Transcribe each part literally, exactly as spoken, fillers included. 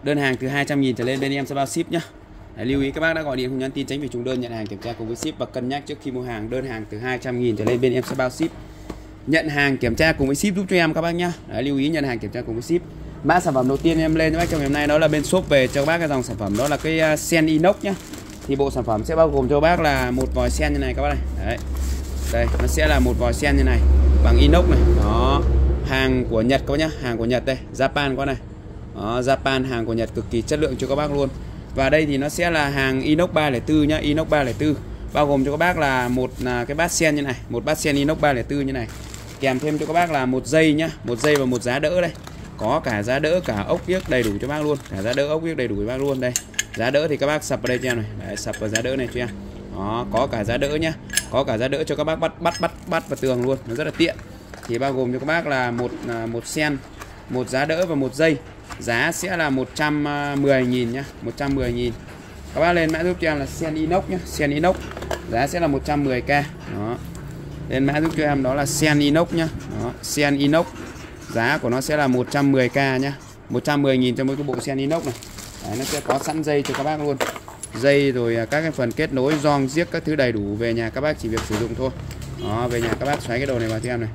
Đơn hàng từ hai trăm nghìn trở lên bên em sẽ bao ship nhá. Đấy, lưu ý các bác đã gọi điện không nhắn tin tránh việc trùng đơn, nhận hàng kiểm tra cùng với ship và cân nhắc trước khi mua hàng. Đơn hàng từ hai trăm nghìn trở lên bên em sẽ bao ship. Nhận hàng kiểm tra cùng với ship giúp cho em các bác nhá. Đấy, lưu ý nhận hàng kiểm tra cùng với ship. Mã sản phẩm đầu tiên em lên cho bác trong ngày hôm nay đó là bên shop về cho các bác cái dòng sản phẩm đó là cái sen inox nhá. Thì bộ sản phẩm sẽ bao gồm cho bác là một vòi sen như này các bác này. Đấy. Đây, nó sẽ là một vòi sen như này bằng inox này. Đó. Hàng của Nhật các bác nhá, hàng của Nhật đây, Japan các bác này. Đó, Japan, hàng của Nhật cực kỳ chất lượng cho các bác luôn. Và đây thì nó sẽ là hàng inox ba không bốn nhá, inox ba không bốn. Bao gồm cho các bác là một là cái bát sen như này, một bát sen inox ba không bốn như này. Kèm thêm cho các bác là một dây nhá, một dây và một giá đỡ đây. Có cả giá đỡ cả ốc viếc đầy đủ cho bác luôn, cả giá đỡ ốc viếc đầy đủ cho bác luôn đây. Giá đỡ thì các bác sập vào đây cho em này, đấy, sập vào giá đỡ này cho em. Đó, có cả giá đỡ nhá, có cả giá đỡ cho các bác bắt bắt bắt bắt vào tường luôn, nó rất là tiện. Thì bao gồm cho các bác là một một sen, một giá đỡ và một dây. Giá sẽ là một trăm mười nghìn nhá, một trăm mười nghìn. Các bác lên mã giúp cho em là sen inox nhá, sen inox. Giá sẽ là một trăm mười k. Đó. Lên mã giúp cho em đó là sen inox nhá. Đó, sen inox. Giá của nó sẽ là một trăm mười k nhá. một trăm mười nghìn cho mỗi cái bộ sen inox này. Đấy, nó sẽ có sẵn dây cho các bác luôn. Dây rồi các cái phần kết nối, gioăng, giếc các thứ đầy đủ, về nhà các bác chỉ việc sử dụng thôi. Đó, về nhà các bác xoáy cái đầu này vào cho em này.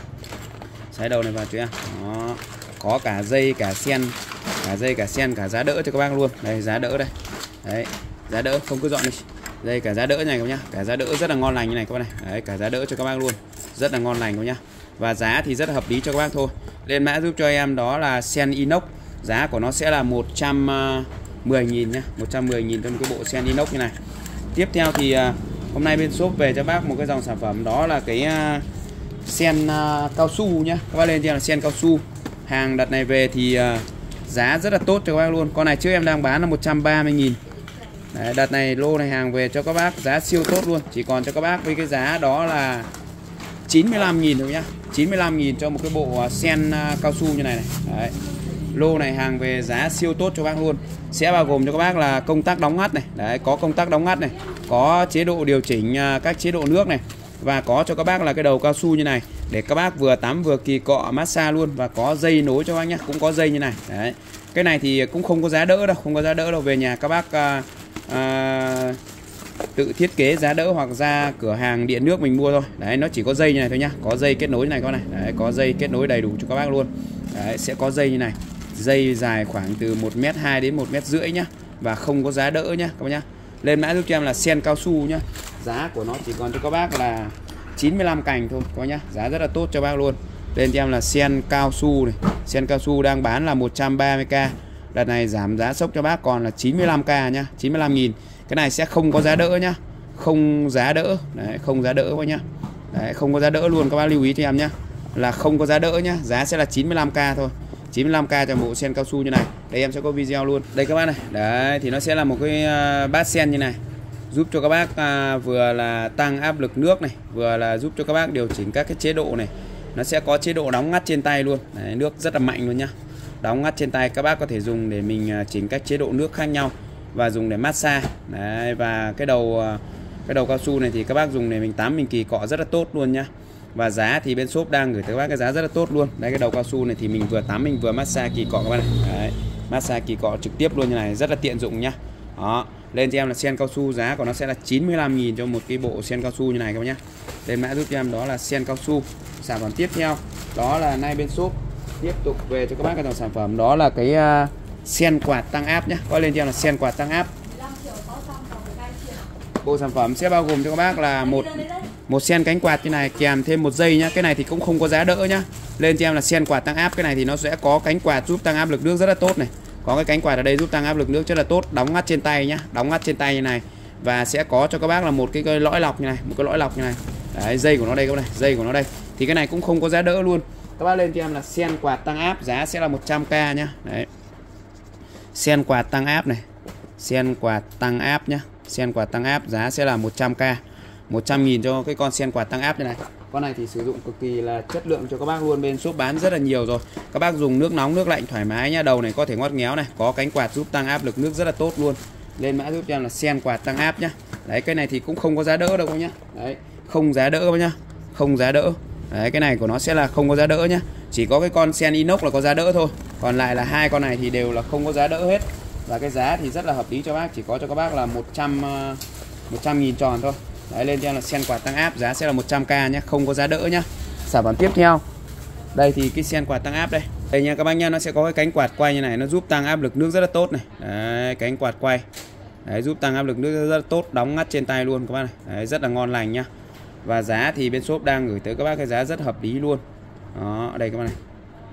Xoáy đầu này vào cho em. Đó. Có cả dây, cả sen, cả dây, cả sen, cả giá đỡ cho các bác luôn. Đây, giá đỡ đây. Đấy, giá đỡ không cứ dọn đi. Đây cả giá đỡ này các bác nhá. Cả giá đỡ rất là ngon lành như này các bác này. Đấy, cả giá đỡ cho các bác luôn. Rất là ngon lành các bác nhá. Và giá thì rất là hợp lý cho các bác thôi. Lên mã giúp cho em đó là sen inox. Giá của nó sẽ là một trăm mười nghìn nhá, một trăm mười nghìn cho một cái bộ sen inox như này. Tiếp theo thì hôm nay bên shop về cho bác một cái dòng sản phẩm đó là cái sen cao su nhá. Các bác lên cho em là sen cao su. Hàng đợt này về thì giá rất là tốt cho các bác luôn. Con này trước em đang bán là một trăm ba mươi nghìn. Đấy, đợt này lô này hàng về cho các bác giá siêu tốt luôn. Chỉ còn cho các bác với cái giá đó là chín mươi lăm nghìn thôi nhá. chín mươi lăm nghìn cho một cái bộ sen cao su như này này. Đấy. Lô này hàng về giá siêu tốt cho các bác luôn. Sẽ bao gồm cho các bác là công tắc đóng ngắt này. Đấy, có công tắc đóng ngắt này. Có chế độ điều chỉnh các chế độ nước này. Và có cho các bác là cái đầu cao su như này để các bác vừa tắm vừa kỳ cọ massage luôn. Và có dây nối cho các bác nhé, cũng có dây như này. Đấy. Cái này thì cũng không có giá đỡ đâu, không có giá đỡ đâu. Về nhà các bác à, à, tự thiết kế giá đỡ hoặc ra cửa hàng điện nước mình mua thôi. Đấy, nó chỉ có dây như này thôi nhá. Có dây kết nối này các bác này. Đấy, có dây kết nối đầy đủ cho các bác luôn. Đấy, sẽ có dây như này. Dây dài khoảng từ một mét hai đến một mét rưỡi nhá. Và không có giá đỡ nhá các bác nhá. Lên mã giúp cho em là sen cao su nhá. Giá của nó chỉ còn cho các bác là chín mươi lăm cành thôi các bác nhá. Giá rất là tốt cho bác luôn. Lên cho em là sen cao su này. Sen cao su đang bán là một trăm ba mươi k. Đợt này giảm giá sốc cho bác còn là chín mươi lăm k nhá, chín mươi lăm nghìn. Cái này sẽ không có giá đỡ nhá. Không giá đỡ. Đấy, không giá đỡ các bác nhá. Đấy, không có giá đỡ luôn, các bác lưu ý cho em nhá. Là không có giá đỡ nhá. Giá sẽ là chín mươi lăm k thôi. chín mươi lăm k cho bộ sen cao su như này. Đây em sẽ có video luôn. Đây các bác này. Đấy, thì nó sẽ là một cái bát sen như này. Giúp cho các bác à, vừa là tăng áp lực nước này, vừa là giúp cho các bác điều chỉnh các cái chế độ này. Nó sẽ có chế độ đóng ngắt trên tay luôn. Đấy, nước rất là mạnh luôn nhá. Đóng ngắt trên tay các bác có thể dùng để mình chỉnh các chế độ nước khác nhau và dùng để massage. Đấy, và cái đầu cái đầu cao su này thì các bác dùng để mình tắm mình kỳ cọ rất là tốt luôn nhá. Và giá thì bên shop đang gửi tới các bác cái giá rất là tốt luôn. Đây cái đầu cao su này thì mình vừa tắm mình vừa massage kỳ cọ các bác này. Đấy, massage kỳ cọ trực tiếp luôn như này, rất là tiện dụng nhá. Đó, lên cho em là sen cao su, giá của nó sẽ là chín mươi lăm nghìn cho một cái bộ sen cao su như này các bác nhá. Lên mã giúp cho em đó là sen cao su. Sản phẩm tiếp theo đó là nay bên shop tiếp tục về cho các bác cái dòng sản phẩm đó là cái uh, sen quạt tăng áp nhá. Coi lên cho em là sen quạt tăng áp. Bộ sản phẩm sẽ bao gồm cho các bác là một một sen cánh quạt như này kèm thêm một dây nhá. Cái này thì cũng không có giá đỡ nhá. Lên cho em là sen quạt tăng áp. Cái này thì nó sẽ có cánh quạt giúp tăng áp lực nước rất là tốt này. Có cái cánh quạt ở đây giúp tăng áp lực nước rất là tốt, đóng ngắt trên tay nhá, đóng ngắt trên tay như này. Và sẽ có cho các bác là một cái, cái lõi lọc như này, một cái lõi lọc như này. Đấy, dây của nó đây các bác này, dây của nó đây. Thì cái này cũng không có giá đỡ luôn. Các bác lên cho em là sen quạt tăng áp, giá sẽ là một trăm k nhá. Đấy. Sen quạt tăng áp này. Sen quạt tăng áp nhá. Sen quạt tăng áp giá sẽ là một trăm k. một trăm nghìn cho cái con sen quạt tăng áp như này. Con này thì sử dụng cực kỳ là chất lượng cho các bác luôn. Bên shop bán rất là nhiều rồi. Các bác dùng nước nóng, nước lạnh thoải mái nhá. Đầu này có thể ngoắt ngéo này. Có cánh quạt giúp tăng áp lực nước rất là tốt luôn. Lên mã giúp cho em là sen quạt tăng áp nhá. Đấy, cái này thì cũng không có giá đỡ đâu các nhá. Đấy, không giá đỡ nhá. Không giá đỡ. Đấy, cái này của nó sẽ là không có giá đỡ nhá. Chỉ có cái con sen inox là có giá đỡ thôi. Còn lại là hai con này thì đều là không có giá đỡ hết. Và cái giá thì rất là hợp lý cho bác, chỉ có cho các bác là một trăm nghìn tròn thôi. Đấy, lên cho em là sen quạt tăng áp, giá sẽ là một trăm k nhé, không có giá đỡ nhá. Sản phẩm tiếp theo. Đây thì cái sen quạt tăng áp đây. Đây nha các bác nha, nó sẽ có cái cánh quạt quay như này, nó giúp tăng áp lực nước rất là tốt này. Đấy, cánh quạt quay. Đấy, giúp tăng áp lực nước rất là tốt, đóng ngắt trên tay luôn các bác này. Đấy, rất là ngon lành nhá. Và giá thì bên shop đang gửi tới các bác cái giá rất hợp lý luôn. Đó, ở đây các bác này.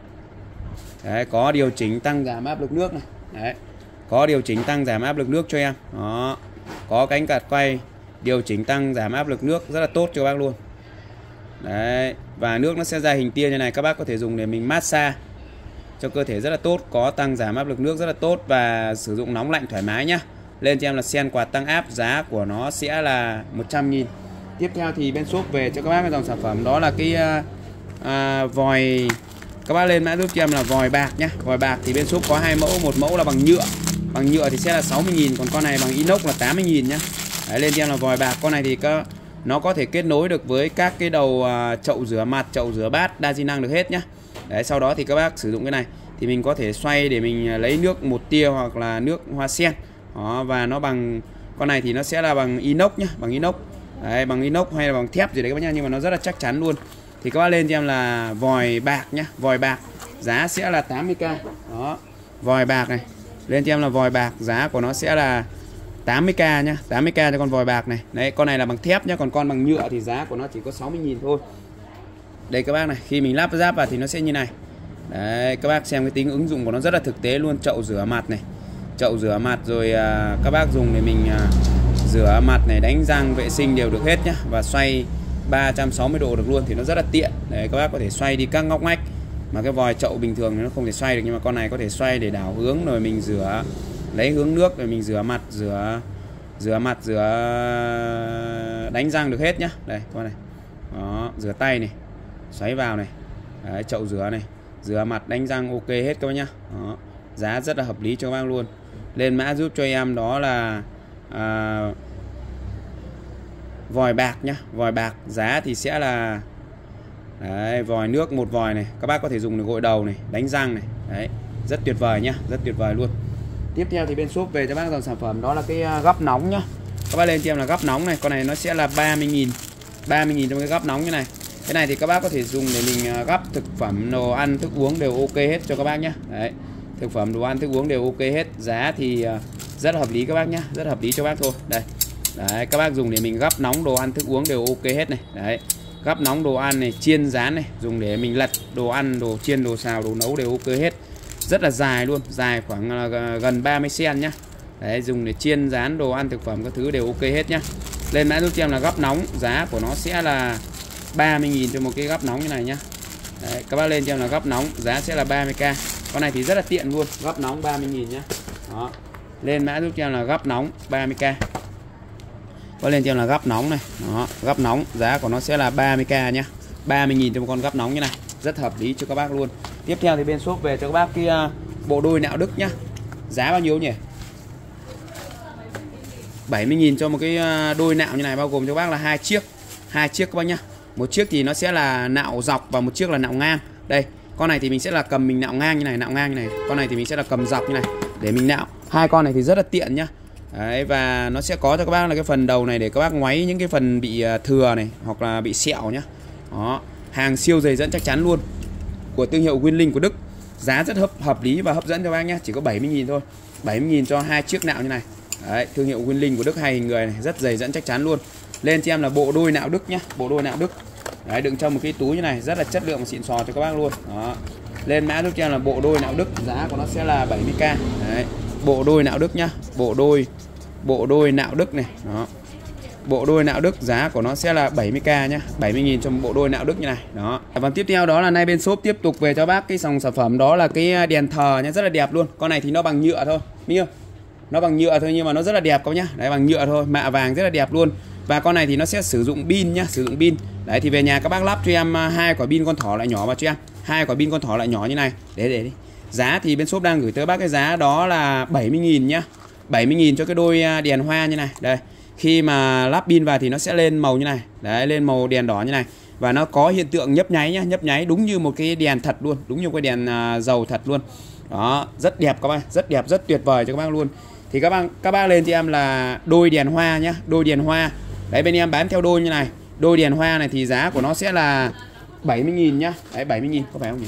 Đấy, có điều chỉnh tăng giảm áp lực nước này. Đấy. Có điều chỉnh tăng giảm áp lực nước cho em. Đó. Có cánh quạt quay điều chỉnh tăng giảm áp lực nước rất là tốt cho các bác luôn. Đấy, và nước nó sẽ ra hình tia như này, các bác có thể dùng để mình massage cho cơ thể rất là tốt, có tăng giảm áp lực nước rất là tốt và sử dụng nóng lạnh thoải mái nhá. Lên cho em là sen quạt tăng áp, giá của nó sẽ là một trăm nghìn. Tiếp theo thì bên shop về cho các bác cái dòng sản phẩm đó là cái à, à, vòi. Các bác lên mã giúp cho em là vòi bạc nhá. Vòi bạc thì bên shop có hai mẫu, một mẫu là bằng nhựa. Bằng nhựa thì sẽ là sáu mươi nghìn, còn con này bằng inox là tám mươi nghìn nhá. Đấy, lên cho em là vòi bạc. Con này thì có, nó có thể kết nối được với các cái đầu uh, chậu rửa mặt, chậu rửa bát, đa di năng được hết nhá. Đấy, sau đó thì các bác sử dụng cái này thì mình có thể xoay để mình lấy nước một tia hoặc là nước hoa sen. Đó, và nó bằng, con này thì nó sẽ là bằng inox nhá, bằng inox. Đấy, bằng inox hay là bằng thép gì đấy các bác nhá, nhưng mà nó rất là chắc chắn luôn. Thì các bác lên cho em là vòi bạc nhá, vòi bạc giá sẽ là tám mươi k. Đó, vòi bạc này. Lên cho em là vòi bạc, giá của nó sẽ là tám mươi k nhá, tám mươi k cho con vòi bạc này. Đấy, con này là bằng thép nhá, còn con bằng nhựa thì giá của nó chỉ có sáu mươi nghìn thôi. Đây các bác này, khi mình lắp ráp vào thì nó sẽ như này. Đấy, các bác xem cái tính ứng dụng của nó rất là thực tế luôn, chậu rửa mặt này. Chậu rửa mặt rồi à, các bác dùng để mình à, rửa mặt này, đánh răng, vệ sinh đều được hết nhá, và xoay ba trăm sáu mươi độ được luôn thì nó rất là tiện. Đấy, các bác có thể xoay đi các ngóc ngách. Mà cái vòi chậu bình thường nó không thể xoay được, nhưng mà con này có thể xoay để đảo hướng rồi mình rửa, lấy hướng nước rồi mình rửa mặt, rửa rửa mặt, rửa đánh răng được hết nhá. Đây con này. Đó, rửa tay này, xoáy vào này. Đấy, chậu rửa này, rửa mặt, đánh răng ok hết các bác nhá. Đó, giá rất là hợp lý cho các bác luôn. Lên mã giúp cho em đó là à, vòi bạc nhá, vòi bạc giá thì sẽ là đấy, vòi nước một vòi này, các bác có thể dùng để gội đầu này, đánh răng này. Đấy, rất tuyệt vời nhá, rất tuyệt vời luôn. Tiếp theo thì bên shop về cho bác dòng sản phẩm đó là cái gắp nóng nhá. Các bác lên cho em là gắp nóng này, con này nó sẽ là ba mươi nghìn. ba mươi nghìn trong cái gắp nóng như này. Cái này thì các bác có thể dùng để mình gắp thực phẩm, đồ ăn, thức uống đều ok hết cho các bác nhá. Đấy, thực phẩm, đồ ăn, thức uống đều ok hết. Giá thì rất là hợp lý các bác nhá, rất hợp lý cho bác thôi. Đây. Đấy, các bác dùng để mình gắp nóng đồ ăn, thức uống đều ok hết này. Đấy, gắp nóng đồ ăn này, chiên rán này, dùng để mình lật đồ ăn, đồ chiên, đồ xào, đồ nấu đều ok hết. Rất là dài luôn, dài khoảng gần ba mươi xăng-ti-mét nhá. Đấy, dùng để chiên rán đồ ăn, thực phẩm các thứ đều ok hết nhá. Lên mã giúp cho em là gắp nóng, giá của nó sẽ là ba mươi nghìn cho một cái gắp nóng như này nhá. Đấy, các bác lên cho em là gắp nóng, giá sẽ là ba mươi k. Con này thì rất là tiện luôn, gắp nóng ba mươi nghìn nhá. Đó. Lên mã giúp cho em là gắp nóng ba mươi k. Có lên cho em là gắp nóng này. Đó, gắp nóng, giá của nó sẽ là ba mươi k nhá. ba mươi nghìn cho một con gắp nóng như này, rất hợp lý cho các bác luôn. Tiếp theo thì bên shop về cho các bác cái uh, bộ đôi nạo Đức nhá. Giá bao nhiêu nhỉ? bảy mươi nghìn cho một cái uh, đôi nạo như này, bao gồm cho các bác là hai chiếc. Hai chiếc các bác nhá. Một chiếc thì nó sẽ là nạo dọc và một chiếc là nạo ngang. Đây, con này thì mình sẽ là cầm mình nạo ngang như này, nạo ngang như này. Con này thì mình sẽ là cầm dọc như này để mình nạo. Hai con này thì rất là tiện nhá. Đấy, và nó sẽ có cho các bác là cái phần đầu này để các bác ngoáy những cái phần bị thừa này hoặc là bị sẹo nhá. Đó, hàng siêu dày dẫn chắc chắn luôn, của thương hiệu Winling của Đức. Giá rất hợp, hợp lý và hấp dẫn cho bác nhé, chỉ có bảy mươi nghìn thôi. bảy mươi nghìn cho hai chiếc nạo như này. Đấy, thương hiệu Winling của Đức, hai hình người này, rất dày dẫn chắc chắn luôn. Lên cho em là bộ đôi nạo Đức nhá, bộ đôi nạo Đức. Đấy, đựng trong một cái túi như này, rất là chất lượng và xịn sò cho các bác luôn. Đó. Lên mã giúp cho em là bộ đôi nạo Đức, giá của nó sẽ là bảy mươi k. Đấy, bộ đôi nạo Đức nhá, bộ đôi bộ đôi nạo Đức này. Đó. Bộ đôi nạo Đức, giá của nó sẽ là bảy mươi k nhá, bảy mươi nghìn cho một bộ đôi nạo Đức như này. Đó. Và tiếp theo đó là nay bên shop tiếp tục về cho bác cái dòng sản phẩm đó là cái đèn thờ nhá, rất là đẹp luôn. Con này thì nó bằng nhựa thôi, biết không? Nó bằng nhựa thôi nhưng mà nó rất là đẹp các bác nhá. Đấy, bằng nhựa thôi, mạ vàng rất là đẹp luôn. Và con này thì nó sẽ sử dụng pin nhá, sử dụng pin. Đấy, thì về nhà các bác lắp cho em hai quả pin con thỏ lại nhỏ vào cho em. Hai quả pin con thỏ lại nhỏ như này. Để để đi. Giá thì bên shop đang gửi tới bác cái giá đó là bảy mươi nghìn nhá. bảy mươi nghìn cho cái đôi đèn hoa như này. Đây. Khi mà lắp pin vào thì nó sẽ lên màu như này. Đấy, lên màu đèn đỏ như này. Và nó có hiện tượng nhấp nháy nhá, nhấp nháy đúng như một cái đèn thật luôn, đúng như cái đèn uh, dầu thật luôn. Đó, rất đẹp các bác, rất đẹp, rất tuyệt vời cho các bác luôn. Thì các bác các bác lên cho em là đôi đèn hoa nhá, đôi đèn hoa. Đấy, bên em bán theo đôi như này. Đôi đèn hoa này thì giá của nó sẽ là bảy mươi nghìn nhá. Đấy, bảy mươi nghìn, có phải không nhỉ?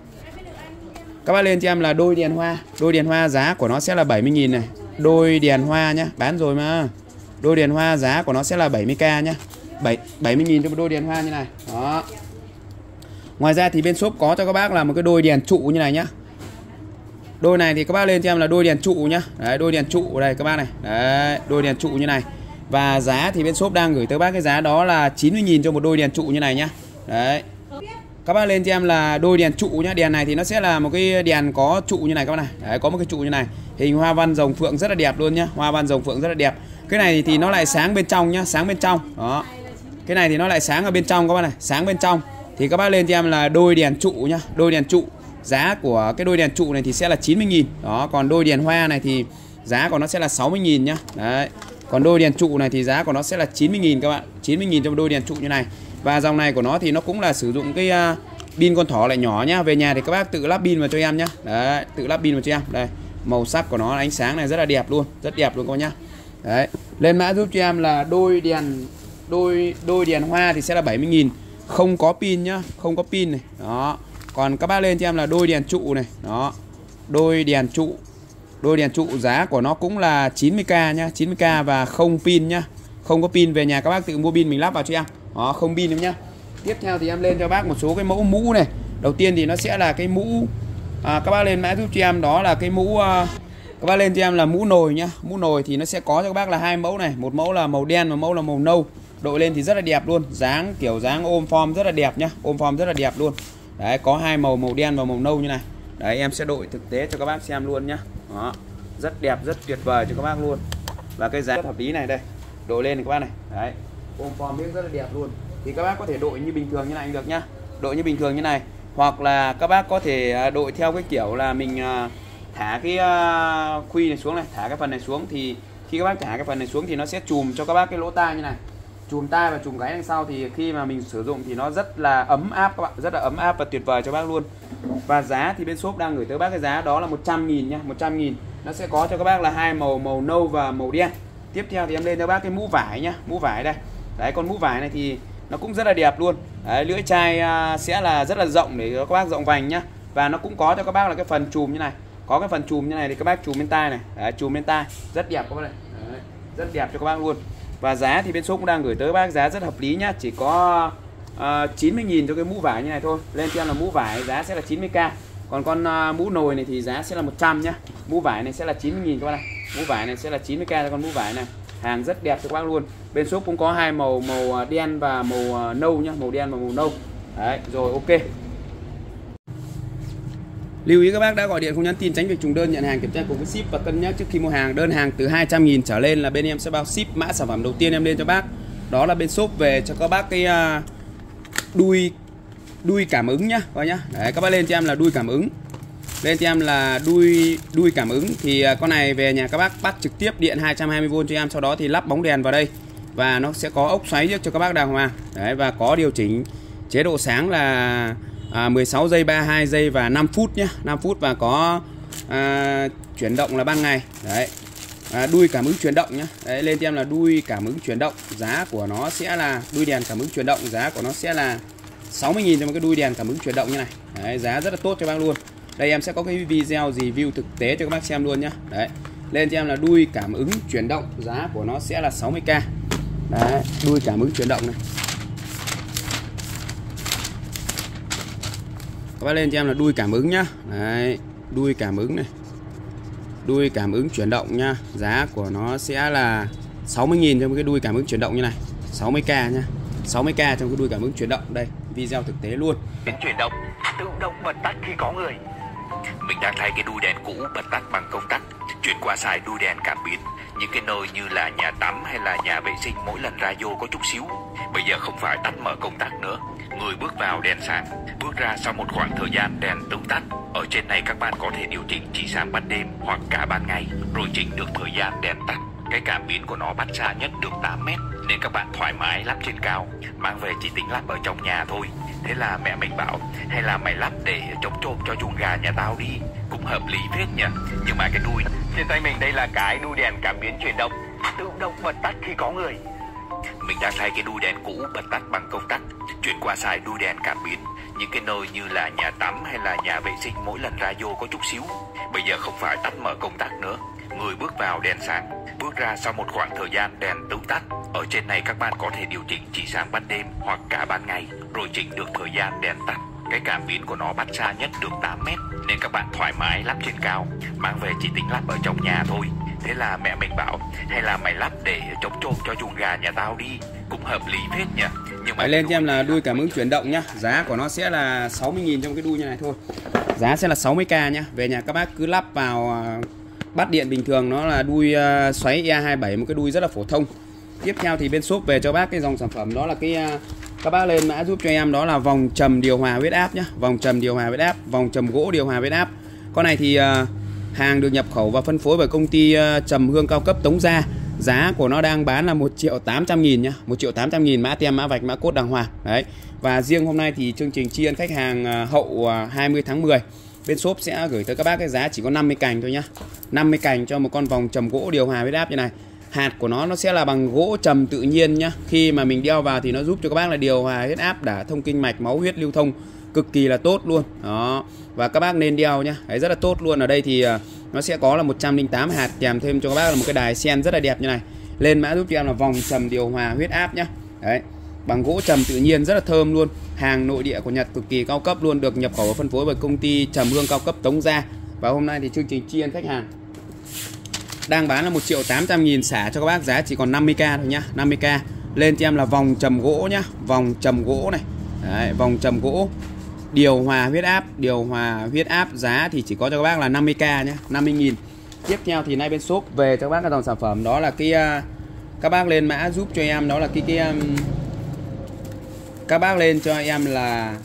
Các bác lên cho em là đôi đèn hoa. Đôi đèn hoa giá của nó sẽ là bảy mươi nghìn này. Đôi đèn hoa nhá, bán rồi mà. Đôi đèn hoa giá của nó sẽ là bảy mươi k nhá. bảy mươi nghìn cho một đôi đèn hoa như này. Đó. Ngoài ra thì bên shop có cho các bác là một cái đôi đèn trụ như này nhá. Đôi này thì các bác lên cho em là đôi đèn trụ nhá. Đấy, đôi đèn trụ đây các bác này. Đấy, đôi đèn trụ như này. Và giá thì bên shop đang gửi tới bác cái giá đó là chín mươi nghìn cho một đôi đèn trụ như này nhá. Đấy. Các bác lên cho em là đôi đèn trụ nhá. Đèn này thì nó sẽ là một cái đèn có trụ như này các bác này. Đấy, có một cái trụ như này. Hình hoa văn rồng phượng rất là đẹp luôn nhá. Hoa văn rồng phượng rất là đẹp. Cái này thì nó lại sáng bên trong nhá, sáng bên trong. Đó. Cái này thì nó lại sáng ở bên trong các bác này, sáng bên trong. Thì các bác lên cho em là đôi đèn trụ nhá, đôi đèn trụ. Giá của cái đôi đèn trụ này thì sẽ là chín mươi nghìn. Đó, còn đôi đèn hoa này thì giá của nó sẽ là sáu mươi nghìn nhá. Đấy. Còn đôi đèn trụ này thì giá của nó sẽ là chín mươi nghìn các bạn, chín mươi nghìn cho một đôi đèn trụ như này. Và dòng này của nó thì nó cũng là sử dụng cái uh, pin con thỏ lại nhỏ nhá. Về nhà thì các bác tự lắp pin vào cho em nhá. Đấy, tự lắp pin vào cho em. Đây, màu sắc của nó, ánh sáng này rất là đẹp luôn, rất đẹp luôn các bác nhá. Đấy, lên mã giúp cho em là đôi đèn đôi đôi đèn hoa thì sẽ là bảy mươi nghìn, không có pin nhá, không có pin này. Đó. Còn các bác lên cho em là đôi đèn trụ này. Đó. Đôi đèn trụ. Đôi đèn trụ giá của nó cũng là chín mươi k nhá, chín mươi k và không pin nhá. Không có pin, về nhà các bác tự mua pin mình lắp vào cho em. Đó, không pin nữa nhá. Tiếp theo thì em lên cho bác một số cái mẫu mũ này. Đầu tiên thì nó sẽ là cái mũ à, các bác lên mã giúp cho em đó là cái mũ à, các bác lên cho em là mũ nồi nhá. Mũ nồi thì nó sẽ có cho các bác là hai mẫu này, một mẫu là màu đen và mẫu là màu nâu. Đội lên thì rất là đẹp luôn, dáng kiểu dáng ôm form rất là đẹp nhá, ôm form rất là đẹp luôn. Đấy, có hai màu, màu đen và màu nâu như này. Đấy, em sẽ đội thực tế cho các bác xem luôn nhá. Đó, rất đẹp, rất tuyệt vời cho các bác luôn. Và cái giá rất hợp lý này đây. Đội lên này các bác này. Đấy, ôm form rất là đẹp luôn. Thì các bác có thể đội như bình thường như này được nhá. Đội như bình thường như này, hoặc là các bác có thể đội theo cái kiểu là mình thả cái khuy này xuống này, thả cái phần này xuống, thì khi các bác thả cái phần này xuống thì nó sẽ chùm cho các bác cái lỗ tai như này, chùm tai và chùm gáy đằng sau, thì khi mà mình sử dụng thì nó rất là ấm áp các bạn, rất là ấm áp và tuyệt vời cho bác luôn. Và giá thì bên shop đang gửi tới bác cái giá đó là một trăm nghìn nhá, một trăm nghìn. Nó sẽ có cho các bác là hai màu, màu nâu và màu đen. Tiếp theo thì em lên cho bác cái mũ vải nhá, mũ vải đây. Đấy, con mũ vải này thì nó cũng rất là đẹp luôn. Đấy, lưỡi chai sẽ là rất là rộng để cho các bác rộng vành nhá. Và nó cũng có cho các bác là cái phần chùm như này. Có cái phần chùm như này thì các bác chùm bên tai này. Đấy, chùm bên tai rất đẹp các bác này. Đấy, rất đẹp cho các bác luôn. Và giá thì bên shop cũng đang gửi tới bác giá rất hợp lý nhá, chỉ có uh, chín mươi nghìn cho cái mũ vải như này thôi. Lên cho em là mũ vải giá sẽ là chín mươi k. Còn con uh, mũ nồi này thì giá sẽ là một trăm nhá. Mũ vải này sẽ là chín mươi nghìn các bác này. Mũ vải này sẽ là chín mươi k cho con mũ vải này. Hàng rất đẹp cho các bác luôn. Bên shop cũng có hai màu, màu đen và màu nâu nhá, màu đen và màu nâu. Đấy, rồi ok. Lưu ý các bác đã gọi điện không nhắn tin tránh việc trùng đơn, nhận hàng kiểm tra cùng với ship và cân nhắc trước khi mua hàng. Đơn hàng từ hai trăm nghìn trở lên là bên em sẽ bao ship. Mã sản phẩm đầu tiên em lên cho bác đó là bên shop về cho các bác cái uh, đuôi đuôi cảm ứng nhá, coi nhá. Đấy, các bác lên cho em là đuôi cảm ứng. Lên cho em là đuôi đuôi cảm ứng thì uh, con này về nhà các bác bắt trực tiếp điện hai trăm hai mươi vôn cho em, sau đó thì lắp bóng đèn vào đây và nó sẽ có ốc xoáy trước cho các bác đàng hoàng. Đấy, và có điều chỉnh chế độ sáng là À, mười sáu giây, ba mươi hai giây và năm phút nhé, năm phút, và có à, chuyển động là ban ngày. Đấy, à, đuôi cảm ứng chuyển động nhé. Đấy, lên cho em là đuôi cảm ứng chuyển động, giá của nó sẽ là đuôi đèn cảm ứng chuyển động, giá của nó sẽ là sáu mươi nghìn cho một cái đuôi đèn cảm ứng chuyển động như này. Đấy, giá rất là tốt cho bác luôn. Đây em sẽ có cái video review thực tế cho các bác xem luôn nhé. Đấy, lên cho em là đuôi cảm ứng chuyển động, giá của nó sẽ là sáu mươi k. Đấy, đuôi cảm ứng chuyển động này. Các bác lên cho em là đuôi cảm ứng nhá. Đấy, đuôi cảm ứng này, đuôi cảm ứng chuyển động nhá, giá của nó sẽ là sáu mươi nghìn cho một cái đuôi cảm ứng chuyển động như này, sáu mươi k nhá, sáu mươi k trong cái đuôi cảm ứng chuyển động. Đây, video thực tế luôn. Đến chuyển động, tự động bật tắt khi có người. Mình đang thay cái đuôi đèn cũ bật tắt bằng công tắc, chuyển qua xài đuôi đèn cảm biến. Những cái nơi như là nhà tắm hay là nhà vệ sinh mỗi lần ra vô có chút xíu. Bây giờ không phải tắt mở công tắc nữa, người bước vào đèn sáng, bước ra sau một khoảng thời gian đèn tự tắt. Ở trên này các bạn có thể điều chỉnh chỉ sáng ban đêm hoặc cả ban ngày, rồi chỉnh được thời gian đèn tắt. Cái cảm biến của nó bắt xa nhất được tám mét, nên các bạn thoải mái lắp trên cao. Mang về chỉ tính lắp ở trong nhà thôi. Thế là mẹ mình bảo, hay là mày lắp để chống trộm cho chuồng gà nhà tao đi. Cũng hợp lý phết nhỉ. Nhưng mà cái đuôi, trên tay mình đây là cái đuôi đèn cảm biến chuyển động, tự động bật tắt khi có người. Mình đang thay cái đuôi đèn cũ bật tắt bằng công tắc, chuyển qua xài đuôi đèn cảm biến những cái nơi như là nhà tắm hay là nhà vệ sinh mỗi lần ra vô có chút xíu. Bây giờ không phải tắt mở công tắc nữa, người bước vào đèn sáng, bước ra sau một khoảng thời gian đèn tự tắt. Ở trên này các bạn có thể điều chỉnh chỉ sáng ban đêm hoặc cả ban ngày, rồi chỉnh được thời gian đèn tắt. Cái cảm biến của nó bắt xa nhất được tám mét, nên các bạn thoải mái lắp trên cao. Mang về chỉ tính lắp ở trong nhà thôi. Thế là mẹ mình bảo, hay là mày lắp để chống trộm cho chuồng gà nhà tao đi. Cũng hợp lý phết nhỉ. Nhưng mà lên cho em là đuôi cảm ứng chuyển động nhá. Giá của nó sẽ là sáu mươi nghìn trong cái đuôi như này thôi. Giá sẽ là sáu mươi k nhá. Về nhà các bác cứ lắp vào bát điện bình thường, nó là đuôi xoáy E hai bảy, một cái đuôi rất là phổ thông. Tiếp theo thì bên shop về cho bác cái dòng sản phẩm đó là cái, các bác lên mã giúp cho em đó là vòng trầm điều hòa huyết áp nhá. Vòng trầm điều hòa huyết áp, vòng trầm gỗ điều hòa huyết áp. Con này thì hàng được nhập khẩu và phân phối bởi công ty Trầm Hương cao cấp Tống Gia. Giá của nó đang bán là một triệu tám trăm nghìn nhá, một triệu tám trăm nghìn, mã tem mã vạch mã cốt đàng hoàng. Đấy. Và riêng hôm nay thì chương trình tri ân khách hàng hậu hai mươi tháng mười, bên shop sẽ gửi tới các bác cái giá chỉ có năm mươi cành thôi nhá. năm mươi cành cho một con vòng trầm gỗ điều hòa huyết áp như này. Hạt của nó nó sẽ là bằng gỗ trầm tự nhiên nhá. Khi mà mình đeo vào thì nó giúp cho các bác là điều hòa huyết áp, đả thông kinh mạch, máu huyết lưu thông cực kỳ là tốt luôn. Đó. Và các bác nên đeo nhá. Đấy, rất là tốt luôn. Ở đây thì nó sẽ có là một trăm lẻ tám hạt, kèm thêm cho các bác là một cái đài sen rất là đẹp như này. Lên mã giúp cho em là vòng trầm điều hòa huyết áp nhá. Đấy. Bằng gỗ trầm tự nhiên rất là thơm luôn. Hàng nội địa của Nhật cực kỳ cao cấp luôn, được nhập khẩu và phân phối bởi công ty Trầm Hương cao cấp Tống Gia. Và hôm nay thì chương trình tri ân khách hàng đang bán là một triệu tám trăm nghìn, xả cho các bác giá chỉ còn năm mươi k thôi nhá, năm mươi k. Lên cho em là vòng trầm gỗ nhá, vòng trầm gỗ này. Đấy, vòng trầm gỗ điều hòa huyết áp, điều hòa huyết áp, giá thì chỉ có cho các bác là năm mươi k nhá, năm mươi nghìn. Tiếp theo thì nay bên shop về cho các bác cái dòng sản phẩm đó là cái, các bác lên mã giúp cho em đó là cái cái các bác lên cho em là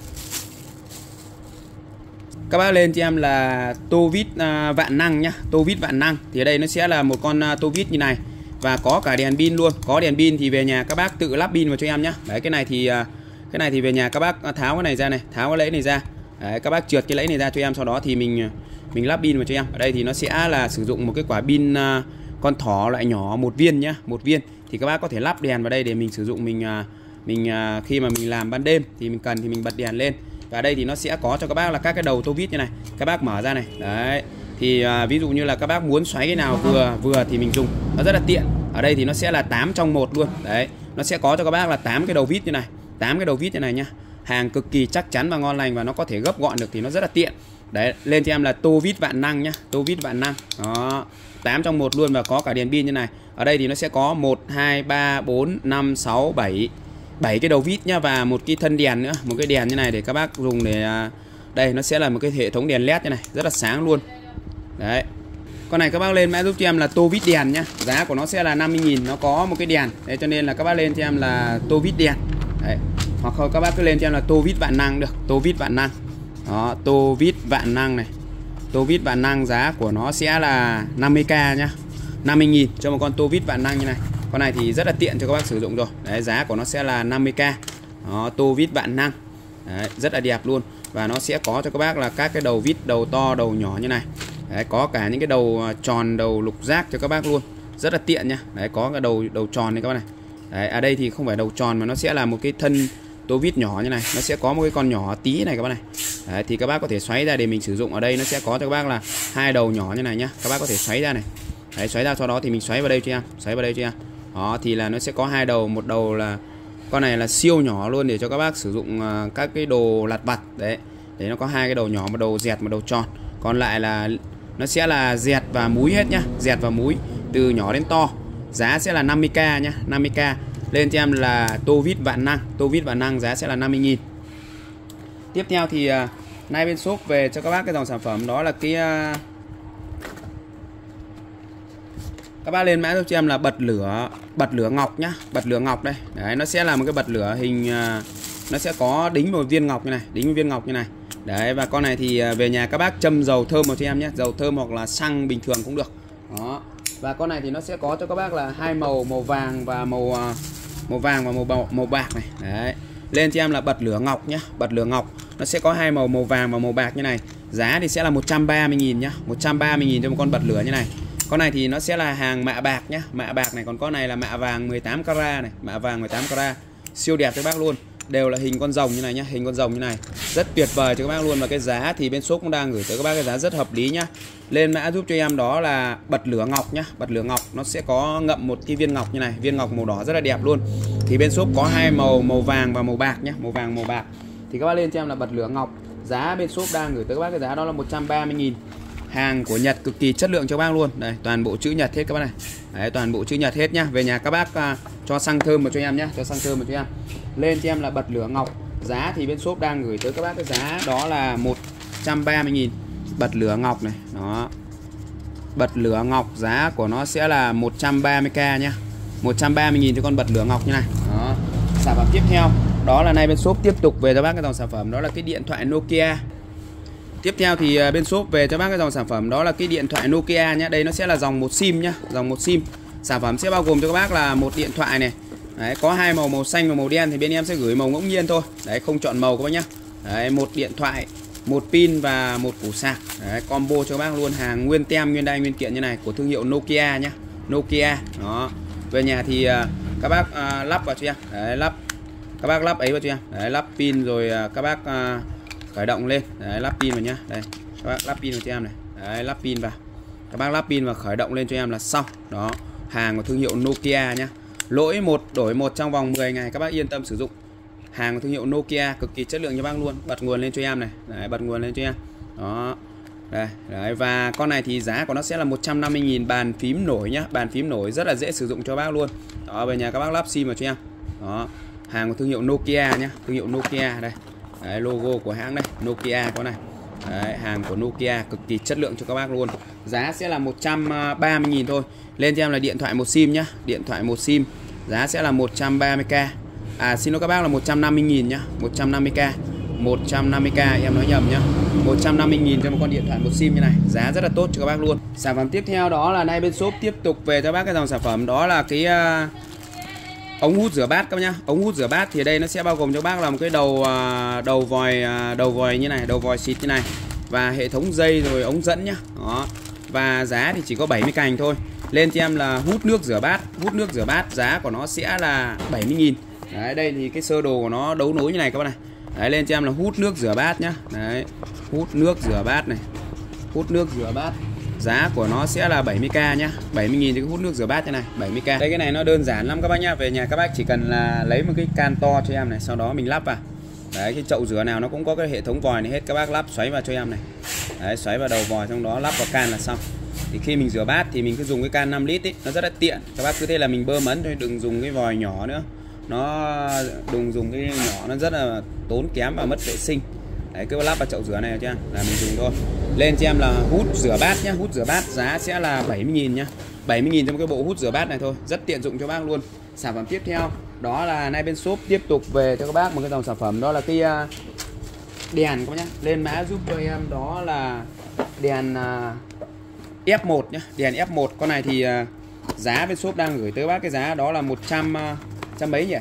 các bác lên cho em là tô vít uh, vạn năng nhá, tô vít vạn năng. Thì ở đây nó sẽ là một con uh, tô vít như này và có cả đèn pin luôn. Có đèn pin thì về nhà các bác tự lắp pin vào cho em nhá. Đấy, cái này thì uh, cái này thì về nhà các bác tháo cái này ra này, tháo cái lẫy này ra. Đấy, các bác trượt cái lẫy này ra cho em, sau đó thì mình mình lắp pin vào cho em. Ở đây thì nó sẽ là sử dụng một cái quả pin uh, con thỏ loại nhỏ một viên nhá, một viên. Thì các bác có thể lắp đèn vào đây để mình sử dụng, mình uh, mình uh, khi mà mình làm ban đêm thì mình cần thì mình bật đèn lên. Và đây thì nó sẽ có cho các bác là các cái đầu tô vít như này, các bác mở ra này. Đấy. Thì à, ví dụ như là các bác muốn xoáy cái nào vừa vừa thì mình dùng, nó rất là tiện. Ở đây thì nó sẽ là tám trong một luôn. Đấy, nó sẽ có cho các bác là tám cái đầu vít như này, tám cái đầu vít như này nhá. Hàng cực kỳ chắc chắn và ngon lành, và nó có thể gấp gọn được thì nó rất là tiện. Đấy, lên cho em là tô vít vạn năng nhá, tô vít vạn năng. Đó, tám trong một luôn và có cả đèn pin như này. Ở đây thì nó sẽ có một hai ba bốn năm sáu bảy bảy cái đầu vít nhá, và một cái thân đèn nữa, một cái đèn như này để các bác dùng để đây nó sẽ là một cái hệ thống đèn led như này, rất là sáng luôn. Đấy. Con này các bác lên mã giúp cho em là tô vít đèn nhá. Giá của nó sẽ là năm mươi nghìn, nó có một cái đèn. Đấy, cho nên là các bác lên cho em là tô vít đèn. Đấy. Hoặc không các bác cứ lên cho em là tô vít vạn năng được, tô vít vạn năng. Đó, tô vít vạn năng này. Tô vít vạn năng giá của nó sẽ là năm mươi k nhá. năm mươi nghìn cho một con tô vít vạn năng như này. Con này thì rất là tiện cho các bác sử dụng rồi. Đấy, giá của nó sẽ là năm mươi k. Đó, tô vít vạn năng. Đấy, rất là đẹp luôn. Và nó sẽ có cho các bác là các cái đầu vít, đầu to, đầu nhỏ như này. Đấy, có cả những cái đầu tròn, đầu lục giác cho các bác luôn. Rất là tiện nha. Đấy, có cái đầu đầu tròn này các bác này. Đấy, ở đây thì không phải đầu tròn mà nó sẽ là một cái thân tô vít nhỏ như này. Nó sẽ có một cái con nhỏ tí này các bác này. Đấy, thì các bác có thể xoáy ra để mình sử dụng. Ở đây nó sẽ có cho các bác là hai đầu nhỏ như này nhá. Các bác có thể xoáy ra này. Đấy, xoáy ra, sau đó thì mình xoáy vào đây cho em, xoáy vào đây cho em. Đó, thì là nó sẽ có hai đầu, một đầu là con này là siêu nhỏ luôn để cho các bác sử dụng uh, các cái đồ lặt vặt. Đấy, để nó có hai cái đầu nhỏ, một đầu dẹt, một đầu tròn. Còn lại là nó sẽ là dẹt và múi hết nhá, dẹt và múi từ nhỏ đến to. Giá sẽ là năm mươi k nhá, năm mươi k. Lên cho em là tô vít vạn năng, tô vít vạn năng giá sẽ là năm mươi nghìn. Tiếp theo thì uh, nay bên shop về cho các bác cái dòng sản phẩm đó là cái uh, các bác lên mã giúp cho em là bật lửa, bật lửa ngọc nhá, bật lửa ngọc đây. Đấy, nó sẽ là một cái bật lửa hình uh, nó sẽ có đính một viên ngọc như này, đính một viên ngọc như này. Đấy, và con này thì uh, về nhà các bác châm dầu thơm vào cho em nhé, dầu thơm hoặc là xăng bình thường cũng được. Đó. Và con này thì nó sẽ có cho các bác là hai màu, màu vàng và màu màu vàng và màu màu, màu bạc này. Đấy. Lên cho em là bật lửa ngọc nhá, bật lửa ngọc. Nó sẽ có hai màu, màu vàng và màu bạc như này. Giá thì sẽ là một trăm ba mươi nghìn nhá, một trăm ba mươi nghìn cho một con bật lửa như này. Con này thì nó sẽ là hàng mạ bạc nhá, mạ bạc này, còn con này là mạ vàng mười tám carat này, mạ vàng mười tám carat. Siêu đẹp cho bác luôn. Đều là hình con rồng như này nhá, hình con rồng như này. Rất tuyệt vời cho các bác luôn. Và cái giá thì bên shop cũng đang gửi tới các bác cái giá rất hợp lý nhá. Lên mã giúp cho em đó là bật lửa ngọc nhá, bật lửa ngọc. Nó sẽ có ngậm một cái viên ngọc như này, viên ngọc màu đỏ rất là đẹp luôn. Thì bên shop có hai màu, màu vàng và màu bạc nhá, màu vàng màu bạc. Thì các bác lên cho em là bật lửa ngọc. Giá bên shop đang gửi tới các bác cái giá đó là một trăm ba mươi nghìn. Hàng của Nhật cực kỳ chất lượng cho bác luôn. Đây, toàn bộ chữ Nhật hết các bác này. Đấy, toàn bộ chữ Nhật hết nhá. Về nhà các bác uh, cho xăng thơm vào cho em nhá, cho xăng thơm vào cho em. Lên cho em là bật lửa ngọc. Giá thì bên shop đang gửi tới các bác cái giá đó là một trăm ba mươi nghìn. Bật lửa ngọc này, đó. Bật lửa ngọc giá của nó sẽ là một trăm ba mươi k nhá. một trăm ba mươi nghìn cho con bật lửa ngọc như này. Đó. Sản phẩm tiếp theo đó là nay bên shop tiếp tục về cho bác cái dòng sản phẩm đó là cái điện thoại Nokia. Tiếp theo thì bên shop về cho bác cái dòng sản phẩm đó là cái điện thoại Nokia nhé. Đây nó sẽ là dòng một sim nhá, dòng một sim. Sản phẩm sẽ bao gồm cho các bác là một điện thoại này. Đấy, có hai màu, màu xanh và màu đen thì bên em sẽ gửi màu ngẫu nhiên thôi. Đấy, không chọn màu các bác nhá. Đấy, một điện thoại, một pin và một củ sạc. Đấy, combo cho các bác luôn, hàng nguyên tem, nguyên đai, nguyên kiện như này của thương hiệu Nokia nhá. Nokia. Đó. Về nhà thì các bác uh, lắp vào cho em. Đấy, lắp. Các bác lắp ấy vào cho em. Đấy, lắp pin rồi uh, các bác uh, khởi động lên. Đấy, lắp pin vào nhá. Đây, các bác lắp pin vào cho em này. Đấy, lắp pin vào. Các bác lắp pin và khởi động lên cho em là xong. Đó, hàng của thương hiệu Nokia nhá. Lỗi một đổi một trong vòng mười ngày, các bác yên tâm sử dụng. Hàng của thương hiệu Nokia cực kỳ chất lượng cho bác luôn. Bật nguồn lên cho em này. Đấy, bật nguồn lên cho em. Đó. Đây, đấy, và con này thì giá của nó sẽ là một trăm năm mươi nghìn, bàn phím nổi nhá, bàn phím nổi rất là dễ sử dụng cho bác luôn. Đó, về nhà các bác lắp sim vào cho em. Đó, hàng của thương hiệu Nokia nhá, thương hiệu Nokia đây. Đấy, logo của hãng đây, Nokia con này. Đấy, hàng của Nokia cực kỳ chất lượng cho các bác luôn. Giá sẽ là một trăm ba mươi nghìn thôi. Lên cho em là điện thoại một sim nhá, điện thoại một sim. Giá sẽ là một trăm ba mươi k. À xin lỗi các bác là một trăm năm mươi nghìn nhá, một trăm năm mươi k. một trăm năm mươi k em nói nhầm nhá. một trăm năm mươi nghìn cho một con điện thoại một sim như này. Giá rất là tốt cho các bác luôn. Sản phẩm tiếp theo đó là nay bên shop tiếp tục về cho bác cái dòng sản phẩm đó là cái uh, ống hút rửa bát các bác nhá. Ống hút rửa bát thì đây nó sẽ bao gồm cho bác là một cái đầu uh, đầu vòi uh, đầu vòi như này, đầu vòi xịt như này và hệ thống dây rồi ống dẫn nhá. Đó. Và giá thì chỉ có bảy mươi cành thôi. Lên cho em là hút nước rửa bát, hút nước rửa bát giá của nó sẽ là bảy mươi nghìn. Đấy, đây thì cái sơ đồ của nó đấu nối như này các bác này. Đấy, lên cho em là hút nước rửa bát nhá. Đấy, hút nước rửa bát này. Hút nước rửa bát. Giá của nó sẽ là bảy mươi k nhá. bảy mươi nghìn thì cái hút nước rửa bát như này, bảy mươi k. Đây cái này nó đơn giản lắm các bác nhá. Về nhà các bác chỉ cần là lấy một cái can to cho em này, sau đó mình lắp vào. Đấy, cái chậu rửa nào nó cũng có cái hệ thống vòi này hết, các bác lắp xoáy vào cho em này. Đấy, xoáy vào đầu vòi trong đó lắp vào can là xong. Thì khi mình rửa bát thì mình cứ dùng cái can năm lít ấy, nó rất là tiện. Các bác cứ thế là mình bơm ấn thôi, đừng dùng cái vòi nhỏ nữa. Nó đừng dùng cái nhỏ, nó rất là tốn kém và mất vệ sinh. Đấy, cứ lắp vào chậu rửa này cho em là mình dùng thôi. Lên cho em là hút rửa bát nhá, hút rửa bát giá sẽ là bảy mươi nghìn nhá. bảy mươi nghìn cho một cái bộ hút rửa bát này thôi, rất tiện dụng cho bác luôn. Sản phẩm tiếp theo đó là nay bên shop tiếp tục về cho các bác một cái dòng sản phẩm đó là cái uh, đèn các bác nhá. Lên mã giúp cho em đó là đèn uh, F một nhá, đèn F một. Con này thì uh, giá bên shop đang gửi tới bác cái giá đó là một trăm uh, trăm mấy nhỉ?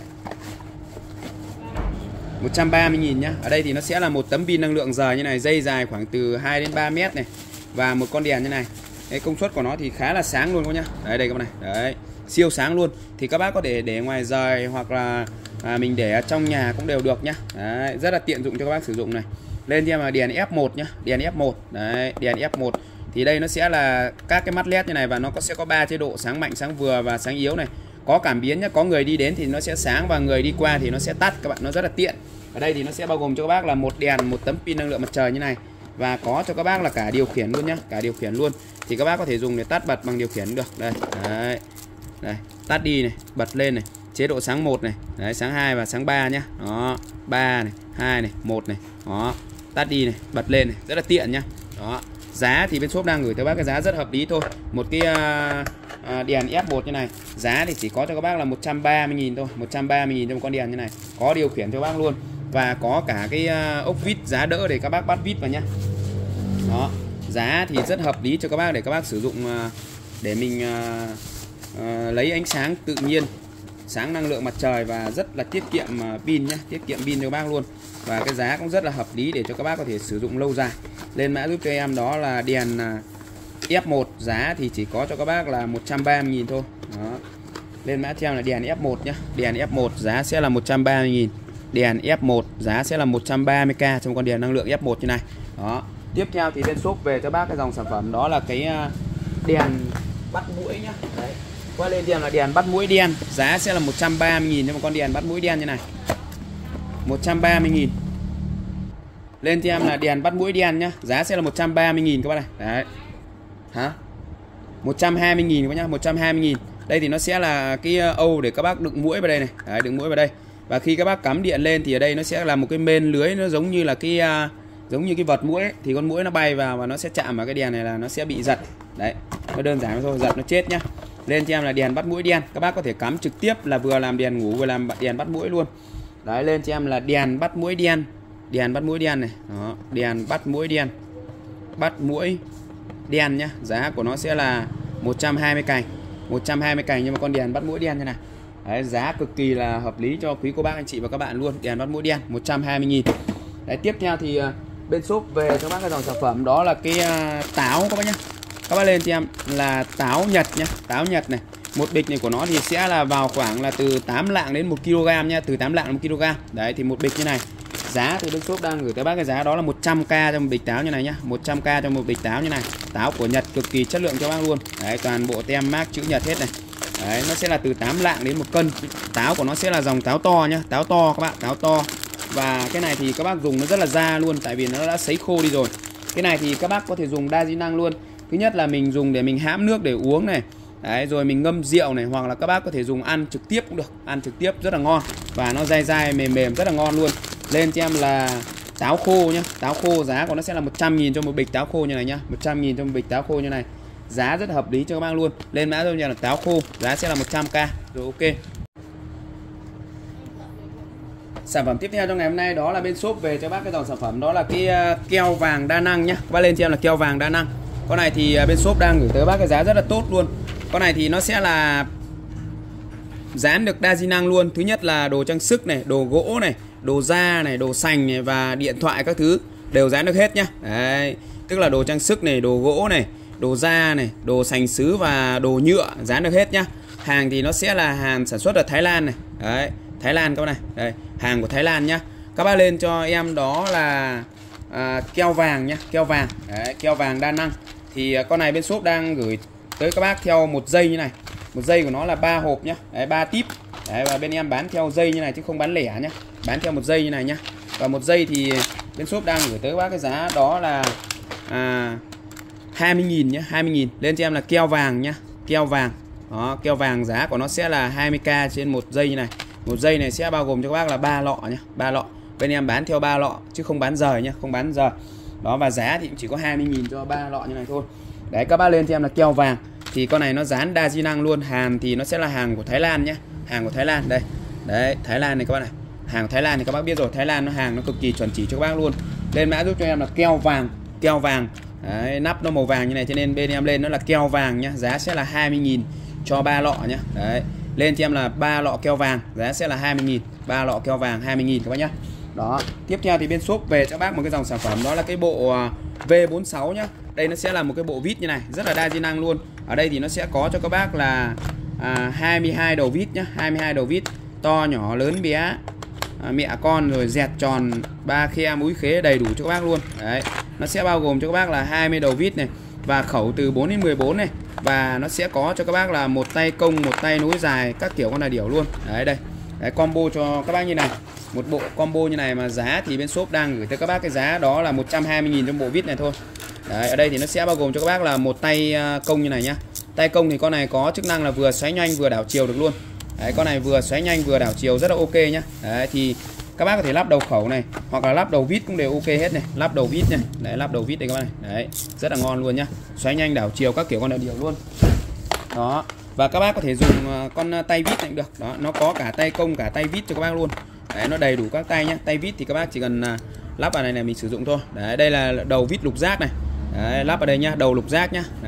một trăm ba mươi nghìn nhá. Ở đây thì nó sẽ là một tấm pin năng lượng rời như này, dây dài khoảng từ hai đến ba mét này và một con đèn như này. Đấy, công suất của nó thì khá là sáng luôn các nhá. Đấy, đây các bạn này. Đấy, siêu sáng luôn. Thì các bác có thể để ngoài rời hoặc là à, mình để ở trong nhà cũng đều được nhá. Đấy, rất là tiện dụng cho các bác sử dụng này. Lên cho em là đèn F một nhá, đèn F một. Đấy, đèn F một. Thì đây nó sẽ là các cái mắt led như này và nó có sẽ có ba chế độ sáng mạnh, sáng vừa và sáng yếu này. Có cảm biến nhá, có người đi đến thì nó sẽ sáng và người đi qua thì nó sẽ tắt các bạn, nó rất là tiện. Ở đây thì nó sẽ bao gồm cho các bác là một đèn, một tấm pin năng lượng mặt trời như này và có cho các bác là cả điều khiển luôn nhá, cả điều khiển luôn. Thì các bác có thể dùng để tắt bật bằng điều khiển được. Đây. Đấy. Đây, tắt đi này, bật lên này, chế độ sáng một này, đấy, sáng hai và sáng ba nhá. Đó, ba này, hai này, một này. Đó, tắt đi này, bật lên này, rất là tiện nhá. Đó. Giá thì bên shop đang gửi tới bác cái giá rất hợp lý thôi. Một cái uh, uh, đèn F một như này, giá thì chỉ có cho các bác là một trăm ba mươi nghìn thôi, một trăm ba mươi nghìn cho một con đèn như này. Có điều khiển cho bác luôn và có cả cái uh, ốc vít giá đỡ để các bác bắt vít vào nhá. Đó. Giá thì rất hợp lý cho các bác để các bác sử dụng uh, để mình à, à, lấy ánh sáng tự nhiên, sáng năng lượng mặt trời và rất là tiết kiệm pin nhé, tiết kiệm pin cho các bác luôn. Và cái giá cũng rất là hợp lý để cho các bác có thể sử dụng lâu dài. Lên mã giúp cho em đó là đèn F một, giá thì chỉ có cho các bác là một trăm ba mươi nghìn thôi. Đó. Lên mã cho em là đèn F một nhé. Đèn F một giá sẽ là một trăm ba mươi nghìn. Đèn F một giá sẽ là một trăm ba mươi k trong con đèn năng lượng F một như này. Đó. Tiếp theo thì bên shop về cho bác cái dòng sản phẩm đó là cái đèn bắt muỗi nhá. Đấy. Qua lên đèn là đèn bắt muỗi đen, giá sẽ là một trăm ba mươi nghìn cho một con đèn bắt muỗi đen như này. một trăm ba mươi nghìn. Lên cho em là đèn bắt muỗi đen nhá, giá sẽ là một trăm ba mươi nghìn các bác này. Đấy. Hả? một trăm hai mươi nghìn các bác nhá, một trăm hai mươi nghìn. Đây thì nó sẽ là cái âu để các bác đựng muỗi vào đây này. Đấy, đựng muỗi vào đây. Và khi các bác cắm điện lên thì ở đây nó sẽ là một cái mên lưới, nó giống như là cái uh, giống như cái vật muỗi ấy. Thì con muỗi nó bay vào và nó sẽ chạm vào cái đèn này là nó sẽ bị giật. Đấy, nó đơn giản thôi, giật nó chết nhá. Lên cho em là đèn bắt muỗi đen, các bác có thể cắm trực tiếp là vừa làm đèn ngủ vừa làm đèn bắt muỗi luôn. Đấy, lên cho em là đèn bắt muỗi đen, đèn bắt muỗi đen này. Đó, đèn bắt muỗi đen, bắt muỗi đen nhá, giá của nó sẽ là một trăm hai mươi cành, một trăm hai mươi cành nhưng mà con đèn bắt muỗi đen như này. Đấy, giá cực kỳ là hợp lý cho quý cô bác anh chị và các bạn luôn. Đèn bắt muỗi đen một trăm hai mươi nghìn. Đấy, tiếp theo thì bên shop về cho bác cái dòng sản phẩm đó là cái uh, táo các bác nhá. Các bác lên cho em là táo Nhật nhá, táo Nhật này. Một bịch này của nó thì sẽ là vào khoảng là từ tám lạng đến một ki lô gam nha, từ tám lạng đến một ki lô gam. Đấy thì một bịch như này. Giá thì bên shop đang gửi tới bác cái giá đó là một trăm k cho một bịch táo như này nhá, một trăm k cho một bịch táo như này. Táo của Nhật cực kỳ chất lượng cho bác luôn. Đấy, toàn bộ tem mác chữ Nhật hết này. Đấy, nó sẽ là từ tám lạng đến một cân. Táo của nó sẽ là dòng táo to nhá, táo to các bạn, táo to. Và cái này thì các bác dùng nó rất là da luôn, tại vì nó đã sấy khô đi rồi. Cái này thì các bác có thể dùng đa di năng luôn. Thứ nhất là mình dùng để mình hãm nước để uống này. Đấy, rồi mình ngâm rượu này, hoặc là các bác có thể dùng ăn trực tiếp cũng được, ăn trực tiếp rất là ngon và nó dai dai mềm mềm rất là ngon luôn. Lên cho em là táo khô nhá, táo khô giá của nó sẽ là một trăm nghìn cho một bịch táo khô như này nhá, một trăm nghìn cho một bịch táo khô như này. Giá rất hợp lý cho các bác luôn. Lên mã cho em là táo khô, giá sẽ là một trăm k. Rồi ok. Sản phẩm tiếp theo trong ngày hôm nay đó là bên shop về cho bác cái dòng sản phẩm đó là cái keo vàng đa năng nhá. Các bác lên cho em là keo vàng đa năng. Con này thì bên shop đang gửi tới bác cái giá rất là tốt luôn. Con này thì nó sẽ là dán được đa di năng luôn. Thứ nhất là đồ trang sức này, đồ gỗ này, đồ da này, đồ sành này và điện thoại các thứ đều dán được hết nhá. Đấy, tức là đồ trang sức này, đồ gỗ này, đồ da này, đồ sành sứ và đồ nhựa dán được hết nhá. Hàng thì nó sẽ là hàng sản xuất ở Thái Lan này. Đấy, Thái Lan các bác này. Đây, hàng của Thái Lan nhá. Các bác lên cho em đó là à, keo vàng nhá, keo vàng. Đấy, keo vàng đa năng. Thì à, con này bên shop đang gửi tới các bác theo một dây như này. Một dây của nó là ba hộp nhá. Đấy, ba típ. Đấy, và bên em bán theo dây như này chứ không bán lẻ nhá. Bán theo một dây như này nhá. Và một dây thì bên shop đang gửi tới các bác cái giá đó là à, hai mươi nghìn nhá, hai mươi nghìn. Lên cho em là keo vàng nhá, keo vàng. Đó, keo vàng giá của nó sẽ là hai mươi k trên một dây như này. Một dây này sẽ bao gồm cho các bác là ba lọ nhá, ba lọ. Bên em bán theo ba lọ chứ không bán giờ nhá, không bán giờ. Đó, và giá thì cũng chỉ có hai mươi nghìn cho ba lọ như này thôi. Đấy, các bác lên cho em là keo vàng. Thì con này nó dán đa di năng luôn. Hàng thì nó sẽ là hàng của Thái Lan nhá. Hàng của Thái Lan đây. Đấy, Thái Lan này các bác này. Hàng của Thái Lan thì các bác biết rồi, Thái Lan nó hàng nó cực kỳ chuẩn chỉ cho các bác luôn. Lên mã giúp cho em là keo vàng, keo vàng. Đấy, nắp nó màu vàng như này cho nên bên em lên nó là keo vàng nhá. Giá sẽ là hai mươi nghìn cho ba lọ nhá. Đấy. Lên cho em là ba lọ keo vàng, giá sẽ là hai mươi nghìn. ba lọ keo vàng hai mươi nghìn các bác nhá. Đó, tiếp theo thì bên shop về cho bác một cái dòng sản phẩm đó là cái bộ V bốn mươi sáu nhá. Đây nó sẽ là một cái bộ vít như này, rất là đa di năng luôn. Ở đây thì nó sẽ có cho các bác là à, hai mươi hai đầu vít nhá, hai mươi hai đầu vít, to nhỏ lớn bé, à, mẹ con rồi dẹt tròn, ba khe múi khế đầy đủ cho các bác luôn. Đấy, nó sẽ bao gồm cho các bác là hai mươi đầu vít này và khẩu từ bốn đến mười bốn này. Và nó sẽ có cho các bác là một tay công, một tay nối dài, các kiểu con là điểu luôn. Đấy đây. Đấy, combo cho các bác như này. Một bộ combo như này mà giá thì bên shop đang gửi tới các bác cái giá đó là một trăm hai mươi nghìn trong bộ vít này thôi. Đấy, ở đây thì nó sẽ bao gồm cho các bác là một tay công như này nhá. Tay công thì con này có chức năng là vừa xoáy nhanh vừa đảo chiều được luôn. Đấy, con này vừa xoáy nhanh vừa đảo chiều rất là ok nhá. Đấy thì các bác có thể lắp đầu khẩu này hoặc là lắp đầu vít cũng đều ok hết này, lắp đầu vít này. Đấy, lắp đầu vít đây các bác này. Đấy, rất là ngon luôn nhá. Xoáy nhanh đảo chiều các kiểu con là điều luôn. Đó. Và các bác có thể dùng con tay vít này cũng được. Đó, nó có cả tay công cả tay vít cho các bác luôn. Đấy, nó đầy đủ các tay nhá. Tay vít thì các bác chỉ cần lắp vào này này mình sử dụng thôi. Đấy, đây là đầu vít lục giác này. Đấy, lắp vào đây nhá, đầu lục giác nhá. Đấy.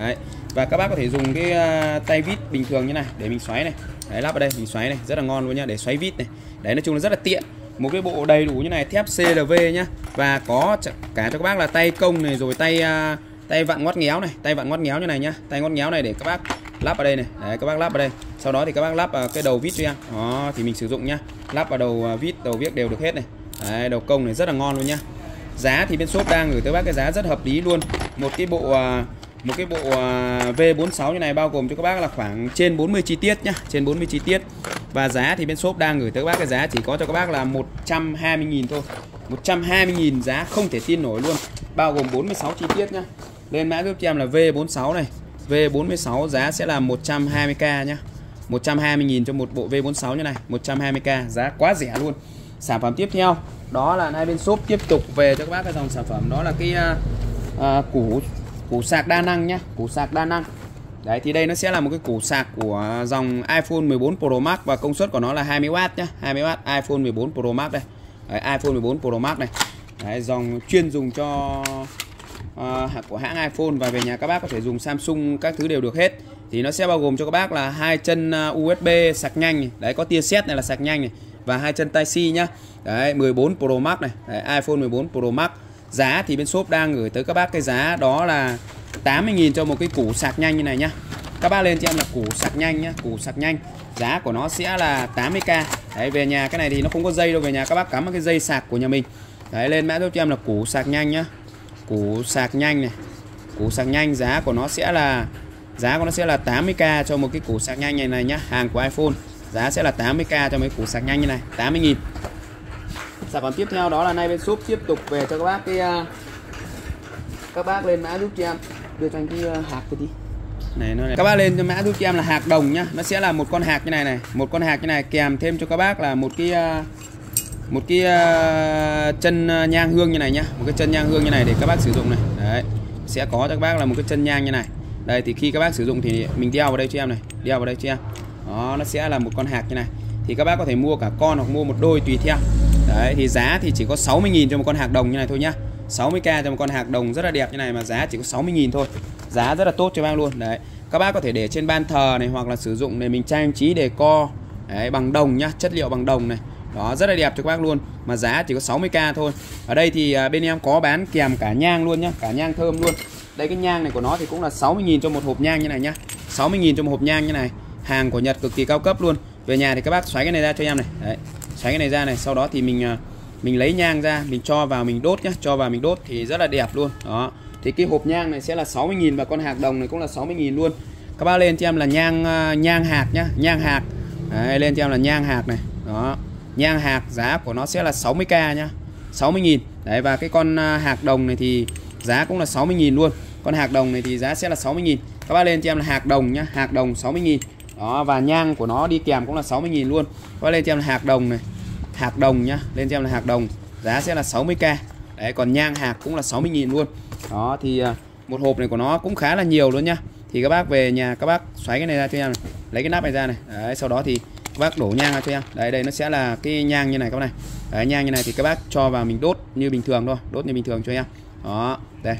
Và các bác có thể dùng cái uh, tay vít bình thường như này để mình xoáy này. Đấy, lắp ở đây mình xoáy này, rất là ngon luôn nhá, để xoáy vít này. Đấy, nói chung là rất là tiện. Một cái bộ đầy đủ như này, thép xê lờ vê nhá. Và có cả cho các bác là tay công này, rồi tay uh, tay vặn ngoắt ngéo này, tay vặn ngoắt ngéo như này nhá. Tay ngoắt ngéo này để các bác lắp ở đây này. Đấy, các bác lắp ở đây. Sau đó thì các bác lắp vào cái đầu vít cho em. Đó, thì mình sử dụng nhá. Lắp vào đầu vít, đầu viết đều được hết này. Đấy, đầu công này rất là ngon luôn nhá. Giá thì bên shop đang gửi tới bác cái giá rất hợp lý luôn. Một cái bộ uh, một cái bộ uh, vê bốn sáu như này bao gồm cho các bác là khoảng trên bốn mươi chi tiết nhá, trên bốn mươi chi tiết. Và giá thì bên shop đang gửi tới các bác cái giá chỉ có cho các bác là một trăm hai mươi nghìn thôi. một trăm hai mươi nghìn, giá không thể tin nổi luôn. Bao gồm bốn mươi sáu chi tiết nhá. Lên mã giúp cho em là vê bốn sáu này. vê bốn sáu giá sẽ là một trăm hai mươi k nhá. một trăm hai mươi nghìn cho một bộ vê bốn sáu như này, một trăm hai mươi k, giá quá rẻ luôn. Sản phẩm tiếp theo đó là hai bên shop tiếp tục về cho các bác cái dòng sản phẩm đó là cái uh, uh, củ củ sạc đa năng nhá, củ sạc đa năng. Đấy, thì đây nó sẽ là một cái củ sạc của dòng iPhone mười bốn Pro Max và công suất của nó là hai mươi oát nhá, hai mươi oát, iPhone mười bốn Pro Max đây. Đấy, iPhone mười bốn Pro Max này. Đấy, dòng chuyên dùng cho uh, của hãng iPhone, và về nhà các bác có thể dùng Samsung các thứ đều được hết. Thì nó sẽ bao gồm cho các bác là hai chân u ét bê sạc nhanh này. Đấy, có tia sét này là sạc nhanh này, và hai chân Type-C nhá. Đấy, mười bốn Pro Max này. Đấy, iPhone mười bốn Pro Max. Giá thì bên shop đang gửi tới các bác cái giá đó là tám mươi nghìn cho một cái củ sạc nhanh như này nhá. Các bác lên cho em là củ sạc nhanh nhá, củ sạc nhanh. Giá của nó sẽ là tám mươi k. Đấy, về nhà cái này thì nó không có dây đâu, về nhà các bác cắm vào cái dây sạc của nhà mình. Đấy, lên mã giúp cho em là củ sạc nhanh nhá. Củ sạc nhanh này. Củ sạc nhanh giá của nó sẽ là giá của nó sẽ là tám mươi k cho một cái củ sạc nhanh này này nhá, hàng của iPhone. Giá sẽ là tám mươi k cho mấy củ sạc nhanh như này, tám mươi nghìn. Sản phẩm tiếp theo đó là nay bên shop tiếp tục về cho các bác cái uh, các bác lên mã giúp cho em, đưa cho anh cái uh, hạt cái tí này, nó này. Các bác lên cho mã giúp cho em là hạt đồng nhá. Nó sẽ là một con hạt như này này, một con hạt như này, kèm thêm cho các bác là một cái uh, một cái uh, chân nhang hương như này nhá, một cái chân nhang hương như này để các bác sử dụng này. Đấy, sẽ có cho các bác là một cái chân nhang như này. Đây, thì khi các bác sử dụng thì mình đeo vào đây cho em này, đeo vào đây cho em. Đó, nó sẽ là một con hạt như này. Thì các bác có thể mua cả con hoặc mua một đôi tùy theo. Đấy, thì giá thì chỉ có sáu mươi nghìn cho một con hạt đồng như này thôi nhá. sáu mươi k cho một con hạt đồng rất là đẹp như này mà giá chỉ có sáu mươi nghìn thôi. Giá rất là tốt cho bác luôn. Đấy, các bác có thể để trên ban thờ này, hoặc là sử dụng để mình trang trí decor. Đấy, bằng đồng nhá, chất liệu bằng đồng này. Đó, rất là đẹp cho các bác luôn. Mà giá chỉ có sáu mươi k thôi. Ở đây thì bên em có bán kèm cả nhang luôn nhá, cả nhang thơm luôn. Đây, cái nhang này của nó thì cũng là sáu mươi nghìn cho một hộp nhang như này nhá. sáu mươi nghìn cho một hộp nhang như này. Hàng của Nhật cực kỳ cao cấp luôn. Về nhà thì các bác xoáy cái này ra cho em này. Đấy, xoáy cái này ra này, sau đó thì mình mình lấy nhang ra, mình cho vào mình đốt nhá, cho vào mình đốt thì rất là đẹp luôn. Đó. Thì cái hộp nhang này sẽ là sáu mươi nghìn và con hạt đồng này cũng là sáu mươi nghìn luôn. Các bác lên cho em là nhang nhang hạt nhá, nhang hạt. Đấy, lên cho em là nhang hạt này. Đó. Nhang hạt giá của nó sẽ là sáu mươi k nhá. sáu mươi nghìn. Đấy, và cái con hạt đồng này thì giá cũng là sáu mươi nghìn luôn. Con hạt đồng này thì giá sẽ là sáu mươi nghìn. Các bác lên cho em là hạt đồng nhá, hạt đồng sáu mươi nghìn. Đó, và nhang của nó đi kèm cũng là sáu mươi nghìn luôn. Các bác lên cho em là hạt đồng này. Hạt đồng nhá, lên cho em là hạt đồng, giá sẽ là sáu mươi k. Đấy, còn nhang hạt cũng là sáu mươi nghìn luôn. Đó, thì một hộp này của nó cũng khá là nhiều luôn nhá. Thì các bác về nhà các bác xoáy cái này ra cho em này. Lấy cái nắp này ra này. Đấy, sau đó thì các bác đổ nhang ra cho em. Đấy, đây nó sẽ là cái nhang như này các bác này. Đấy, nhang như này thì các bác cho vào mình đốt như bình thường thôi, đốt như bình thường cho em. Đó, đây.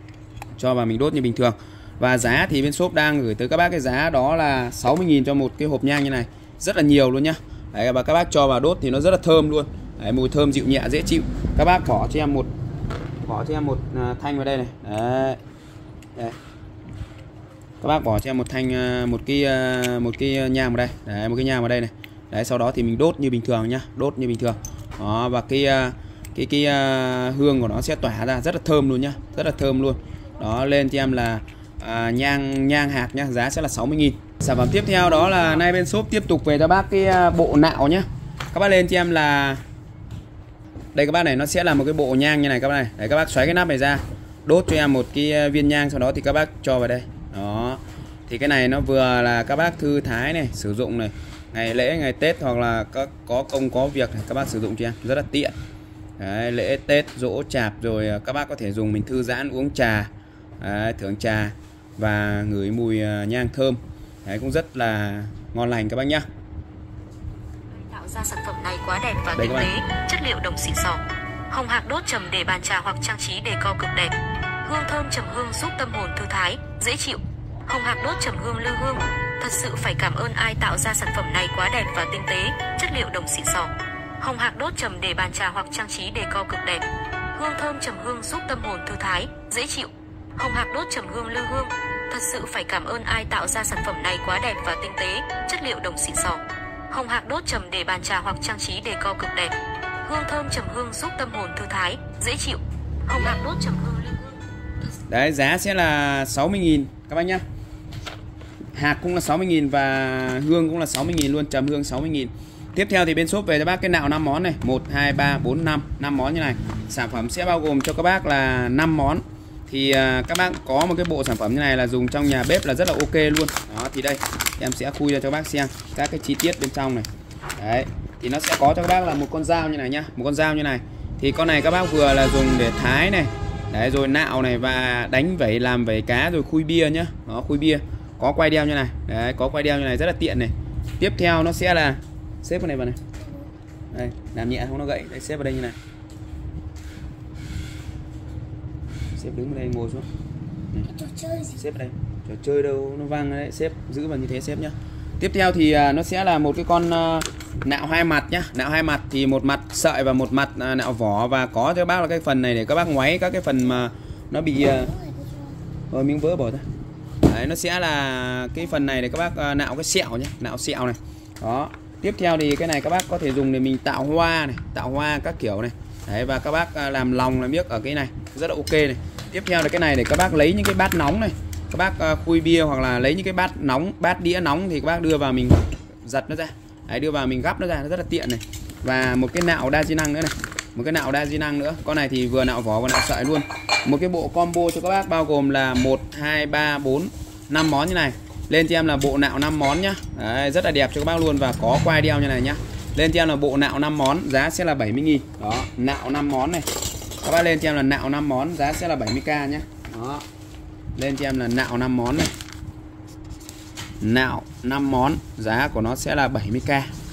Cho vào mình đốt như bình thường. Và giá thì bên shop đang gửi tới các bác cái giá đó là sáu mươi nghìn cho một cái hộp nhang như này. Rất là nhiều luôn nhá. Đấy, và các bác cho vào đốt thì nó rất là thơm luôn. Đấy, mùi thơm dịu nhẹ dễ chịu. Các bác bỏ cho em một bỏ cho em một uh, thanh vào đây này. Đấy. Đây. Các bác bỏ cho em một thanh uh, một cái uh, một cái nhang vào đây. Đấy, một cái nhang vào đây này. Đấy, sau đó thì mình đốt như bình thường nhá, đốt như bình thường. Đó, và cái uh, cái cái uh, hương của nó sẽ tỏa ra rất là thơm luôn nhá, rất là thơm luôn. Đó, lên cho em là À, nhang nhang hạt nhá, giá sẽ là sáu mươi nghìn. Sản phẩm tiếp theo đó là nay bên shop tiếp tục về cho bác cái bộ nạo nhá. Các bác lên cho em là đây các bác này, nó sẽ là một cái bộ nhang như này các bác này. Đấy, các bác xoáy cái nắp này ra, đốt cho em một cái viên nhang, sau đó thì các bác cho vào đây. Đó. Thì cái này nó vừa là các bác thư thái này, sử dụng này, ngày lễ ngày Tết hoặc là có có công có việc này, các bác sử dụng cho em rất là tiện. Đấy, lễ Tết giỗ chạp rồi các bác có thể dùng mình thư giãn uống trà. Đấy, thưởng trà và ngửi mùi nhang thơm. Đấy, cũng rất là ngon lành các bác nhá. Tạo ra sản phẩm này quá đẹp và tinh tế, chất liệu đồng xịn sò. Hồng hạc đốt trầm để bàn trà hoặc trang trí decor cực đẹp. Hương thơm trầm hương giúp tâm hồn thư thái, dễ chịu. Hồng hạc đốt trầm hương lư hương. Thật sự phải cảm ơn ai tạo ra sản phẩm này quá đẹp và tinh tế, chất liệu đồng xịn sò. Hồng hạc đốt trầm để bàn trà hoặc trang trí decor cực đẹp. Hương thơm trầm hương giúp tâm hồn thư thái, dễ chịu. Hồng hạc đốt trầm hương lư hương. Thật sự phải cảm ơn ai tạo ra sản phẩm này quá đẹp và tinh tế, chất liệu đồng xịn sò. Hồng hạc đốt trầm để bàn trà hoặc trang trí decor cực đẹp. Hương thơm trầm hương giúp tâm hồn thư thái, dễ chịu. Hồng hạc đốt trầm hương lư hương. Đấy, giá sẽ là sáu mươi nghìn các bác nhá. Hạc cũng là sáu mươi nghìn và hương cũng là sáu mươi nghìn luôn, trầm hương sáu mươi nghìn. Tiếp theo thì bên shop về cho bác cái nạo năm món này, một hai ba bốn năm, năm món như này. Sản phẩm sẽ bao gồm cho các bác là năm món. Thì uh, các bác có một cái bộ sản phẩm như này là dùng trong nhà bếp là rất là ok luôn. Đó thì đây, em sẽ khui ra cho các bác xem các cái chi tiết bên trong này. Đấy, thì nó sẽ có cho các bác là một con dao như này nhá, một con dao như này. Thì con này các bác vừa là dùng để thái này, đấy, rồi nạo này và đánh vẩy, làm vẩy cá, rồi khui bia nhá. Đó, khui bia. Có quay đeo như này. Đấy, có quay đeo như này rất là tiện này. Tiếp theo nó sẽ là xếp vào này vào này. Đây, làm nhẹ không nó gãy. Đây, xếp vào đây như này. Xếp đứng vào đây, ngồi xuống. Này. Xếp vào đây. Trò chơi đâu nó văng đấy, xếp giữ vào như thế xếp nhá. Tiếp theo thì uh, nó sẽ là một cái con uh, nạo hai mặt nhá. Nạo hai mặt thì một mặt sợi và một mặt uh, nạo vỏ, và có cho các bác là cái phần này để các bác ngoáy các cái phần mà nó bị uh... rồi miếng vỡ bỏ ra. Đấy, nó sẽ là cái phần này để các bác uh, nạo cái sẹo nhé, nạo sẹo này. Đó. Tiếp theo thì cái này các bác có thể dùng để mình tạo hoa này, tạo hoa các kiểu này. Đấy, và các bác uh, làm lòng làm miếc ở cái này rất là ok này. Tiếp theo là cái này để các bác lấy những cái bát nóng này, các bác uh, khui bia hoặc là lấy những cái bát nóng, bát đĩa nóng thì các bác đưa vào mình giật nó ra. Đấy, đưa vào mình gắp nó ra, nó rất là tiện này. Và một cái nạo đa di năng nữa này, một cái nạo đa di năng nữa. Con này thì vừa nạo vỏ vừa nạo sợi luôn. Một cái bộ combo cho các bác bao gồm là một hai ba bốn năm món như này. Lên cho em là bộ nạo năm món nhá. Đấy, rất là đẹp cho các bác luôn và có quai đeo như này nhá. Lên cho em là bộ nạo năm món, giá sẽ là bảy mươi nghìn. Đó, nạo năm món này. Các bác lên cho em là nạo năm món, giá sẽ là bảy mươi k nhá. Đó. Lên cho em là nạo năm món này. Nạo năm món, giá của nó sẽ là bảy mươi k.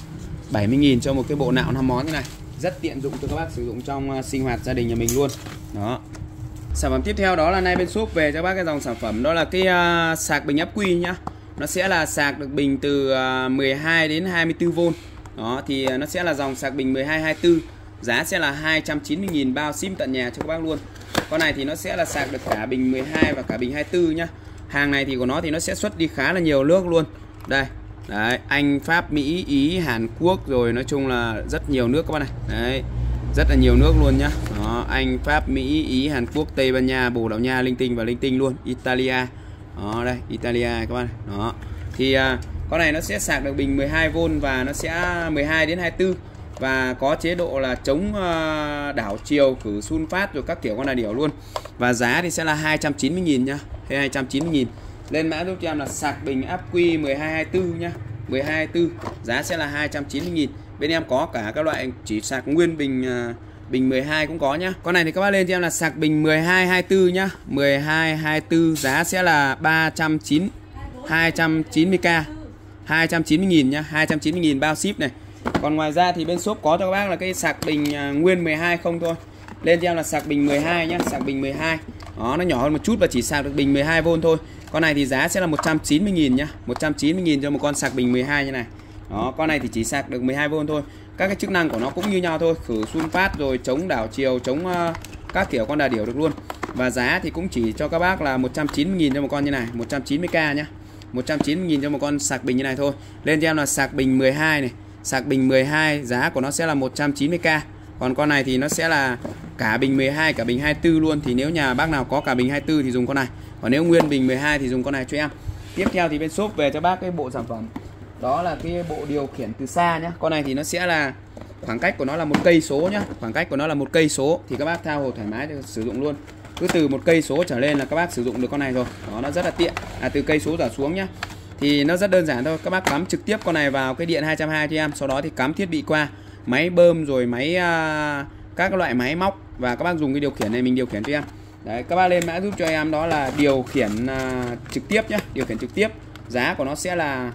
bảy mươi nghìn cho một cái bộ nạo năm món như này. Rất tiện dụng cho các bác sử dụng trong uh, sinh hoạt gia đình nhà mình luôn. Đó. Sản phẩm tiếp theo đó là nay bên shop về cho các bác cái dòng sản phẩm đó là cái uh, sạc bình ắc quy nhá. Nó sẽ là sạc được bình từ uh, mười hai đến hai mươi tư vôn. Đó thì uh, nó sẽ là dòng sạc bình mười hai hai mươi tư. Giá sẽ là hai trăm chín mươi nghìn bao ship tận nhà cho các bác luôn. Con này thì nó sẽ là sạc được cả bình mười hai và cả bình hai mươi tư nhá. Hàng này thì của nó thì nó sẽ xuất đi khá là nhiều nước luôn. Đây. Đấy, Anh, Pháp, Mỹ, Ý, Hàn Quốc, rồi nói chung là rất nhiều nước các bạn này. Đấy, rất là nhiều nước luôn nhá. Đó, Anh, Pháp, Mỹ, Ý, Hàn Quốc, Tây Ban Nha, Bồ Đào Nha, linh tinh và linh tinh luôn. Italia. Đó, đây, Italia các bạn. Đó. Thì à, con này nó sẽ sạc được bình mười hai vôn và nó sẽ mười hai đến hai mươi tư và có chế độ là chống uh, đảo chiều, khử sun phát rồi các kiểu con là điều luôn. Và giá thì sẽ là hai trăm chín mươi nghìn nhá. Hay hai trăm chín mươi nghìn. Lên mã giúp cho em là sạc bình ắc quy mười hai hai mươi tư nhá. mười hai hai mươi tư, giá sẽ là hai trăm chín mươi nghìn. Bên em có cả các loại chỉ sạc nguyên bình uh, bình mười hai cũng có nhá. Con này thì các bác lên cho em là sạc bình mười hai hai mươi tư nhá. mười hai hai mươi tư giá sẽ là ba trăm chín mươi, hai trăm chín mươi k. hai trăm chín mươi nghìn nhá, hai trăm chín mươi nghìn bao ship này. Còn ngoài ra thì bên shop có cho các bác là cái sạc bình uh, nguyên mười hai không thôi. Lên cho em là sạc bình mười hai nhá, sạc bình mười hai. Đó, nó nhỏ hơn một chút và chỉ sạc được bình mười hai vôn thôi. Con này thì giá sẽ là một trăm chín mươi nghìn nhá, một trăm chín mươi nghìn cho một con sạc bình mười hai như này. Đó, con này thì chỉ sạc được mười hai vôn thôi. Các cái chức năng của nó cũng như nhau thôi, khử sun phát rồi chống đảo chiều, chống uh, các kiểu con đà điểu được luôn. Và giá thì cũng chỉ cho các bác là một trăm chín mươi nghìn cho một con như này, một trăm chín mươi k nhá. một trăm chín mươi nghìn cho một con sạc bình như này thôi. Lên cho em là sạc bình mười hai này, sạc bình mười hai giá của nó sẽ là một trăm chín mươi k. Còn con này thì nó sẽ là cả bình mười hai cả bình hai mươi tư luôn. Thì nếu nhà bác nào có cả bình hai mươi tư thì dùng con này. Còn nếu nguyên bình mười hai thì dùng con này cho em. Tiếp theo thì bên shop về cho bác cái bộ sản phẩm đó là cái bộ điều khiển từ xa nhá. Con này thì nó sẽ là khoảng cách của nó là một cây số nhá. Khoảng cách của nó là một cây số thì các bác tha hồ thoải mái để sử dụng luôn. Cứ từ một cây số trở lên là các bác sử dụng được con này rồi. Đó, nó rất là tiện. À, từ cây số trở xuống nhá. Thì nó rất đơn giản thôi. Các bác cắm trực tiếp con này vào cái điện hai trăm hai mươi cho em. Sau đó thì cắm thiết bị qua máy bơm rồi máy uh, các loại máy móc và các bác dùng cái điều khiển này mình điều khiển cho em. Đấy, các bác lên mã giúp cho em đó là điều khiển uh, trực tiếp nhé, điều khiển trực tiếp. Giá của nó sẽ là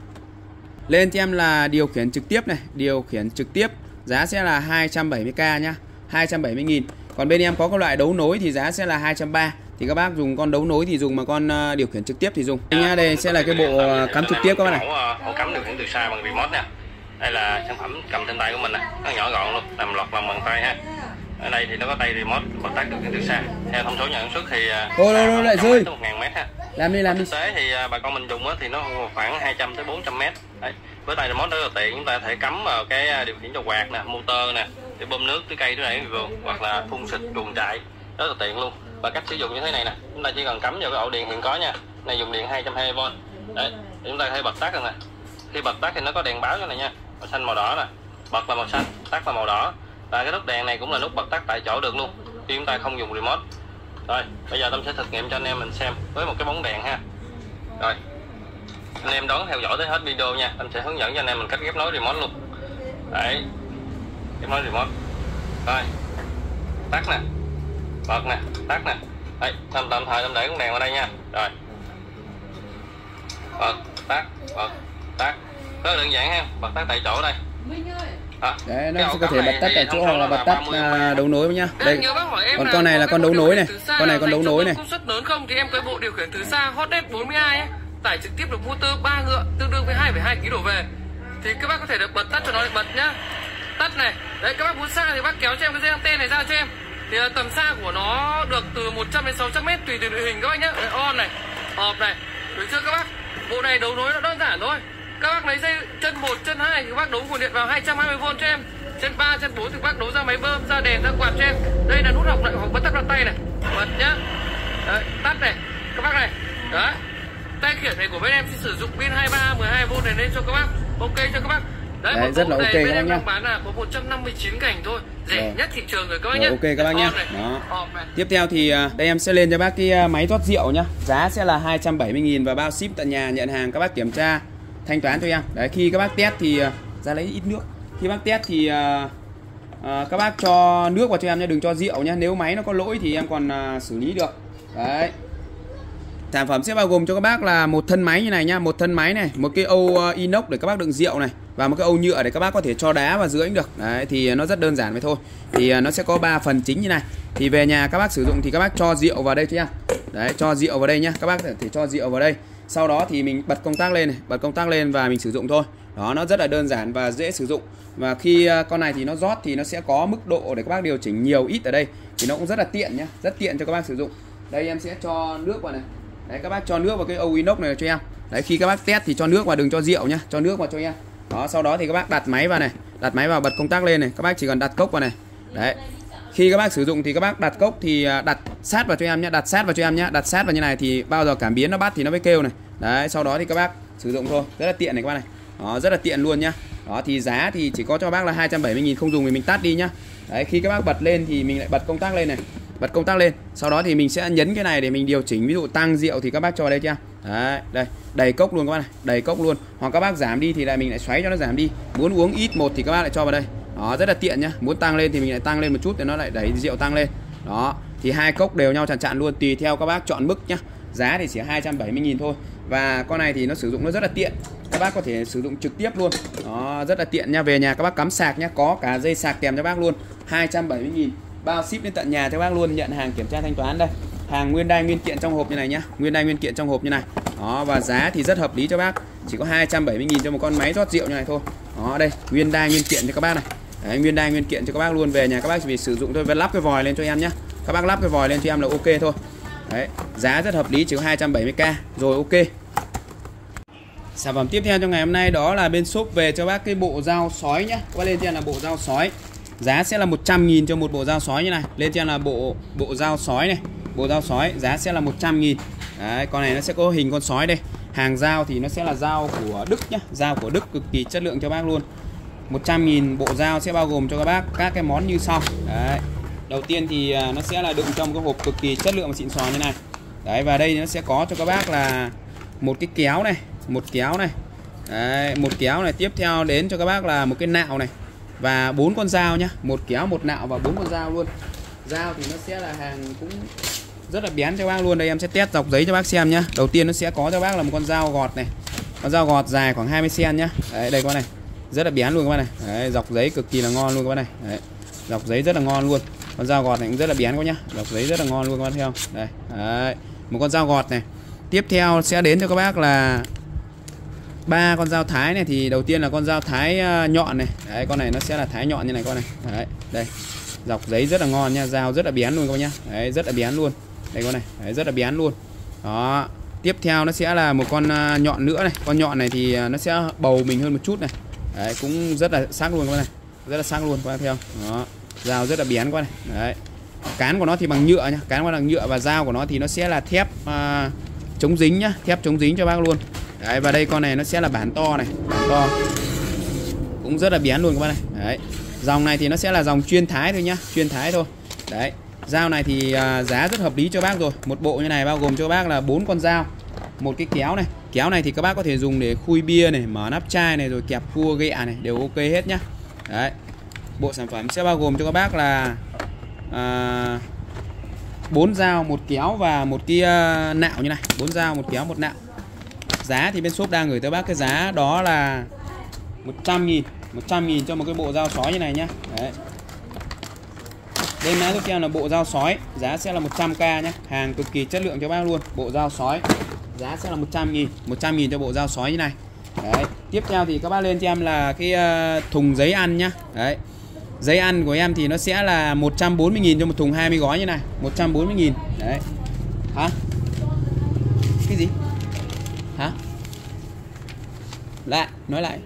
lên cho em là điều khiển trực tiếp này, điều khiển trực tiếp giá sẽ là hai trăm bảy mươi k nhá, hai trăm bảy mươi nghìn. Còn bên em có các loại đấu nối thì giá sẽ là hai trăm ba mươi. thì các bác dùng con đấu nối thì dùng, mà con điều khiển trực tiếp thì dùng. Đây nha, đây sẽ là cái bộ cắm trực tiếp các bác này. Ổ cắm điều khiển từ xa bằng remote nha. Đây là sản phẩm cầm trên tay của mình nè, nó nhỏ gọn luôn, làm lọt lòng bàn tay ha. Ở đây thì nó có tay remote bật tắt điều khiển từ xa. Theo thông số nhà sản xuất thì ôi ôi lại rơi một nghìn mét ha. Làm đi làm đi. Thực tế thì bà con mình dùng thì nó khoảng hai trăm tới bốn trăm mét. Đấy. Với tay remote rất là tiện, chúng ta có thể cắm vào cái điều khiển cho quạt nè, motor nè, để bơm nước tưới cây tưới rẫy vườn, hoặc là phun xịt chuồng trại, rất là tiện luôn. Và cách sử dụng như thế này nè, chúng ta chỉ cần cắm vào cái ổ điện hiện có nha. Này dùng điện hai trăm hai mươi vôn. Đấy, để chúng ta có thể bật tắt rồi nè. Khi bật tắt thì nó có đèn báo cho này nha, màu xanh màu đỏ nè, bật là màu xanh, tắt là màu đỏ. Và cái nút đèn này cũng là nút bật tắt tại chỗ được luôn, khi chúng ta không dùng remote. Rồi, bây giờ Tâm sẽ thực nghiệm cho anh em mình xem với một cái bóng đèn ha. Rồi, anh em đón theo dõi tới hết video nha, anh sẽ hướng dẫn cho anh em mình cách ghép nối remote luôn. Đấy, ghép nối remote. Rồi, tắt nè, bật nè, tắt nè. Đấy, tạm tạm thời Tâm để con đèn vào đây nha. Rồi, bật, tắt, bật, tắt. Rất là đơn giản ha, bật tắt tại chỗ đây. À, đấy, nó sẽ có thể bật tắt tại chỗ hoặc là bật tắt uh, đấu nối nhá. Đây, còn con này là con đấu nối này, con này con đấu nối này. Công suất lớn không thì em có bộ điều khiển từ xa Hotnet bốn mươi hai ấy, tải trực tiếp được motor ba ngựa tương đương với hai phẩy hai ki lô gam đổ về. Thì các bác có thể được bật tắt cho nó bật nhá. Tắt này. Đấy, các bác muốn xa thì bác kéo cho em cái dây anten này ra cho em. Thì tầm xa của nó được từ một trăm đến sáu trăm mét tùy từ đội hình các bác nhá. Đấy, on này, off này. Được chưa các bác? Bộ này đấu nối nó đơn giản thôi. Các bác lấy dây chân một, chân hai thì các bác đấu nguồn điện vào hai trăm hai mươi vôn cho em. Chân ba, chân bốn thì các bác đấu ra máy bơm, ra đèn, ra quạt cho em. Đây là nút học lại hoặc bật tắt bằng tay này. Bật nhá. Đấy, tắt này. Các bác này. Đấy. Tay khiển này của bên em sẽ sử dụng pin hai mươi ba mười hai vôn này lên cho các bác. Ok cho các bác. Đấy, đấy rất là ok các bác nhá. Bán là có một trăm năm mươi chín cảnh thôi, rẻ rồi. Nhất thị trường rồi các bác rồi, nhá. Ok các bác nhá. Đó. Tiếp theo thì đây em sẽ lên cho bác cái máy rót rượu nhá. Giá sẽ là hai trăm bảy mươi nghìn và bao ship tận nhà, nhận hàng các bác kiểm tra thanh toán cho em. Đấy, khi các bác test thì ra lấy ít nước. Khi bác test thì uh, uh, các bác cho nước vào cho em nhé, đừng cho rượu nhé. Nếu máy nó có lỗi thì em còn uh, xử lý được. Đấy. Sản phẩm sẽ bao gồm cho các bác là một thân máy như này nhá, một thân máy này, một cái âu uh, inox để các bác đựng rượu này, và một cái âu nhựa để các bác có thể cho đá vào dưới cũng được. Đấy, thì nó rất đơn giản vậy thôi. Thì uh, nó sẽ có ba phần chính như này. Thì về nhà các bác sử dụng thì các bác cho rượu vào đây cho em. Đấy, cho rượu vào đây nhá. Các bác có thể cho rượu vào đây. Sau đó thì mình bật công tắc lên này, bật công tắc lên và mình sử dụng thôi. Đó, nó rất là đơn giản và dễ sử dụng. Và khi con này thì nó rót thì nó sẽ có mức độ để các bác điều chỉnh nhiều ít ở đây. Thì nó cũng rất là tiện nhá, rất tiện cho các bác sử dụng. Đây em sẽ cho nước vào này. Đấy, các bác cho nước vào cái âu inox này cho em. Đấy, khi các bác test thì cho nước vào, đừng cho rượu nhá, cho nước vào cho em. Đó, sau đó thì các bác đặt máy vào này, đặt máy vào, bật công tắc lên này, các bác chỉ cần đặt cốc vào này. Đấy. Khi các bác sử dụng thì các bác đặt cốc thì đặt sát vào cho em nhé, đặt sát vào cho em nhé, đặt sát vào như này thì bao giờ cảm biến nó bắt thì nó mới kêu này. Đấy, sau đó thì các bác sử dụng thôi, rất là tiện này các bác này. Đó, rất là tiện luôn nhá. Đó, thì giá thì chỉ có cho bác là hai trăm bảy mươi nghìn, không dùng thì mình tắt đi nhá. Đấy, khi các bác bật lên thì mình lại bật công tắc lên này, bật công tắc lên. Sau đó thì mình sẽ nhấn cái này để mình điều chỉnh, ví dụ tăng rượu thì các bác cho vào đây chưa. Đấy, đây, đầy cốc luôn các bác này, đầy cốc luôn. Hoặc các bác giảm đi thì lại mình lại xoáy cho nó giảm đi. Muốn uống ít một thì các bác lại cho vào đây. Đó, rất là tiện nhá. Muốn tăng lên thì mình lại tăng lên một chút để nó lại đẩy rượu tăng lên. Đó, thì hai cốc đều nhau chặn chặn luôn, tùy theo các bác chọn mức nhá. Giá thì chỉ hai trăm bảy mươi nghìn thôi. Và con này thì nó sử dụng nó rất là tiện. Các bác có thể sử dụng trực tiếp luôn. Đó, rất là tiện nha. Về nhà các bác cắm sạc nhá, có cả dây sạc kèm cho bác luôn. hai trăm bảy mươi nghìn, bao ship đến tận nhà cho bác luôn, nhận hàng kiểm tra thanh toán đây. Hàng nguyên đai nguyên kiện trong hộp như này nhá, nguyên đai nguyên kiện trong hộp như này. Đó, và giá thì rất hợp lý cho bác, chỉ có hai trăm bảy mươi nghìn cho một con máy rót rượu như này thôi. Đó, đây, nguyên đai nguyên kiện cho các bác này. Đấy, nguyên đai nguyên kiện cho các bác luôn. Về nhà các bác chỉ việc sử dụng thôi và lắp cái vòi lên cho em nhá. Các bác lắp cái vòi lên cho em là ok thôi. Đấy, giá rất hợp lý, chỉ có hai trăm bảy mươi k rồi, ok. Sản phẩm tiếp theo trong ngày hôm nay đó là bên shop về cho bác cái bộ dao sói nhá. Qua lên trên là bộ dao sói. Giá sẽ là một trăm nghìn cho một bộ dao sói như này. Lên trên là bộ bộ dao sói này. Bộ dao sói giá sẽ là một trăm nghìn. Đấy, con này nó sẽ có hình con sói đây. Hàng dao thì nó sẽ là dao của Đức nhá. Dao của Đức cực kỳ chất lượng cho bác luôn. một trăm nghìn bộ dao sẽ bao gồm cho các bác các cái món như sau. Đấy. Đầu tiên thì nó sẽ là đựng trong cái hộp cực kỳ chất lượng và xịn sò như này. Đấy, và đây nó sẽ có cho các bác là một cái kéo này, một kéo này. Đấy, một kéo này, tiếp theo đến cho các bác là một cái nạo này và bốn con dao nhá, một kéo, một nạo và bốn con dao luôn. Dao thì nó sẽ là hàng cũng rất là bén cho bác luôn. Đây em sẽ test dọc giấy cho bác xem nhá. Đầu tiên nó sẽ có cho bác là một con dao gọt này. Con dao gọt dài khoảng hai mươi xăng-ti-mét nhá. Đấy, đây các bác này. Rất là bén luôn các bác này. Đấy, dọc giấy cực kỳ là ngon luôn các bác này. Đấy, dọc giấy rất là ngon luôn. Con dao gọt này cũng rất là bén các bác nhá, lọc giấy rất là ngon luôn các bác thấy không? Đây, đấy, một con dao gọt này. Tiếp theo sẽ đến cho các bác là ba con dao thái này. Thì đầu tiên là con dao thái nhọn này. Đấy, con này nó sẽ là thái nhọn như này con này. Đấy, đây. Dọc giấy rất là ngon nha, dao rất là bén luôn các bác nhá. Đấy, rất là bén luôn. Đây con này, đấy, rất là bén luôn. Đó. Tiếp theo nó sẽ là một con nhọn nữa này. Con nhọn này thì nó sẽ bầu mình hơn một chút này. Đấy, cũng rất là sắc luôn các bác này. Rất là sắc luôn các bác thấy không? Đó. Dao rất là bén quá này. Đấy. Cán của nó thì bằng nhựa nhá, cán của nó bằng nhựa và dao của nó thì nó sẽ là thép uh, chống dính nhá, thép chống dính cho bác luôn. Đấy, và đây con này nó sẽ là bản to này, bản to. Cũng rất là bén luôn các bác này. Đấy. Dòng này thì nó sẽ là dòng chuyên thái thôi nhá, chuyên thái thôi. Đấy. Dao này thì uh, giá rất hợp lý cho bác rồi. Một bộ như này bao gồm cho bác là bốn con dao, một cái kéo này. Kéo này thì các bác có thể dùng để khui bia này, mở nắp chai này, rồi kẹp cua ghẹ này, đều ok hết nhá. Đấy. Bộ sản phẩm sẽ bao gồm cho các bác là à, bốn dao, một kéo và một cái uh, nạo như này. Bốn dao, một kéo, một nạo. Giá thì bên shop đang gửi tới bác cái giá đó là một trăm nghìn. một trăm nghìn cho một cái bộ dao sói như này nhá. Đấy. Đây mã tiếp theo là bộ dao sói, giá sẽ là một trăm k nhé. Hàng cực kỳ chất lượng cho bác luôn. Bộ dao sói giá sẽ là một trăm nghìn. một trăm nghìn cho bộ dao sói như này. Đấy. Tiếp theo thì các bác lên cho em là cái uh, thùng giấy ăn nhá. Đấy. Giấy ăn của em thì nó sẽ là một trăm bốn mươi nghìn cho một thùng hai mươi gói như này. một trăm bốn mươi nghìn. Đấy. Hả? Cái gì? Hả? Lại, nói lại.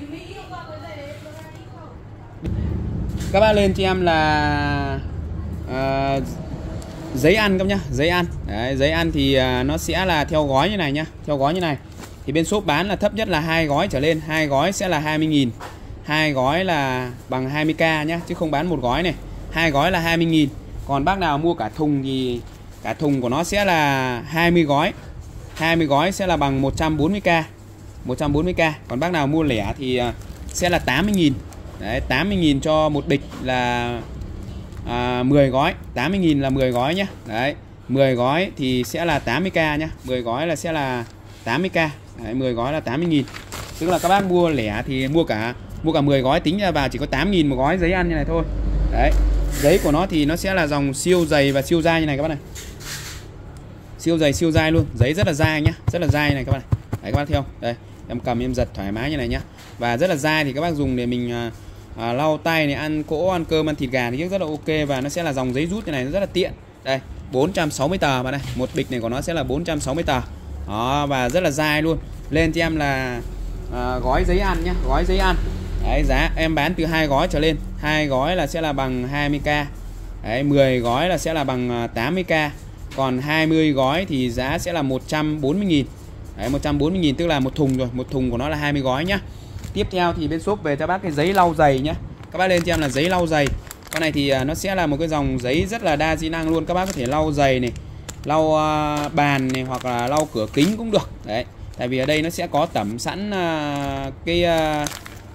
Các bác lên cho em là uh, giấy ăn các nhá, giấy ăn. Đấy, giấy ăn thì uh, nó sẽ là theo gói như này nhá, theo gói như này. Thì bên shop bán là thấp nhất là hai gói trở lên, hai gói sẽ là hai mươi nghìn. Hai gói là bằng hai mươi k nhá, chứ không bán một gói này. Hai gói là hai mươi nghìn. Còn bác nào mua cả thùng thì cả thùng của nó sẽ là hai mươi gói. hai mươi gói sẽ là bằng một trăm bốn mươi k. một trăm bốn mươi k. Còn bác nào mua lẻ thì uh, sẽ là tám mươi nghìn. Đấy, tám mươi nghìn cho một bịch là à, mười gói. Tám mươi nghìn là mười gói nhé. Đấy, mười gói thì sẽ là tám mươi k nhá. mười gói là sẽ là tám mươi k. Đấy, mười gói là tám mươi nghìn. Tức là các bác mua lẻ thì mua cả mua cả mười gói, tính ra vào chỉ có tám nghìn một gói giấy ăn như này thôi. Đấy. Giấy của nó thì nó sẽ là dòng siêu dày và siêu dai như này các bác này. Siêu dày siêu dai luôn, giấy rất là dai nhá, rất là dai này các bác này. Đấy, các bác thấy không? Đây, em cầm em giật thoải mái như này nhá. Và rất là dai thì các bác dùng để mình à, à, lau tay này, ăn cỗ, ăn cơm, ăn thịt gà thì rất là ok. Và nó sẽ là dòng giấy rút như này, nó rất là tiện. Đây, bốn trăm sáu mươi tờ bạn này. Một bịch này của nó sẽ là bốn trăm sáu mươi tờ. Đó, và rất là dai luôn. Lên cho em là à, gói giấy ăn nhá, gói giấy ăn. Đấy, giá em bán từ hai gói trở lên. Hai gói là sẽ là bằng hai mươi k. Đấy, mười gói là sẽ là bằng tám mươi k. Còn hai mươi gói thì giá sẽ là một trăm bốn mươi nghìn. Đấy, một trăm bốn mươi nghìn tức là một thùng rồi. Một thùng của nó là hai mươi gói nhá. Tiếp theo thì bên shop về cho bác cái giấy lau giày nhá. Các bác lên cho em là giấy lau giày. Con này thì nó sẽ là một cái dòng giấy rất là đa di năng luôn. Các bác có thể lau giày này, lau uh, bàn này, hoặc là lau cửa kính cũng được. Đấy. Tại vì ở đây nó sẽ có tẩm sẵn uh, cái uh,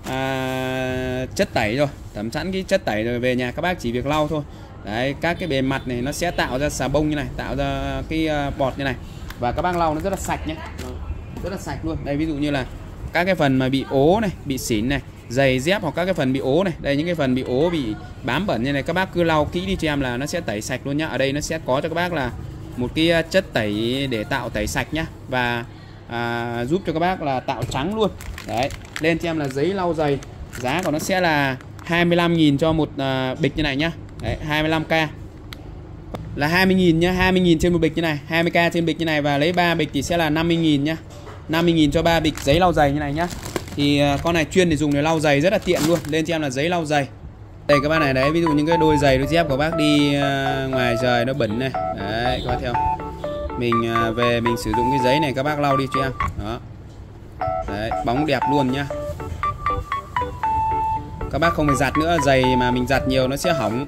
uh, chất tẩy rồi. Tẩm sẵn cái chất tẩy rồi, về nhà các bác chỉ việc lau thôi. Đấy, các cái bề mặt này nó sẽ tạo ra xà bông như này, tạo ra cái uh, bọt như này. Và các bác lau nó rất là sạch nhé. Rất là sạch luôn. Đây, ví dụ như là các cái phần mà bị ố này, bị xỉn này, giày dép hoặc các cái phần bị ố này. Đây, những cái phần bị ố, bị bám bẩn như này, các bác cứ lau kỹ đi cho em là nó sẽ tẩy sạch luôn nhá. Ở đây nó sẽ có cho các bác là một cái chất tẩy để tạo tẩy sạch nhá. Và à, giúp cho các bác là tạo trắng luôn. Đấy, lên cho em là giấy lau giày. Giá của nó sẽ là hai mươi lăm nghìn cho một à, bịch như này nhá. Đấy, hai mươi lăm k là hai mươi nghìn nhá, hai mươi nghìn trên một bịch như này, hai mươi k trên bịch như này. Và lấy ba bịch thì sẽ là năm mươi nghìn nhá. năm mươi nghìn cho ba bịch giấy lau giày như này nhá. Thì con này chuyên để dùng để lau giày rất là tiện luôn. Lên cho em là giấy lau giày. Đây các bác này, đấy, ví dụ những cái đôi giày đôi dép của bác đi uh, ngoài trời nó bẩn này. Đấy, các bác theo. Mình uh, về mình sử dụng cái giấy này các bác lau đi cho em. Đó. Đấy, bóng đẹp luôn nhá. Các bác không phải giặt nữa, giày mà mình giặt nhiều nó sẽ hỏng.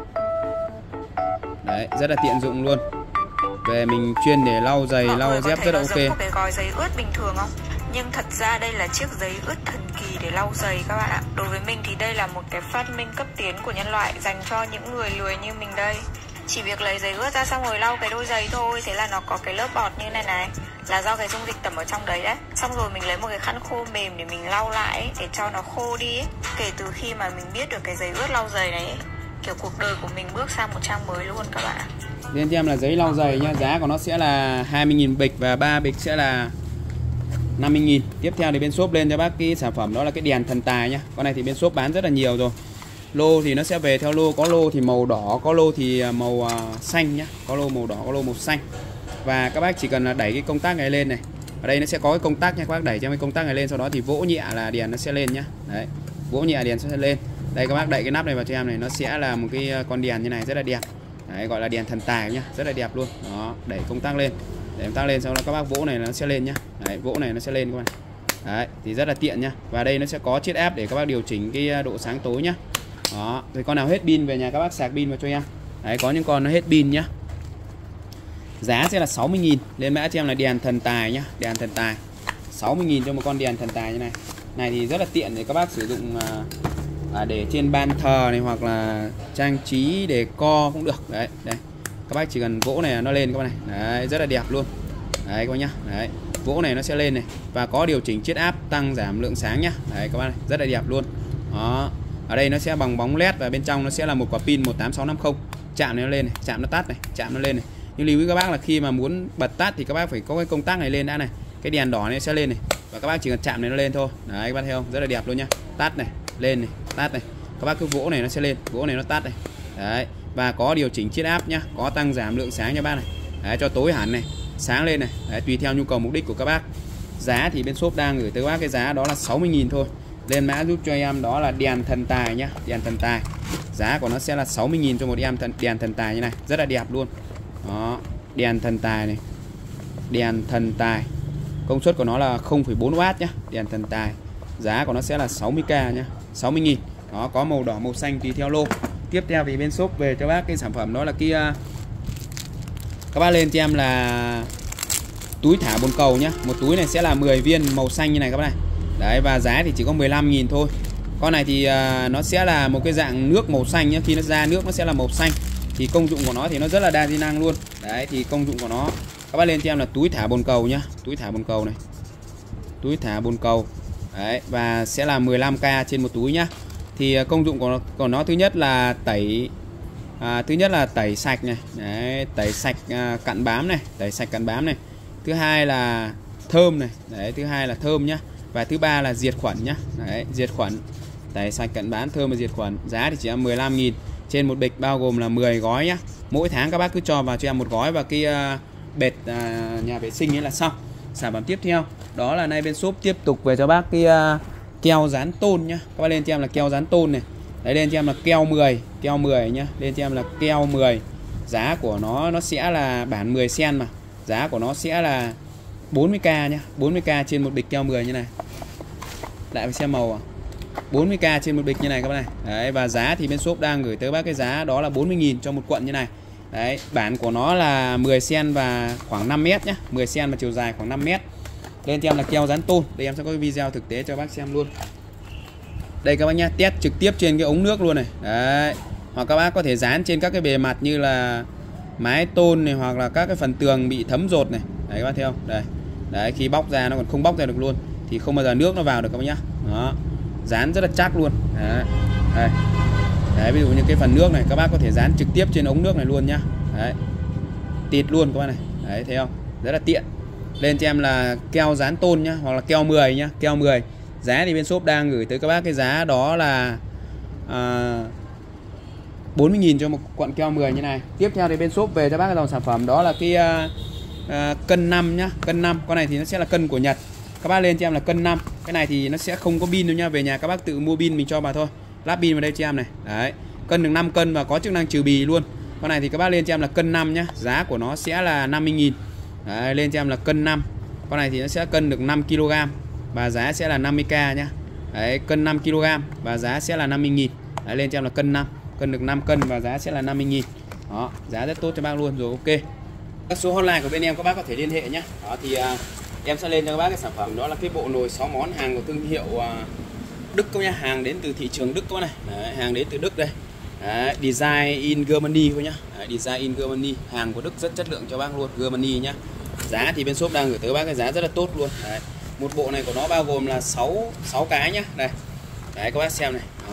Đấy, rất là tiện dụng luôn. Về mình chuyên để lau giày, mọi lau dép rất là ok. Một cái gói giấy ướt bình thường không? Nhưng thật ra đây là chiếc giấy ướt thần kỳ để lau giày các bạn ạ. Đối với mình thì đây là một cái phát minh cấp tiến của nhân loại dành cho những người lười như mình đây. Chỉ việc lấy giấy ướt ra xong rồi lau cái đôi giày thôi. Thế là nó có cái lớp bọt như này này, là do cái dung dịch tẩm ở trong đấy đấy. Xong rồi mình lấy một cái khăn khô mềm để mình lau lại ấy, để cho nó khô đi ấy. Kể từ khi mà mình biết được cái giấy ướt lau giày này ấy, kiểu cuộc đời của mình bước sang một trang mới luôn các bạn ạ. Bên cho em là giấy lau giày nhá, giá của nó sẽ là hai mươi nghìn bịch và ba bịch sẽ là năm mươi nghìn. Tiếp theo thì bên shop lên cho bác cái sản phẩm đó là cái đèn thần tài nhá. Con này thì bên shop bán rất là nhiều rồi. Lô thì nó sẽ về theo lô, có lô thì màu đỏ, có lô thì màu uh, xanh nhá, có lô màu đỏ, có lô màu xanh. Và các bác chỉ cần là đẩy cái công tắc này lên này. Ở đây nó sẽ có cái công tắc nha, các bác đẩy cho cái công tắc này lên, sau đó thì vỗ nhẹ là đèn nó sẽ lên nhá. Đấy, vỗ nhẹ đèn sẽ lên. Đây các bác đẩy cái nắp này vào cho em này, nó sẽ là một cái con đèn như này rất là đẹp. Đấy, gọi là đèn thần tài nhá, rất là đẹp luôn. Đó, đẩy công tắc lên, đẩy công tắc lên, sau đó các bác vỗ này nó sẽ lên nhá. Đấy, vỗ này nó sẽ lên các bạn. Đấy, thì rất là tiện nhá. Và đây nó sẽ có chiết áp để các bác điều chỉnh cái độ sáng tối nhá. Đó, thì con nào hết pin về nhà các bác sạc pin vào cho em. Đấy, có những con nó hết pin nhá. Giá sẽ là sáu mươi nghìn. Lên mã cho em là đèn thần tài nhá, đèn thần tài. sáu mươi nghìn cho một con đèn thần tài như này. Này thì rất là tiện để các bác sử dụng à, để trên ban thờ này, hoặc là trang trí để co cũng được. Đấy, đây. Các bác chỉ cần vỗ này nó lên các bác này. Đấy, rất là đẹp luôn. Đấy các bác nhá. Đấy, vỗ này nó sẽ lên này và có điều chỉnh chiết áp, tăng giảm lượng sáng nhá. Đấy các bác này, rất là đẹp luôn. Đó. Ở đây nó sẽ bằng bóng led và bên trong nó sẽ là một quả pin một tám sáu năm không. Chạm này nó lên này, chạm nó tắt này, chạm nó lên này. Nhưng lưu ý các bác là khi mà muốn bật tắt thì các bác phải có cái công tắc này lên đã này. Cái đèn đỏ này sẽ lên này và các bác chỉ cần chạm này nó lên thôi. Đấy các bác thấy không? Rất là đẹp luôn nhá. Tắt này, lên này, tắt này. Các bác cứ vỗ này nó sẽ lên, vỗ này nó tắt này. Đấy, và có điều chỉnh chiết áp nhá, có tăng giảm lượng sáng cho bác này. Đấy, cho tối hẳn này, sáng lên này. Đấy, tùy theo nhu cầu mục đích của các bác. Giá thì bên shop đang gửi tới các bác cái giá đó là sáu mươi nghìn thôi. Lên mã giúp cho em đó là đèn thần tài nhá, đèn thần tài. Giá của nó sẽ là sáu mươi nghìn cho một em thần, đèn thần tài như này, rất là đẹp luôn. Đó, đèn thần tài này. Đèn thần tài. Công suất của nó là không phẩy bốn oát nhá, đèn thần tài. Giá của nó sẽ là sáu mươi k nhá, sáu mươi nghìn. Đó, có màu đỏ, màu xanh tùy theo lô. Tiếp theo thì bên shop về cho bác cái sản phẩm đó là cái uh, các bác lên cho em là túi thả bồn cầu nhá. Một túi này sẽ là mười viên màu xanh như này các bác này. Đấy, và giá thì chỉ có mười lăm nghìn thôi. Con này thì uh, nó sẽ là một cái dạng nước màu xanh nhá. Khi nó ra nước nó sẽ là màu xanh. Thì công dụng của nó thì nó rất là đa di năng luôn. Đấy, thì công dụng của nó các bác lên cho em là túi thả bồn cầu nhá. Túi thả bồn cầu này. Túi thả bồn cầu. Đấy, và sẽ là mười lăm k trên một túi nhá. Thì công dụng của nó, của nó thứ nhất là tẩy à, thứ nhất là tẩy sạch này. Đấy, tẩy sạch à, cặn bám này, tẩy sạch cặn bám này. Thứ hai là thơm này. Đấy, thứ hai là thơm nhá. Và thứ ba là diệt khuẩn nhá. Đấy, diệt khuẩn, tẩy sạch cặn bám, thơm và diệt khuẩn. Giá thì chỉ là mười lăm nghìn trên một bịch, bao gồm là mười gói nhá. Mỗi tháng các bác cứ cho vào cho em một gói và cái uh, bệt uh, nhà vệ sinh ấy là xong. Sản phẩm tiếp theo đó là nay bên shop tiếp tục về cho bác cái uh, keo dán tôn nhá. Các bác lên cho em là keo dán tôn này. Đấy, lên cho em là keo mười, keo mười nhá. Lên cho em là keo mười. Giá của nó nó sẽ là bản mười xen mà. Giá của nó sẽ là bốn mươi k nhá, bốn mươi k trên một bịch keo mười như này. Lại phải xem màu à. bốn mươi k trên một bịch như này các bác này. Đấy, và giá thì bên shop đang gửi tới bác cái giá đó là bốn mươi nghìn cho một cuộn như này. Đấy, bản của nó là mười xen và khoảng năm mét nhá, mười xen và chiều dài khoảng năm mét. Lên cho em là keo dán tôn. Đây em sẽ có cái video thực tế cho bác xem luôn. Đây các bác nhá, test trực tiếp trên cái ống nước luôn này. Đấy. Hoặc các bác có thể dán trên các cái bề mặt như là mái tôn này, hoặc là các cái phần tường bị thấm dột này. Đấy các bác thấy không? Đây. Đấy, khi bóc ra nó còn không bóc ra được luôn, thì không bao giờ nước nó vào được các bác nhá. Đó. Dán rất là chắc luôn. Đấy. Đây. Đấy, ví dụ như cái phần nước này các bác có thể dán trực tiếp trên ống nước này luôn nhá. Đấy. Tịt luôn các bác này. Đấy, thấy không? Rất là tiện. Lên cho em là keo dán tôn nhá, hoặc là keo mười nhá, keo mười. Giá thì bên shop đang gửi tới các bác cái giá đó là à, bốn mươi nghìn cho một cuộn keo mười như này. Tiếp theo thì bên shop về cho bác cái dòng sản phẩm đó là cái à, à, cân năm nhá, cân năm. Con này thì nó sẽ là cân của Nhật. Các bác lên cho em là cân năm. Cái này thì nó sẽ không có pin đâu nha, về nhà các bác tự mua pin mình cho vào thôi. Lắp pin vào đây cho em này. Đấy. Cân được năm cân và có chức năng trừ bì luôn. Con này thì các bác lên cho em là cân năm nhá. Giá của nó sẽ là năm mươi nghìn. Đấy, lên cho em là cân năm. Con này thì nó sẽ cân được năm ki lô gam và giá sẽ là năm mươi k nhá. Đấy, cân năm ki lô gam và giá sẽ là năm mươi nghìn. Đấy, lên cho em là cân năm, cân được năm cân và giá sẽ là năm mươi nghìn. Đó, giá rất tốt cho bác luôn rồi, ok. Các số hotline của bên em các bác có thể liên hệ nhé. Đó thì uh, em sẽ lên cho các bác cái sản phẩm đó là cái bộ nồi sáu món hàng của thương hiệu uh, Đức các nhá, hàng đến từ thị trường Đức các này. Đấy, hàng đến từ Đức đây. Đấy, design in Germany thôi nhá. Đấy, design in Germany, hàng của Đức rất chất lượng cho bác luôn, Germany nhá. Giá thì bên shop đang gửi tới bác cái giá rất là tốt luôn. Đấy. Một bộ này của nó bao gồm là sáu sáu cái nhá. Đây. Đấy các bác xem này. Đó.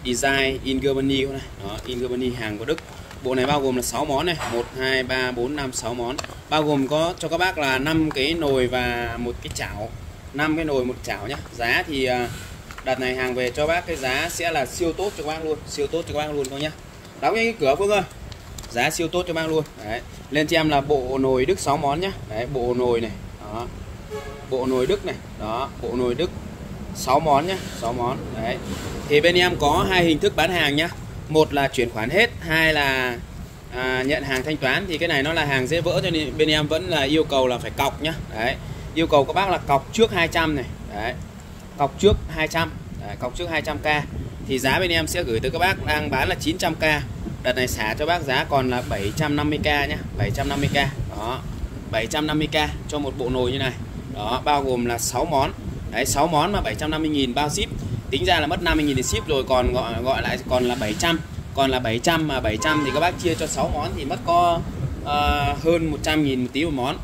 Design in Germany này. Đó, in Germany, hàng của Đức. Bộ này bao gồm là sáu món này, một hai ba bốn năm sáu món. Bao gồm có cho các bác là năm cái nồi và một cái chảo. năm cái nồi một chảo nhá. Giá thì đợt này hàng về cho bác cái giá sẽ là siêu tốt cho các bác luôn, siêu tốt cho các bác luôn các nhá. Đóng cái cửa Phương ơi. Giá siêu tốt cho bác luôn. Đấy. Lên cho em là bộ nồi Đức sáu món nhá. Đấy, bộ nồi này. Đó. Bộ nồi Đức này. Đó, bộ nồi Đức sáu món nhá, sáu món. Đấy. Thì bên em có hai hình thức bán hàng nhá. Một là chuyển khoản hết, hai là à, nhận hàng thanh toán. Thì cái này nó là hàng dễ vỡ cho nên bên em vẫn là yêu cầu là phải cọc nhá. Đấy. Yêu cầu các bác là cọc trước hai trăm này. Đấy. Cọc trước hai trăm. Đấy, cọc trước hai trăm k. Thì giá bên em sẽ gửi tới các bác đang bán là chín trăm k. Đợt này xả cho bác giá còn là bảy trăm năm mươi k nhá, bảy trăm năm mươi k. Đó. bảy trăm năm mươi k cho một bộ nồi như này. Đó, bao gồm là sáu món. Đấy, sáu món mà bảy trăm năm mươi nghìn bao ship. Tính ra là mất năm mươi nghìn để ship rồi, còn gọi gọi lại còn là bảy trăm. Còn là bảy trăm mà bảy trăm thì các bác chia cho sáu món thì mất có uh, hơn một trăm nghìn một tí một món.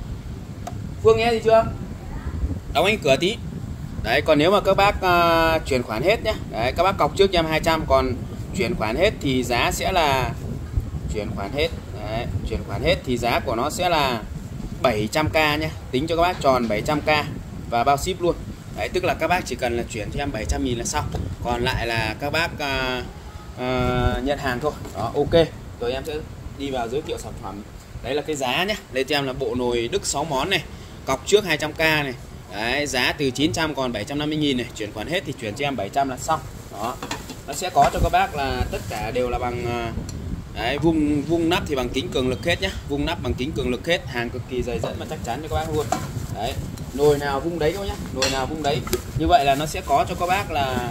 Phương nghe gì chưa? Đóng anh cửa tí. Đấy, còn nếu mà các bác uh, chuyển khoản hết nhé. Đấy, các bác cọc trước cho em hai trăm, còn chuyển khoản hết thì giá sẽ là chuyển khoản hết. Đấy, chuyển khoản hết thì giá của nó sẽ là bảy trăm k nhé. Tính cho các bác tròn bảy trăm k và bao ship luôn. Đấy, tức là các bác chỉ cần là chuyển cho em bảy trăm nghìn là xong. Còn lại là các bác uh, uh, nhận hàng thôi. Đó, ok. Rồi em sẽ đi vào giới thiệu sản phẩm. Đấy là cái giá nhé. Đây cho em là bộ nồi Đức sáu món này. Cọc trước hai trăm k này. Đấy, giá từ chín trăm còn bảy trăm năm mươi nghìn này. Chuyển khoản hết thì chuyển cho em bảy trăm là xong. Đó. Nó sẽ có cho các bác là tất cả đều là bằng đấy, vung vung nắp thì bằng kính cường lực hết nhá. Vung nắp bằng kính cường lực hết. Hàng cực kỳ dày dẫn và chắc chắn cho các bác luôn. Đấy. Nồi nào vung đấy các bác nhá. Nồi nào vung đấy. Như vậy là nó sẽ có cho các bác là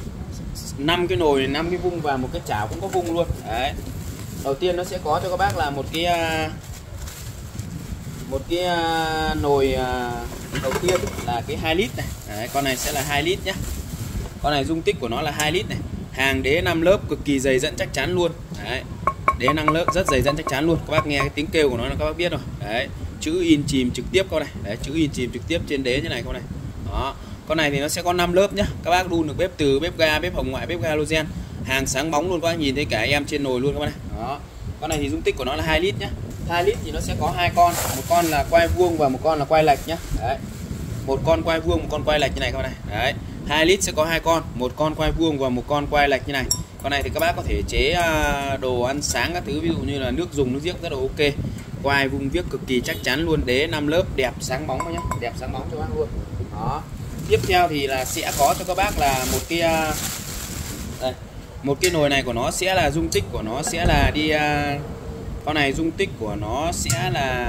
năm cái nồi, năm cái vung và một cái chảo cũng có vung luôn. Đấy. Đầu tiên nó sẽ có cho các bác là một cái một cái nồi đầu tiên là cái hai lít này. Đấy, con này sẽ là hai lít nhá. Con này dung tích của nó là hai lít này. Hàng đế năm lớp cực kỳ dày dẫn chắc chắn luôn. Đấy. Đế năm lớp rất dày dẫn chắc chắn luôn. Các bác nghe cái tiếng kêu của nó là các bác biết rồi. Đấy. Chữ in chìm trực tiếp con này. Đấy, chữ in chìm trực tiếp trên đế như này con này. Đó. Con này thì nó sẽ có năm lớp nhá. Các bác đun được bếp từ, bếp ga, bếp hồng ngoại, bếp ga halogen. Hàng sáng bóng luôn, các bác nhìn thấy cả em trên nồi luôn các bác này. Đó. Con này thì dung tích của nó là hai lít nhá. hai lít thì nó sẽ có hai con, một con là quay vuông và một con là quay lệch nhá. Đấy. Một con quay vuông, một con quay lệch như này các bạn này. Đấy. hai lít sẽ có hai con, một con quay vuông và một con quay lệch như này. Con này thì các bác có thể chế đồ ăn sáng các thứ, ví dụ như là nước dùng, nước giếc rất là ok. Quay vuông viết cực kỳ chắc chắn luôn, đế năm lớp đẹp sáng bóng nhá, đẹp sáng bóng cho các bác luôn. Đó. Tiếp theo thì là sẽ có cho các bác là một cái đây, một cái nồi này của nó sẽ là dung tích của nó sẽ là đi con này dung tích của nó sẽ là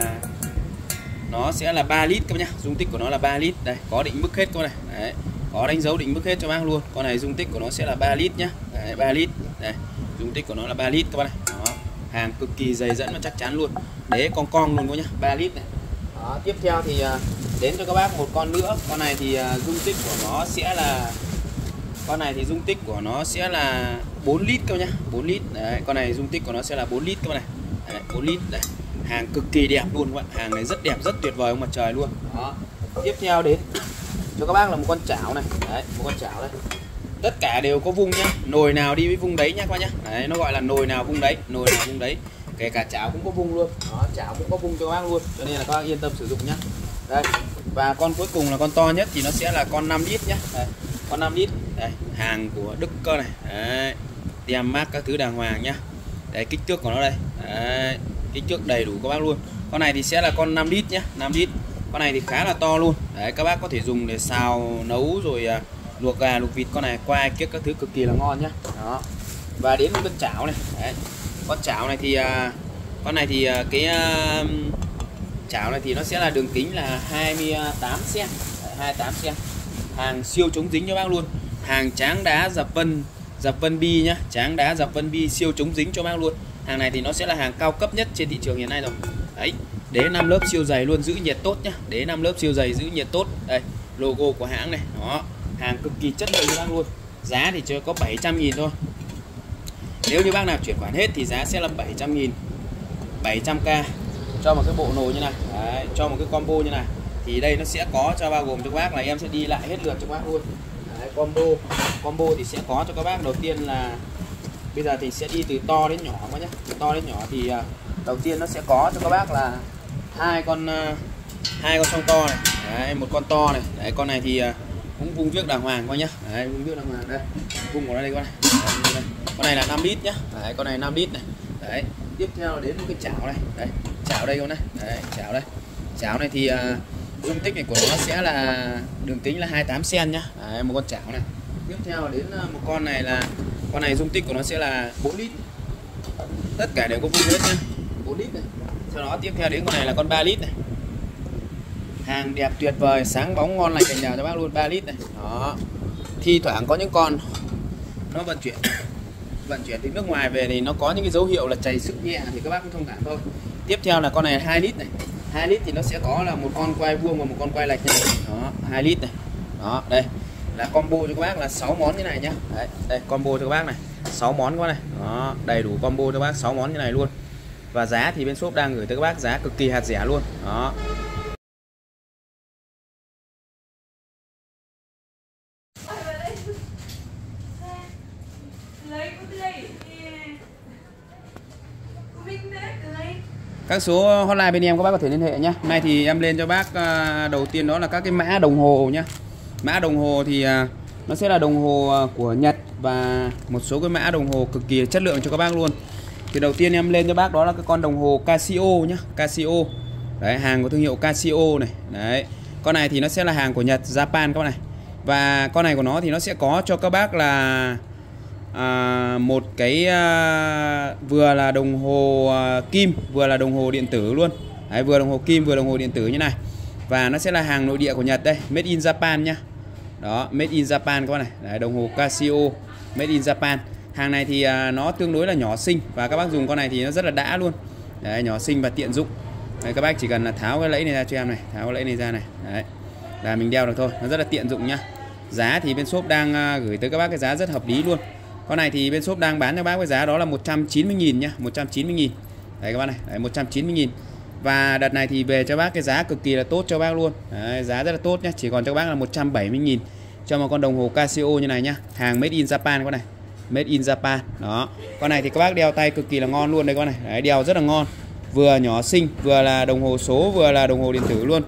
nó sẽ là ba lít các bác nhá. Dung tích của nó là ba lít. Đây, có định mức hết con này. Đấy. Có đánh dấu định mức hết cho bác luôn. Con này dung tích của nó sẽ là ba lít nhá. Đấy, ba lít. Đây, dung tích của nó là ba lít các bác này. Đó. Hàng cực kỳ dày dẫn và chắc chắn luôn. Đế con cong luôn các nhá, ba lít này. Đó, tiếp theo thì đến cho các bác một con nữa. Con này thì dung tích của nó sẽ là con này thì dung tích của nó sẽ là bốn lít các nhá, bốn lít. Đấy, con này dung tích của nó sẽ là bốn lít các bạn này. Đấy, bốn lít đây. Hàng cực kỳ đẹp luôn các bạn. Hàng này rất đẹp, rất tuyệt vời ông mặt trời luôn. Đó. Tiếp theo đến cho các bác là một con chảo này. Đấy, một con chảo đây. Tất cả đều có vung nhá. Nồi nào đi với vung đấy nhá các bác nhá. Đấy, nó gọi là nồi nào vung đấy, nồi nào vung đấy. Kể cả chảo cũng có vung luôn. Đó, chảo cũng có vung cho các bác luôn. Cho nên là các bác yên tâm sử dụng nhá. Đây. Và con cuối cùng là con to nhất thì nó sẽ là con năm lít nhá. Đây. Con năm lít. Đây, hàng của Đức cơ này. Đấy. Tem mác các thứ đàng hoàng nhá. Đấy, kích thước của nó đây. Đấy, kích thước đầy đủ các bác luôn. Con này thì sẽ là con năm lít nhá, năm lít. Con này thì khá là to luôn. Đấy, các bác có thể dùng để xào nấu rồi à, luộc gà, luộc vịt. Con này qua kiếc các thứ cực kỳ là ngon nhá. Đó. Và đến với con chảo này. Đấy. Con chảo này thì à, con này thì à, cái à, chảo này thì nó sẽ là đường kính là hai mươi tám xăng ti mét, hai mươi tám xăng ti mét. Hàng siêu chống dính cho bác luôn. Hàng tráng đá dập vân, dập vân bi nhá, tráng đá dập vân bi siêu chống dính cho bác luôn. Hàng này thì nó sẽ là hàng cao cấp nhất trên thị trường hiện nay rồi. Đấy, đế năm lớp siêu dày luôn, giữ nhiệt tốt nhá. Đế năm lớp siêu dày giữ nhiệt tốt. Đây, logo của hãng này. Đó, hàng cực kỳ chất lượng cho bác luôn. Giá thì chỉ có bảy trăm nghìn thôi. Nếu như bác nào chuyển khoản hết thì giá sẽ là bảy trăm nghìn, bảy trăm k cho một cái bộ nồi như này. Đấy, cho một cái combo như này. Thì đây nó sẽ có cho bao gồm cho các bác là em sẽ đi lại hết lượt cho các bác luôn. Đấy, combo. Combo thì sẽ có cho các bác đầu tiên là bây giờ thì sẽ đi từ to đến nhỏ quá nhé. Từ to đến nhỏ thì uh, đầu tiên nó sẽ có cho các bác là hai con uh, hai con song to này. Đấy, một con to này. Đấy, con này thì uh, cũng vung viếc đàng hoàng coi nhá. Đấy, vung viếc đàng hoàng đây. Vung của nó đây con này. Đấy, đây. Con này là năm lít nhá. Đấy, con này năm lít này. Đấy, tiếp theo đến một cái chảo này. Đấy, chảo đây con này. Đấy, chảo đây. Chảo này thì uh, dung tích này của nó sẽ là đường kính là hai mươi tám xăng-ti-mét nhá. Đấy, một con chảo này. Tiếp theo đến uh, một con này là con này dung tích của nó sẽ là bốn lít. Tất cả đều có vung hết nhá. bốn lít này. Sau đó tiếp theo đến con này là con ba lít này. Hàng đẹp tuyệt vời, sáng bóng ngon lành cành đào cho bác luôn, ba lít này. Đó. Thi thoảng có những con nó vận chuyển vận chuyển từ nước ngoài về thì nó có những cái dấu hiệu là chảy xước nhẹ thì các bác cũng thông cảm thôi. Tiếp theo là con này hai lít này. hai lít thì nó sẽ có là một con quay vuông và một con quay lệch này. Đó, hai lít này. Đó, đây. Là combo cho các bác là sáu món như này nhá. Đấy, đây combo cho các bác này, sáu món các này. Đó, đầy đủ combo cho các bác sáu món như này luôn. Và giá thì bên shop đang gửi tới các bác giá cực kỳ hạt rẻ luôn. Đó. Các số hotline bên em các bác có thể liên hệ nhé. Hôm nay thì em lên cho bác đầu tiên đó là các cái mã đồng hồ nhé. Mã đồng hồ thì nó sẽ là đồng hồ của Nhật và một số cái mã đồng hồ cực kỳ chất lượng cho các bác luôn. Thì đầu tiên em lên cho bác đó là cái con đồng hồ Casio nhé. Casio. Đấy, hàng của thương hiệu Casio này. Đấy. Con này thì nó sẽ là hàng của Nhật, Japan các bác này. Và con này của nó thì nó sẽ có cho các bác là À, một cái à, vừa là đồng hồ à, kim, vừa là đồng hồ điện tử luôn. Đấy, vừa đồng hồ kim vừa đồng hồ điện tử như này. Và nó sẽ là hàng nội địa của Nhật đây, made in Japan nhá. Đó, made in Japan các bạn này. Đấy, đồng hồ Casio made in Japan. Hàng này thì à, nó tương đối là nhỏ xinh và các bác dùng con này thì nó rất là đã luôn. Đấy, nhỏ xinh và tiện dụng. Đấy, các bác chỉ cần là tháo cái lẫy này ra cho em này, tháo cái lẫy này ra này. Đấy, là mình đeo được thôi, nó rất là tiện dụng nhá. Giá thì bên shop đang à, gửi tới các bác cái giá rất hợp lý luôn. Con này thì bên shop đang bán cho bác với giá đó là một trăm chín mươi nghìn nhá, một trăm chín mươi nghìn. Đấy các bác này, đấy, một trăm chín mươi nghìn. Và đợt này thì về cho bác cái giá cực kỳ là tốt cho bác luôn. Đấy, giá rất là tốt nhá, chỉ còn cho các bác là một trăm bảy mươi nghìn cho một con đồng hồ Casio như này nhá. Hàng made in Japan con này. Made in Japan. Đó. Con này thì các bác đeo tay cực kỳ là ngon luôn đây con này. Đấy, đeo rất là ngon. Vừa nhỏ xinh, vừa là đồng hồ số, vừa là đồng hồ điện tử luôn.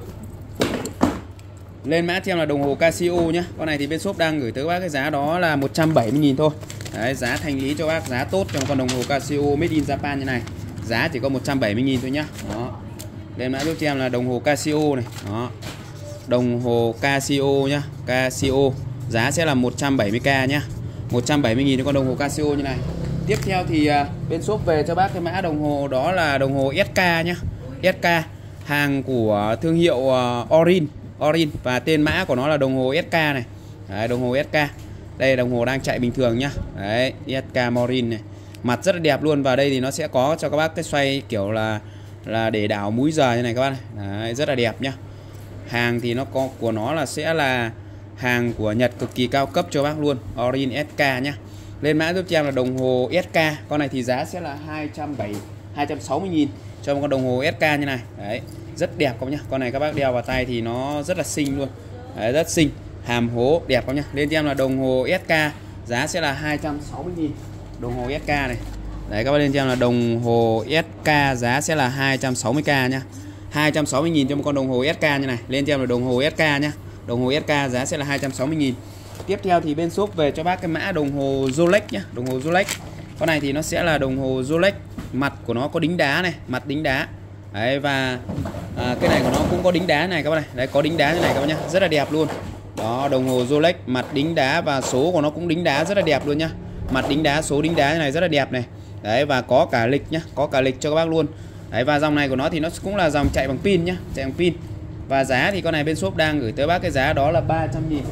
Lên mã cho em là đồng hồ Casio nhá. Con này thì bên shop đang gửi tới các bác cái giá đó là một trăm bảy mươi nghìn thôi. Đấy, giá thành lý cho bác, giá tốt cho một con đồng hồ Casio made in Japan như này. Giá chỉ có một trăm bảy mươi nghìn thôi nhá. Đó. Lên mã giúp cho em là đồng hồ Casio này. Đó. Đồng hồ Casio nhá. Casio. Giá sẽ là một trăm bảy mươi k nhá. một trăm bảy mươi nghìn cho con đồng hồ Casio như này. Tiếp theo thì uh, bên shop về cho bác cái mã đồng hồ đó là đồng hồ ét ca nhá. ét ca. Hàng của thương hiệu uh, Orin. Orin. Và tên mã của nó là đồng hồ ét ca này. Đấy, đồng hồ ét ca. Đây đồng hồ đang chạy bình thường nhá. Đấy, ét ca Morin này. Mặt rất là đẹp luôn. Và đây thì nó sẽ có cho các bác cái xoay kiểu là là để đảo múi giờ như này các bác này. Đấy, rất là đẹp nhá. Hàng thì nó có của nó là sẽ là hàng của Nhật cực kỳ cao cấp cho bác luôn. Orin ét ca nhá. Lên mã giúp cho em là đồng hồ ét ca. Con này thì giá sẽ là hai trăm bảy mươi, hai trăm sáu mươi nghìn cho một con đồng hồ ét ca như này. Đấy, rất đẹp các bác nhá. Con này các bác đeo vào tay thì nó rất là xinh luôn. Đấy, rất xinh. Hàm hố đẹp các bác nhá. Lên cho em là đồng hồ ét ca. Giá sẽ là hai trăm sáu mươi nghìn. Đồng hồ ét ca này. Đấy, các bác lên cho em là đồng hồ ét ca. Giá sẽ là hai trăm sáu mươi k nhá. hai trăm sáu mươi nghìn cho một con đồng hồ ét ca như này. Lên cho em là đồng hồ ét ca nhá. Đồng hồ ét ca giá sẽ là hai trăm sáu mươi nghìn. Tiếp theo thì bên shop về cho bác cái mã đồng hồ Rolex nhá. Đồng hồ Rolex. Con này thì nó sẽ là đồng hồ Rolex. Mặt của nó có đính đá này. Mặt đính đá. Đấy, và à, cái này của nó cũng có đính đá này các bác này. Đấy, có đính đá như này các bác nhá. Rất là đẹp luôn. Đó, đồng hồ Rolex. Mặt đính đá và số của nó cũng đính đá rất là đẹp luôn nhá. Mặt đính đá, số đính đá như này rất là đẹp này. Đấy, và có cả lịch nhá. Có cả lịch cho các bác luôn. Đấy, và dòng này của nó thì nó cũng là dòng chạy bằng pin nhá. Chạy bằng pin. Và giá thì con này bên shop đang gửi tới bác cái giá đó là ba trăm nghìn.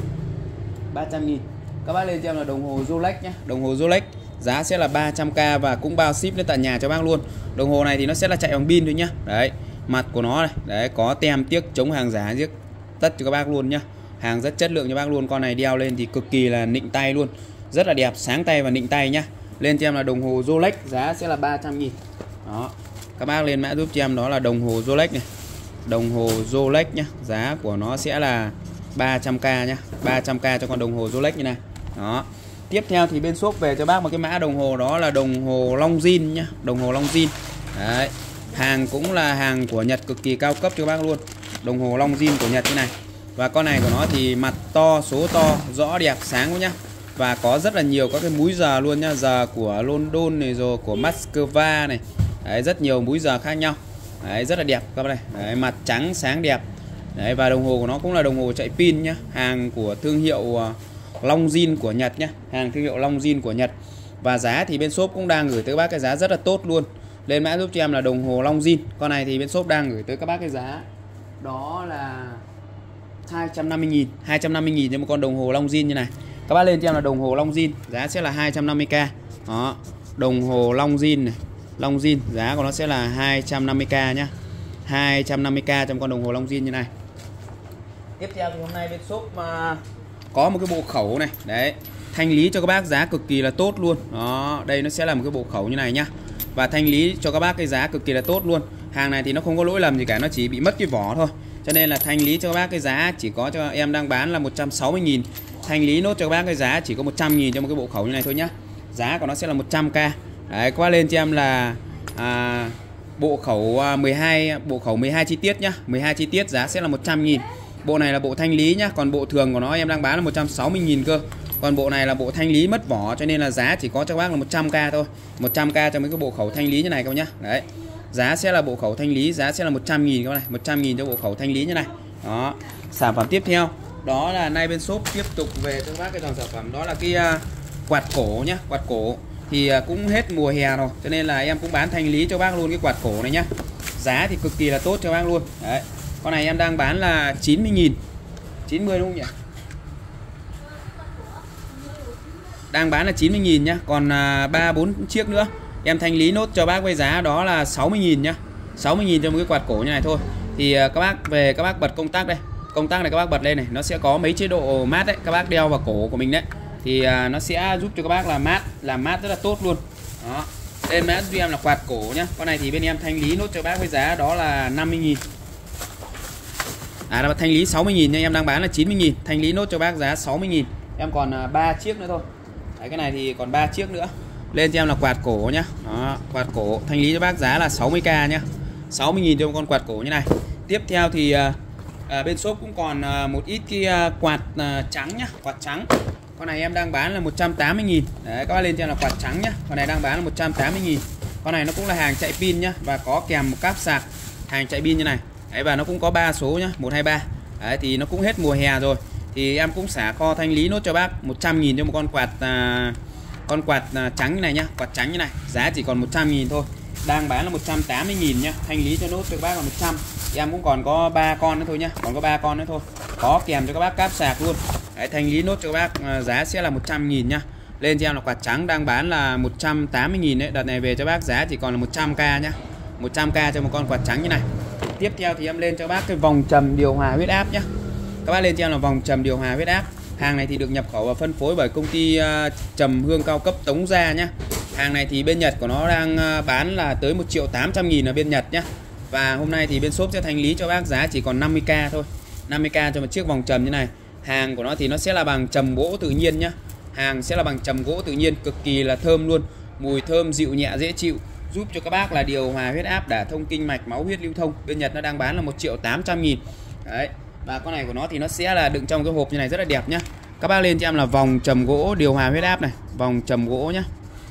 ba trăm nghìn. Các bác lên cho em là đồng hồ Rolex nhá. Đồng hồ Rolex. Giá sẽ là ba trăm k và cũng bao ship đến tận nhà cho bác luôn. Đồng hồ này thì nó sẽ là chạy bằng pin thôi nhá. Đấy, mặt của nó này. Đấy, có tem tiếc chống hàng giả tiếc tất cho các bác luôn nhá. Hàng rất chất lượng cho bác luôn. Con này đeo lên thì cực kỳ là nịnh tay luôn. Rất là đẹp, sáng tay và nịnh tay nhá. Lên cho em là đồng hồ Rolex. Giá sẽ là ba trăm nghìn. Đó. Các bác lên mã giúp cho em đó là đồng hồ Rolex này. Đồng hồ Rolex nhá. Giá của nó sẽ là ba trăm k nhá, ba trăm k cho con đồng hồ Rolex như này. Đó. Tiếp theo thì bên shop về cho bác một cái mã đồng hồ, đó là đồng hồ Longines nhá, đồng hồ Longines. Đấy. Hàng cũng là hàng của Nhật cực kỳ cao cấp cho bác luôn. Đồng hồ Longines của Nhật như này. Và con này của nó thì mặt to, số to, rõ đẹp, sáng quá nhá. Và có rất là nhiều các cái múi giờ luôn nhá, giờ của London này rồi của Moscow này. Đấy, rất nhiều múi giờ khác nhau. Đấy, rất là đẹp các bạn này. Đấy, mặt trắng sáng đẹp. Đấy, và đồng hồ của nó cũng là đồng hồ chạy pin nhá, hàng của thương hiệu uh, Longines của Nhật nhá, hàng thương hiệu Longines của Nhật. Và giá thì bên shop cũng đang gửi tới các bác cái giá rất là tốt luôn. Lên mã giúp cho em là đồng hồ Longines. Con này thì bên shop đang gửi tới các bác cái giá đó là hai trăm năm mươi nghìn, hai trăm năm mươi nghìn cho một con đồng hồ Longines như này. Các bác lên cho em là đồng hồ Longines, giá sẽ là hai trăm năm mươi k. Đó, đồng hồ Longines này, Longines giá của nó sẽ là hai trăm năm mươi k nhá. hai trăm năm mươi k trong con đồng hồ Longines như này. Tiếp theo thì hôm nay bên shop mà có một cái bộ khẩu này, đấy, thanh lý cho các bác giá cực kỳ là tốt luôn. Đó, đây nó sẽ là một cái bộ khẩu như này nhá. Và thanh lý cho các bác cái giá cực kỳ là tốt luôn. Hàng này thì nó không có lỗi lầm gì cả, nó chỉ bị mất cái vỏ thôi. Cho nên là thanh lý cho các bác cái giá chỉ có cho em đang bán là một trăm sáu mươi nghìn. Thanh lý nốt cho các bác cái giá chỉ có một trăm nghìn cho một cái bộ khẩu như này thôi nhá. Giá của nó sẽ là một trăm k. Đấy, qua lên cho em là à, bộ khẩu mười hai, bộ khẩu mười hai chi tiết nhá, mười hai chi tiết giá sẽ là một trăm nghìn. Bộ này là bộ thanh lý nhá, còn bộ thường của nó em đang bán là một trăm sáu mươi nghìn cơ. Còn bộ này là bộ thanh lý mất vỏ, cho nên là giá chỉ có cho các bác là một trăm k thôi. một trăm k cho mấy cái bộ khẩu thanh lý như này các bác nhá. Đấy. Giá sẽ là bộ khẩu thanh lý, giá sẽ là một trăm nghìn các bác này, một trăm nghìn cho bộ khẩu thanh lý như này. Đó. Sản phẩm tiếp theo, đó là nay bên shop tiếp tục về cho các bác cái dòng sản phẩm, đó là cái uh, quạt cổ nhá, quạt cổ. Thì uh, cũng hết mùa hè rồi, cho nên là em cũng bán thanh lý cho bác luôn cái quạt cổ này nhá. Giá thì cực kỳ là tốt cho bác luôn. Đấy. Con này em đang bán là chín mươi nghìn. chín mươi đúng không nhỉ? Đang bán là chín mươi nghìn nhá. Còn ba bốn chiếc nữa em thanh lý nốt cho bác với giá đó là sáu mươi nghìn nhá. sáu mươi nghìn cho một cái quạt cổ như này thôi. Thì các bác về các bác bật công tắc đây. Công tắc này các bác bật lên này, nó sẽ có mấy chế độ mát đấy, các bác đeo vào cổ của mình đấy. Thì nó sẽ giúp cho các bác là mát, làm mát rất là tốt luôn. Đó. Đây mã giúp em là quạt cổ nhá. Con này thì bên em thanh lý nốt cho bác với giá đó là năm mươi nghìn. À, là thanh lý sáu mươi nghìn nha, em đang bán là chín mươi nghìn, thanh lý nốt cho bác giá sáu mươi nghìn. Em còn ba chiếc nữa thôi. Đấy, cái này thì còn ba chiếc nữa. Lên cho em là quạt cổ nhá. Đó, quạt cổ thanh lý cho bác giá là sáu mươi k nhá. sáu mươi nghìn cho một con quạt cổ như này. Tiếp theo thì à, bên shop cũng còn à, một ít cái à, quạt à, trắng nhá, quạt trắng. Con này em đang bán là một trăm tám mươi nghìn. Đấy, các bác lên cho em là quạt trắng nhá. Con này đang bán là một trăm tám mươi nghìn. Con này nó cũng là hàng chạy pin nhá, và có kèm một cáp sạc, hàng chạy pin như này. Đấy, và nó cũng có ba số nhá, một hai ba. Đấy, thì nó cũng hết mùa hè rồi. Thì em cũng xả kho thanh lý nốt cho bác một trăm nghìn cho một con quạt à, con quạt à, trắng như này nhá, quạt trắng như này, giá chỉ còn một trăm nghìn thôi. Đang bán là một trăm tám mươi nghìn nhá, thanh lý cho nốt cho các bác là một trăm. Em cũng còn có ba con nữa thôi nhá, còn có ba con nữa thôi. Có kèm cho các bác cáp sạc luôn. Đấy, thanh lý nốt cho các bác à, giá sẽ là một trăm nghìn nhá. Lên cho em là quạt trắng đang bán là một trăm tám mươi nghìn đấy, đợt này về cho bác giá chỉ còn là một trăm k nhá. một trăm k cho một con quạt trắng như này. Tiếp theo thì em lên cho bác cái vòng trầm điều hòa huyết áp nhá. Các bác lên cho em là vòng trầm điều hòa huyết áp. Hàng này thì được nhập khẩu và phân phối bởi công ty uh, trầm hương cao cấp Tống Gia nhá. Hàng này thì bên Nhật của nó đang uh, bán là tới một triệu tám trăm nghìn ở bên Nhật nhá. Và hôm nay thì bên shop sẽ thanh lý cho bác giá chỉ còn năm mươi k thôi. năm mươi k cho một chiếc vòng trầm như này. Hàng của nó thì nó sẽ là bằng trầm gỗ tự nhiên nhá. Hàng sẽ là bằng trầm gỗ tự nhiên, cực kỳ là thơm luôn. Mùi thơm dịu nhẹ dễ chịu, giúp cho các bác là điều hòa huyết áp, đả thông kinh mạch, máu huyết lưu thông. Bên Nhật nó đang bán là một triệu tám trăm nghìn. Đấy. Và con này của nó thì nó sẽ là đựng trong cái hộp như này rất là đẹp nhá. Các bác lên cho em là vòng trầm gỗ điều hòa huyết áp này, vòng trầm gỗ nhá.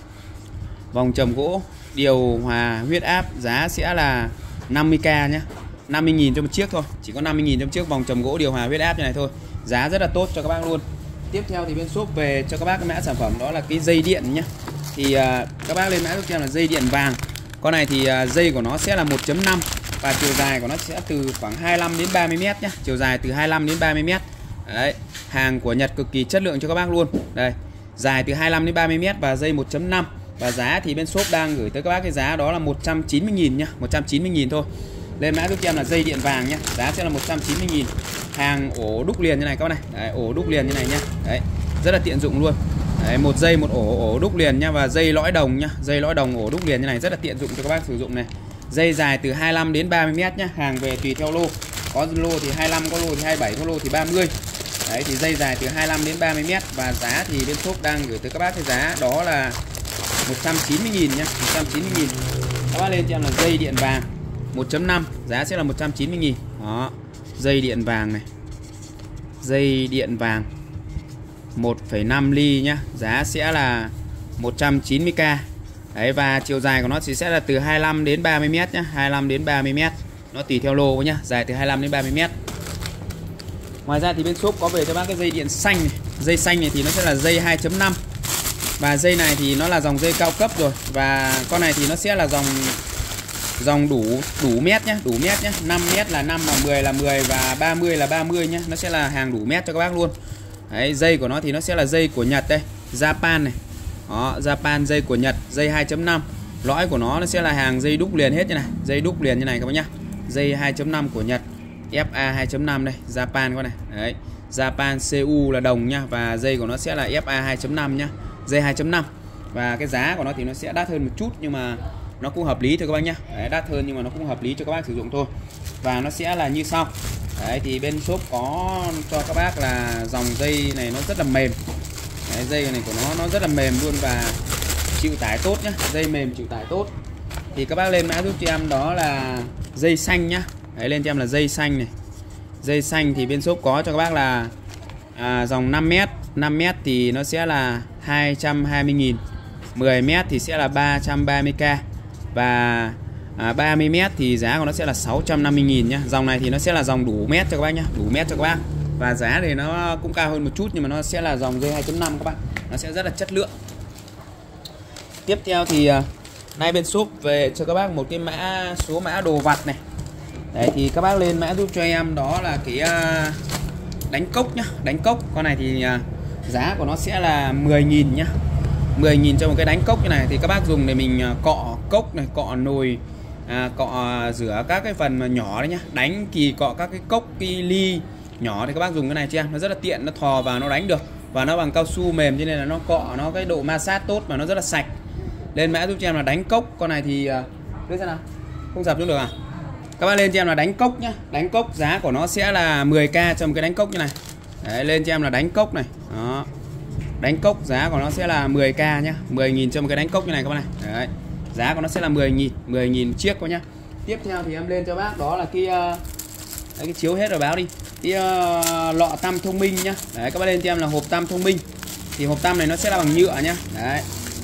Vòng trầm gỗ điều hòa huyết áp giá sẽ là năm mươi k nhá. năm mươi nghìn cho một chiếc thôi, chỉ có năm mươi nghìn cho một chiếc vòng trầm gỗ điều hòa huyết áp như này thôi. Giá rất là tốt cho các bác luôn. Tiếp theo thì bên shop về cho các bác cái mã sản phẩm đó là cái dây điện nhá. Thì uh, các bác lên mã giúp cho em là dây điện vàng. Con này thì uh, dây của nó sẽ là một chấm năm và chiều dài của nó sẽ từ khoảng hai mươi lăm đến ba mươi mét nhá, chiều dài từ hai mươi lăm đến ba mươi mét. Đấy, hàng của Nhật cực kỳ chất lượng cho các bác luôn. Đây, dài từ hai mươi lăm đến ba mươi mét và dây một chấm năm. Và giá thì bên shop đang gửi tới các bác cái giá đó là một trăm chín mươi nghìn nhá, một trăm chín mươi nghìn thôi. Lên mã giúp cho em là dây điện vàng nhá, giá sẽ là một trăm chín mươi nghìn. Hàng ổ đúc liền như này các bác này. Đấy, ổ đúc liền như này nhá. Đấy, rất là tiện dụng luôn. Đấy, một dây một ổ ổ đúc liền nhá, và dây lõi đồng nhá, dây lõi đồng ổ đúc liền như này rất là tiện dụng cho các bác sử dụng này. Dây dài từ hai mươi lăm đến ba mươi mét nhá, hàng về tùy theo lô. Có lô thì hai mươi lăm, có lô thì hai mươi bảy, có lô thì ba mươi. Đấy thì dây dài từ hai mươi lăm đến ba mươi mét và giá thì bên shop đang gửi tới các bác cái giá đó là một trăm chín mươi nghìn nhá, một trăm chín mươi nghìn. Các bác lên cho em là dây điện vàng một chấm năm, giá sẽ là một trăm chín mươi nghìn. Đó, dây điện vàng này. Dây điện vàng một phẩy năm ly nhá, giá sẽ là một trăm chín mươi k. Đấy, và chiều dài của nó thì sẽ là từ hai mươi lăm đến ba mươi mét nhá, hai mươi lăm đến ba mươi mét. Nó tùy theo lô nhá, dài từ hai mươi lăm đến ba mươi mét. Ngoài ra thì bên shop có về cho bác cái dây điện xanh này. Dây xanh này thì nó sẽ là dây hai chấm năm. Và dây này thì nó là dòng dây cao cấp rồi. Và con này thì nó sẽ là dòng dòng đủ đủ mét nhá, đủ mét nhá. năm mét là năm, và mười là mười, và ba mươi là ba mươi nhá. Nó sẽ là hàng đủ mét cho các bác luôn. Đấy, dây của nó thì nó sẽ là dây của Nhật đây, Japan này. Đó, Japan dây của Nhật, dây hai chấm năm. Lõi của nó nó sẽ là hàng dây đúc liền hết như này, dây đúc liền như này các bác nhá. Dây hai chấm năm của Nhật, ép a hai chấm năm đây, Japan con này. Đấy, Japan xê u là đồng nhá, và dây của nó sẽ là ép a hai chấm năm nhá, dây hai chấm năm. Và cái giá của nó thì nó sẽ đắt hơn một chút nhưng mà nó cũng hợp lý thôi các bác nhá. Đấy, đắt hơn nhưng mà nó cũng hợp lý cho các bác sử dụng thôi. Và nó sẽ là như sau. Đấy, thì bên shop có cho các bác là dòng dây này nó rất là mềm. Đấy, dây này của nó nó rất là mềm luôn và chịu tải tốt nhá, dây mềm chịu tải tốt. Thì các bác lên mã giúp cho em đó là dây xanh nhá. Đấy, lên cho em là dây xanh này. Dây xanh thì bên shop có cho các bác là à, dòng năm mét, năm mét thì nó sẽ là hai trăm hai mươi nghìn, mười mét thì sẽ là ba trăm ba mươi k, và à, ba mươi mét thì giá của nó sẽ là sáu trăm năm mươi nghìn nhá. Dòng này thì nó sẽ là dòng đủ mét cho các bác nhá, đủ mét cho các bác. Và giá thì nó cũng cao hơn một chút nhưng mà nó sẽ là dòng dây hai chấm năm các bác. Nó sẽ rất là chất lượng. Tiếp theo thì uh, nay bên shop về cho các bác một cái mã số mã đồ vặt này. Đấy thì các bác lên mã giúp cho em đó là cái uh, đánh cốc nhá, đánh cốc. Con này thì uh, giá của nó sẽ là mười nghìn nhá. mười nghìn cho một cái đánh cốc như này thì các bác dùng để mình uh, cọ cốc này, cọ nồi, à, cọ uh, rửa các cái phần mà nhỏ đấy nhá. Đánh kỳ cọ các cái cốc, cái ly nhỏ thì các bác dùng cái này cho em, nó rất là tiện, nó thò vào nó đánh được. Và nó bằng cao su mềm cho nên là nó cọ nó cái độ ma sát tốt và nó rất là sạch. Lên mã giúp cho em là đánh cốc. Con này thì đưa xem nào, không dập xuống được à. Các bác lên cho em là đánh cốc nhá. Đánh cốc giá của nó sẽ là mười k cho một cái đánh cốc như này. Đấy, lên cho em là đánh cốc này. Đó, đánh cốc giá của nó sẽ là mười k nhá, mười nghìn cho một cái đánh cốc như này các bác này. Đấy, giá của nó sẽ là mười nghìn, mười nghìn chiếc các nhá. Tiếp theo thì em lên cho bác đó là cái uh, cái chiếu hết rồi báo đi. Cái uh, lọ tăm thông minh nhá. Đấy, các bác lên cho em là hộp tăm thông minh. Thì hộp tăm này nó sẽ là bằng nhựa nhá. Đấy,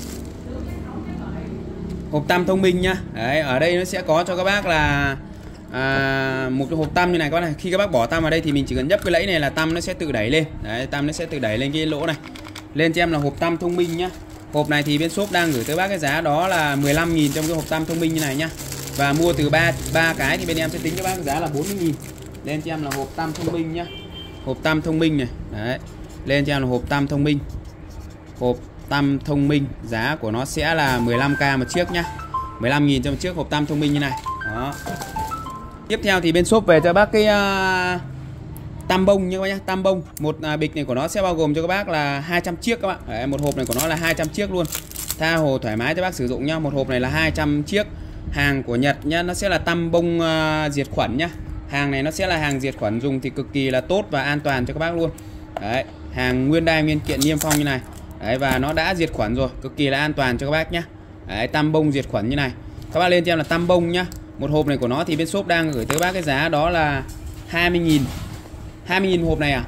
hộp tăm thông minh nhá. Đấy, ở đây nó sẽ có cho các bác là à, một cái hộp tăm như này các bác này. Khi các bác bỏ tăm vào đây thì mình chỉ cần nhấp cái lẫy này là tăm nó sẽ tự đẩy lên. Đấy, tăm nó sẽ tự đẩy lên cái lỗ này. Lên cho em là hộp tăm thông minh nhá. Hộp này thì bên shop đang gửi tới bác cái giá đó là mười lăm nghìn trong cái hộp tăm thông minh như này nhá. Và mua từ ba ba cái thì bên em sẽ tính cho bác cái giá là bốn mươi nghìn. Lên cho em là hộp tăm thông minh nhá. Hộp tăm thông minh này. Đấy, lên cho em là hộp tăm thông minh. Hộp tăm thông minh giá của nó sẽ là mười lăm k một chiếc nhá, mười lăm nghìn cho một chiếc hộp tăm thông minh như này. Đó. Tiếp theo thì bên shop về cho bác cái uh, tam bông như các bác nhá. Tam bông, một uh, bịch này của nó sẽ bao gồm cho các bác là hai trăm chiếc các bạn. Đấy, một hộp này của nó là hai trăm chiếc luôn, tha hồ thoải mái cho bác sử dụng nhá. Một hộp này là hai trăm chiếc, hàng của Nhật nhá. Nó sẽ là tam bông uh, diệt khuẩn nhá. Hàng này nó sẽ là hàng diệt khuẩn, dùng thì cực kỳ là tốt và an toàn cho các bác luôn. Đấy, hàng nguyên đai nguyên kiện niêm phong như này. Đấy, và nó đã diệt khuẩn rồi, cực kỳ là an toàn cho các bác nhá. Đấy, tam bông diệt khuẩn như này. Các bác lên cho em là tam bông nhá. Một hộp này của nó thì bên shop đang gửi tới bác cái giá đó là hai mươi nghìn. hai mươi nghìn hộp này à?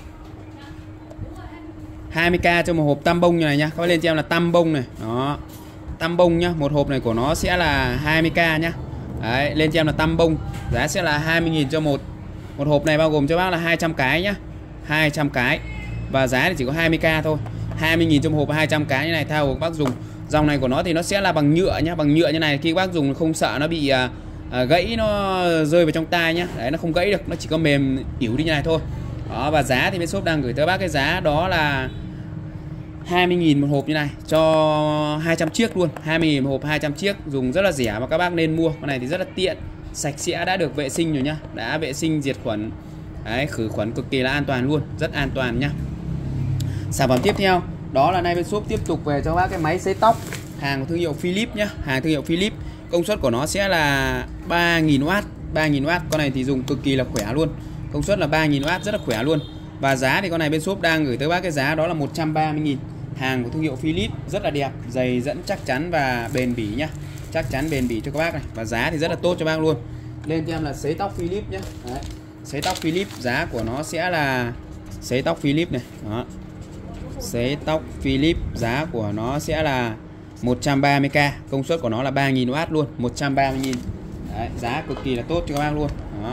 hai mươi k cho một hộp tam bông như này nhá. Các bác lên cho em là tam bông này. Đó, tam bông nhá. Một hộp này của nó sẽ là hai mươi k nhá. Đấy, lên cho em là tam bông, giá sẽ là hai mươi nghìn cho một. Một hộp này bao gồm cho bác là hai trăm cái nhá, hai trăm cái. Và giá thì chỉ có hai mươi k thôi, hai mươi nghìn trong hộp hai trăm cái như này, tha hồ các bác dùng. Dòng này của nó thì nó sẽ là bằng nhựa nhá, bằng nhựa như này, khi các bác dùng không sợ nó bị à, à, gãy, nó rơi vào trong tai nhá. Đấy, nó không gãy được, nó chỉ có mềm ỉu đi như này thôi. Đó, và giá thì bên shop đang gửi tới bác cái giá đó là hai mươi nghìn một hộp như này cho hai trăm chiếc luôn. Hai mươi nghìn một hộp hai trăm chiếc, dùng rất là rẻ và các bác nên mua. Con này thì rất là tiện, sạch sẽ, đã được vệ sinh rồi nhá, đã vệ sinh diệt khuẩn. Đấy, khử khuẩn cực kỳ là an toàn luôn, rất an toàn nhá. Sản phẩm tiếp theo đó là nay bên shop tiếp tục về cho bác cái máy sấy tóc, hàng của thương hiệu Philips nhá, hàng thương hiệu Philips. Công suất của nó sẽ là ba nghìn oát, ba nghìn oát. Con này thì dùng cực kỳ là khỏe luôn. Công suất là ba nghìn oát, rất là khỏe luôn. Và giá thì con này bên shop đang gửi tới bác cái giá đó là một trăm ba mươi nghìn. Hàng của thương hiệu Philips rất là đẹp, giày dẫn chắc chắn và bền bỉ nhá. Chắc chắn bền bỉ cho các bác này. Và giá thì rất là tốt cho bác luôn. Lên cho em là sấy tóc Philips nhá. Đấy. Sấy tóc Philips, giá của nó sẽ là sấy tóc Philips này. Đó. Sấy tóc Philips, giá của nó sẽ là một trăm ba mươi k. Công suất của nó là ba nghìn oát luôn, một trăm ba mươi nghìn. Đấy, giá cực kỳ là tốt cho các bác luôn. Đó.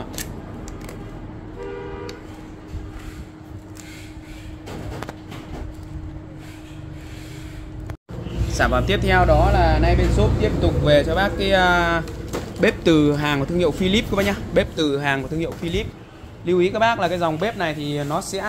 Sản phẩm tiếp theo đó là nay bên shop tiếp tục về cho bác cái uh, bếp từ hàng của thương hiệu Philips các bác nhá. Bếp từ hàng của thương hiệu Philips. Lưu ý các bác là cái dòng bếp này thì nó sẽ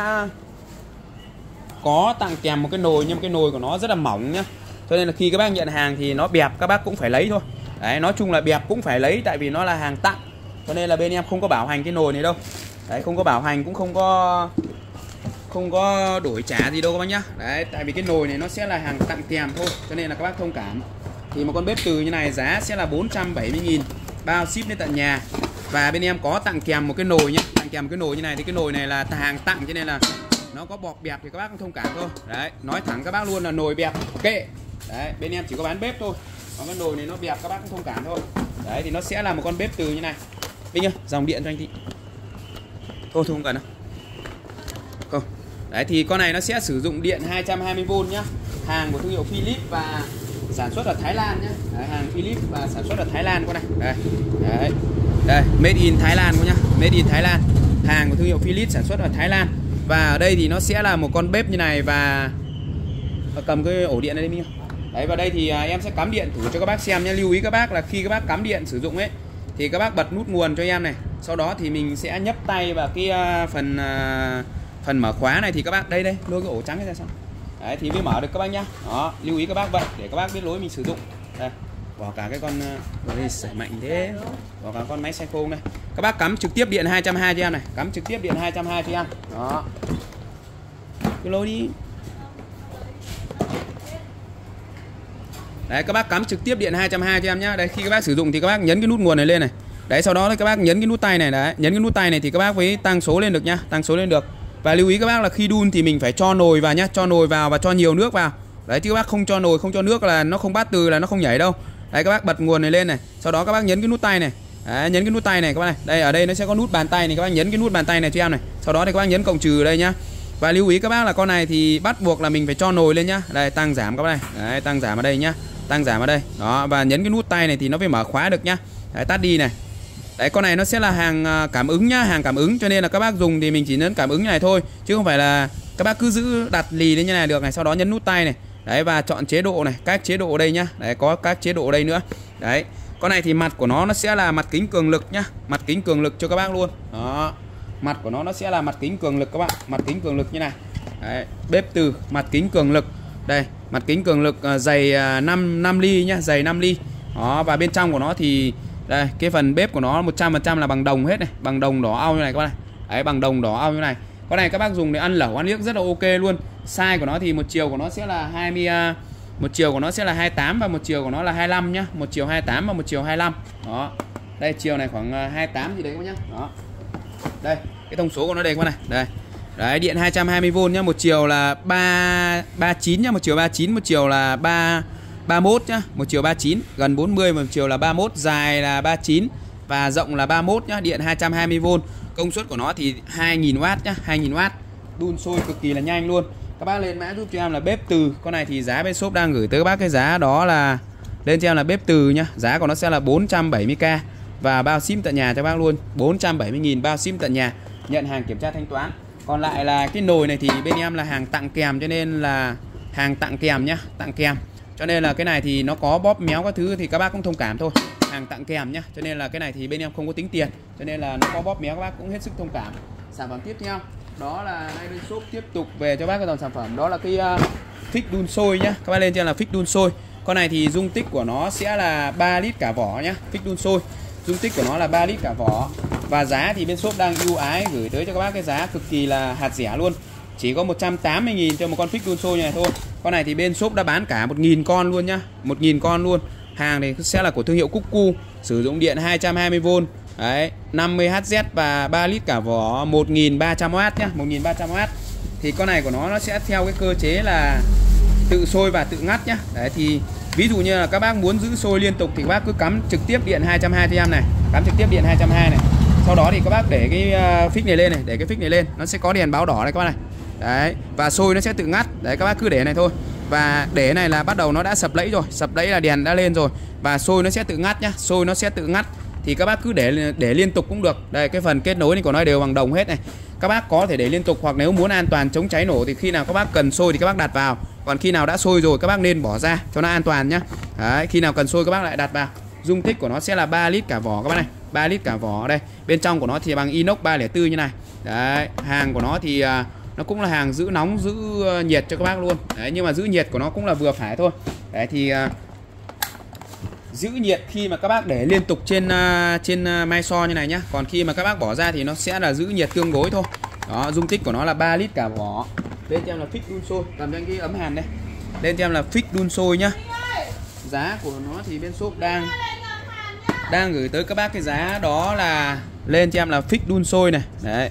có tặng kèm một cái nồi, nhưng cái nồi của nó rất là mỏng nhá. Cho nên là khi các bác nhận hàng thì nó bẹp các bác cũng phải lấy thôi. Đấy, nói chung là bẹp cũng phải lấy tại vì nó là hàng tặng. Cho nên là bên em không có bảo hành cái nồi này đâu. Đấy, không có bảo hành cũng không có không có đổi trả gì đâu các bác nhá. Đấy, tại vì cái nồi này nó sẽ là hàng tặng kèm thôi, cho nên là các bác thông cảm. Thì một con bếp từ như này giá sẽ là bốn trăm bảy mươi nghìn, bao ship đến tận nhà. Và bên em có tặng kèm một cái nồi nhá, tặng kèm một cái nồi như này thì cái nồi này là hàng tặng, cho nên là nó có bọt bẹp thì các bác cũng thông cảm thôi. Đấy, nói thẳng các bác luôn là nồi bẹp kệ. Đấy, bên em chỉ có bán bếp thôi. Còn cái nồi này nó bẹp các bác cũng thông cảm thôi. Đấy, thì nó sẽ là một con bếp từ như này. Vinh ơi, dòng điện cho anh chị. Thôi thôi không cần đâu. Không. Đấy, thì con này nó sẽ sử dụng điện hai trăm hai mươi vôn nhá. Hàng của thương hiệu Philips và sản xuất ở Thái Lan nhá. Đấy, hàng Philips và sản xuất ở Thái Lan con này. Đây. Đấy. Đây, made in Thái Lan con nhá. Made in Thái Lan. Hàng của thương hiệu Philips sản xuất ở Thái Lan. Và ở đây thì nó sẽ là một con bếp như này và cầm cái ổ điện này đi Minh. Đấy, vào đây thì em sẽ cắm điện thử cho các bác xem nhé. Lưu ý các bác là khi các bác cắm điện sử dụng ấy thì các bác bật nút nguồn cho em này. Sau đó thì mình sẽ nhấp tay vào cái phần phần mở khóa này thì các bác đây đây lôi cái ổ trắng ra xong. Đấy thì mới mở được các bác nhá. Đó, lưu ý các bác vậy để các bác biết lối mình sử dụng. Đây, bỏ cả cái con đây sẩy mạnh thế. Bỏ cả con máy xay khô này. Các bác cắm trực tiếp điện hai trăm hai mươi cho em này, cắm trực tiếp điện hai trăm hai mươi cho em. Đó. Cái lối đi. Đấy, các bác cắm trực tiếp điện hai trăm hai mươi cho em nhá. Đây, khi các bác sử dụng thì các bác nhấn cái nút nguồn này lên này. Đấy, sau đó các bác nhấn cái nút tay này, đấy, nhấn cái nút tay này thì các bác mới tăng số lên được nhá, tăng số lên được. Và lưu ý các bác là khi đun thì mình phải cho nồi vào nhá, cho nồi vào và cho nhiều nước vào. Đấy, chứ các bác không cho nồi, không cho nước là nó không bắt từ là nó không nhảy đâu. Đấy, các bác bật nguồn này lên này, sau đó các bác nhấn cái nút tay này. Đấy, nhấn cái nút tay này các bác này. Đây, ở đây nó sẽ có nút bàn tay này, các bác nhấn cái nút bàn tay này cho em này. Sau đó thì các bác nhấn cộng trừ ở đây nhá. Và lưu ý các bác là con này thì bắt buộc là mình phải cho nồi lên nhá. Đây, tăng giảm các bác này. Đấy, tăng giảm ở đây nhá. Tăng giảm ở đây. Đó, và nhấn cái nút tay này thì nó mới mở khóa được nhá. Đấy, tắt đi này. Đấy, con này nó sẽ là hàng cảm ứng nhá, hàng cảm ứng, cho nên là các bác dùng thì mình chỉ nhấn cảm ứng như này thôi, chứ không phải là các bác cứ giữ đặt lì lên như này được này, sau đó nhấn nút tay này. Đấy, và chọn chế độ này, các chế độ ở đây nhá. Đấy, có các chế độ ở đây nữa. Đấy, con này thì mặt của nó nó sẽ là mặt kính cường lực nhá, mặt kính cường lực cho các bác luôn. Đó, mặt của nó nó sẽ là mặt kính cường lực các bạn, mặt kính cường lực như này. Đấy, bếp từ mặt kính cường lực. Đây, mặt kính cường lực uh, dày uh, năm, năm ly nhá, dày năm ly. Đó, và bên trong của nó thì đây, cái phần bếp của nó một trăm phần trăm là bằng đồng hết này, bằng đồng đỏ au như này các bác này. Đấy, bằng đồng đỏ au như này. Con này các bác dùng để ăn lẩu ăn liếc rất là ok luôn. Size của nó thì một chiều của nó sẽ là hai mươi, một chiều của nó sẽ là hai mươi tám và một chiều của nó là hai mươi lăm nhá, một chiều hai mươi tám và một chiều hai mươi lăm. Đó. Đây, chiều này khoảng hai mươi tám gì đấy các bác nhá. Đó. Đây, cái thông số của nó đây các bác này. Đây. Đấy, điện hai trăm hai mươi vôn nhá, một chiều là ba ba chín nhá, một chiều ba mươi chín, một chiều là ba ba mươi mốt nhá, một chiều ba mươi chín, gần bốn mươi, một chiều là ba mươi mốt, dài là ba mươi chín và rộng là ba mươi mốt nhá, điện hai trăm hai mươi vôn. Công suất của nó thì hai nghìn oát nhá, hai nghìn oát. Đun sôi cực kỳ là nhanh luôn. Các bác lên mã giúp cho em là bếp từ. Con này thì giá bên shop đang gửi tới các bác cái giá đó là lên cho em là bếp từ nhá. Giá của nó sẽ là bốn trăm bảy mươi k và bao ship tận nhà cho bác luôn. bốn trăm bảy mươi nghìn bao ship tận nhà, nhận hàng kiểm tra thanh toán. Còn lại là cái nồi này thì bên em là hàng tặng kèm, cho nên là hàng tặng kèm nhá, tặng kèm. Cho nên là cái này thì nó có bóp méo các thứ thì các bác cũng thông cảm thôi. Hàng tặng kèm nhá. Cho nên là cái này thì bên em không có tính tiền. Cho nên là nó có bóp méo các bác cũng hết sức thông cảm. Sản phẩm tiếp theo đó là nay bên shop tiếp tục về cho bác cái dòng sản phẩm đó là cái uh, phích đun sôi nhá. Các bác lên trên là phích đun sôi. Con này thì dung tích của nó sẽ là ba lít cả vỏ nhá. Phích đun sôi. Dung tích của nó là ba lít cả vỏ. Và giá thì bên shop đang ưu ái gửi tới cho các bác cái giá cực kỳ là hạt rẻ luôn. Chỉ có một trăm tám mươi nghìn cho một con phích đun sôi này thôi. Con này thì bên shop đã bán cả một nghìn con luôn nhá, một nghìn con luôn. Hàng này sẽ là của thương hiệu Cuckoo, sử dụng điện hai trăm hai mươi vôn Đấy, năm mươi héc và ba lít cả vỏ, một nghìn ba trăm oát nhá, một nghìn ba trăm oát. Thì con này của nó nó sẽ theo cái cơ chế là tự sôi và tự ngắt nhá. Đấy thì ví dụ như là các bác muốn giữ sôi liên tục thì các bác cứ cắm trực tiếp điện hai trăm hai mươi amp này, cắm trực tiếp điện hai trăm hai mươi này. Sau đó thì các bác để cái phích này lên này, để cái phích này lên, nó sẽ có đèn báo đỏ này các bác này. Đấy, và sôi nó sẽ tự ngắt. Đấy, các bác cứ để này thôi. Và để này là bắt đầu nó đã sập lẫy rồi, sập lẫy là đèn đã lên rồi và sôi nó sẽ tự ngắt nhá, sôi nó sẽ tự ngắt. Thì các bác cứ để để liên tục cũng được. Đây, cái phần kết nối này của nó đều bằng đồng hết này. Các bác có thể để liên tục, hoặc nếu muốn an toàn chống cháy nổ thì khi nào các bác cần sôi thì các bác đặt vào. Còn khi nào đã sôi rồi các bác nên bỏ ra cho nó an toàn nhá. Đấy, khi nào cần sôi các bác lại đặt vào. Dung tích của nó sẽ là ba lít cả vỏ các bác này, ba lít cả vỏ đây. Bên trong của nó thì bằng inox ba không bốn như này. Đấy, hàng của nó thì nó cũng là hàng giữ nóng, giữ nhiệt cho các bác luôn. Đấy, nhưng mà giữ nhiệt của nó cũng là vừa phải thôi. Đấy thì giữ nhiệt khi mà các bác để liên tục trên uh, trên uh, mai so như này nhá. Còn khi mà các bác bỏ ra thì nó sẽ là giữ nhiệt tương đối thôi. Đó, dung tích của nó là ba lít cả vỏ. Lên cho em là phích đun sôi, cầm cho anh cái ấm hàn đây. Lên cho em là phích đun sôi nhá. Giá của nó thì bên shop đang đang gửi tới các bác cái giá đó là lên cho em là phích đun sôi này. Đấy.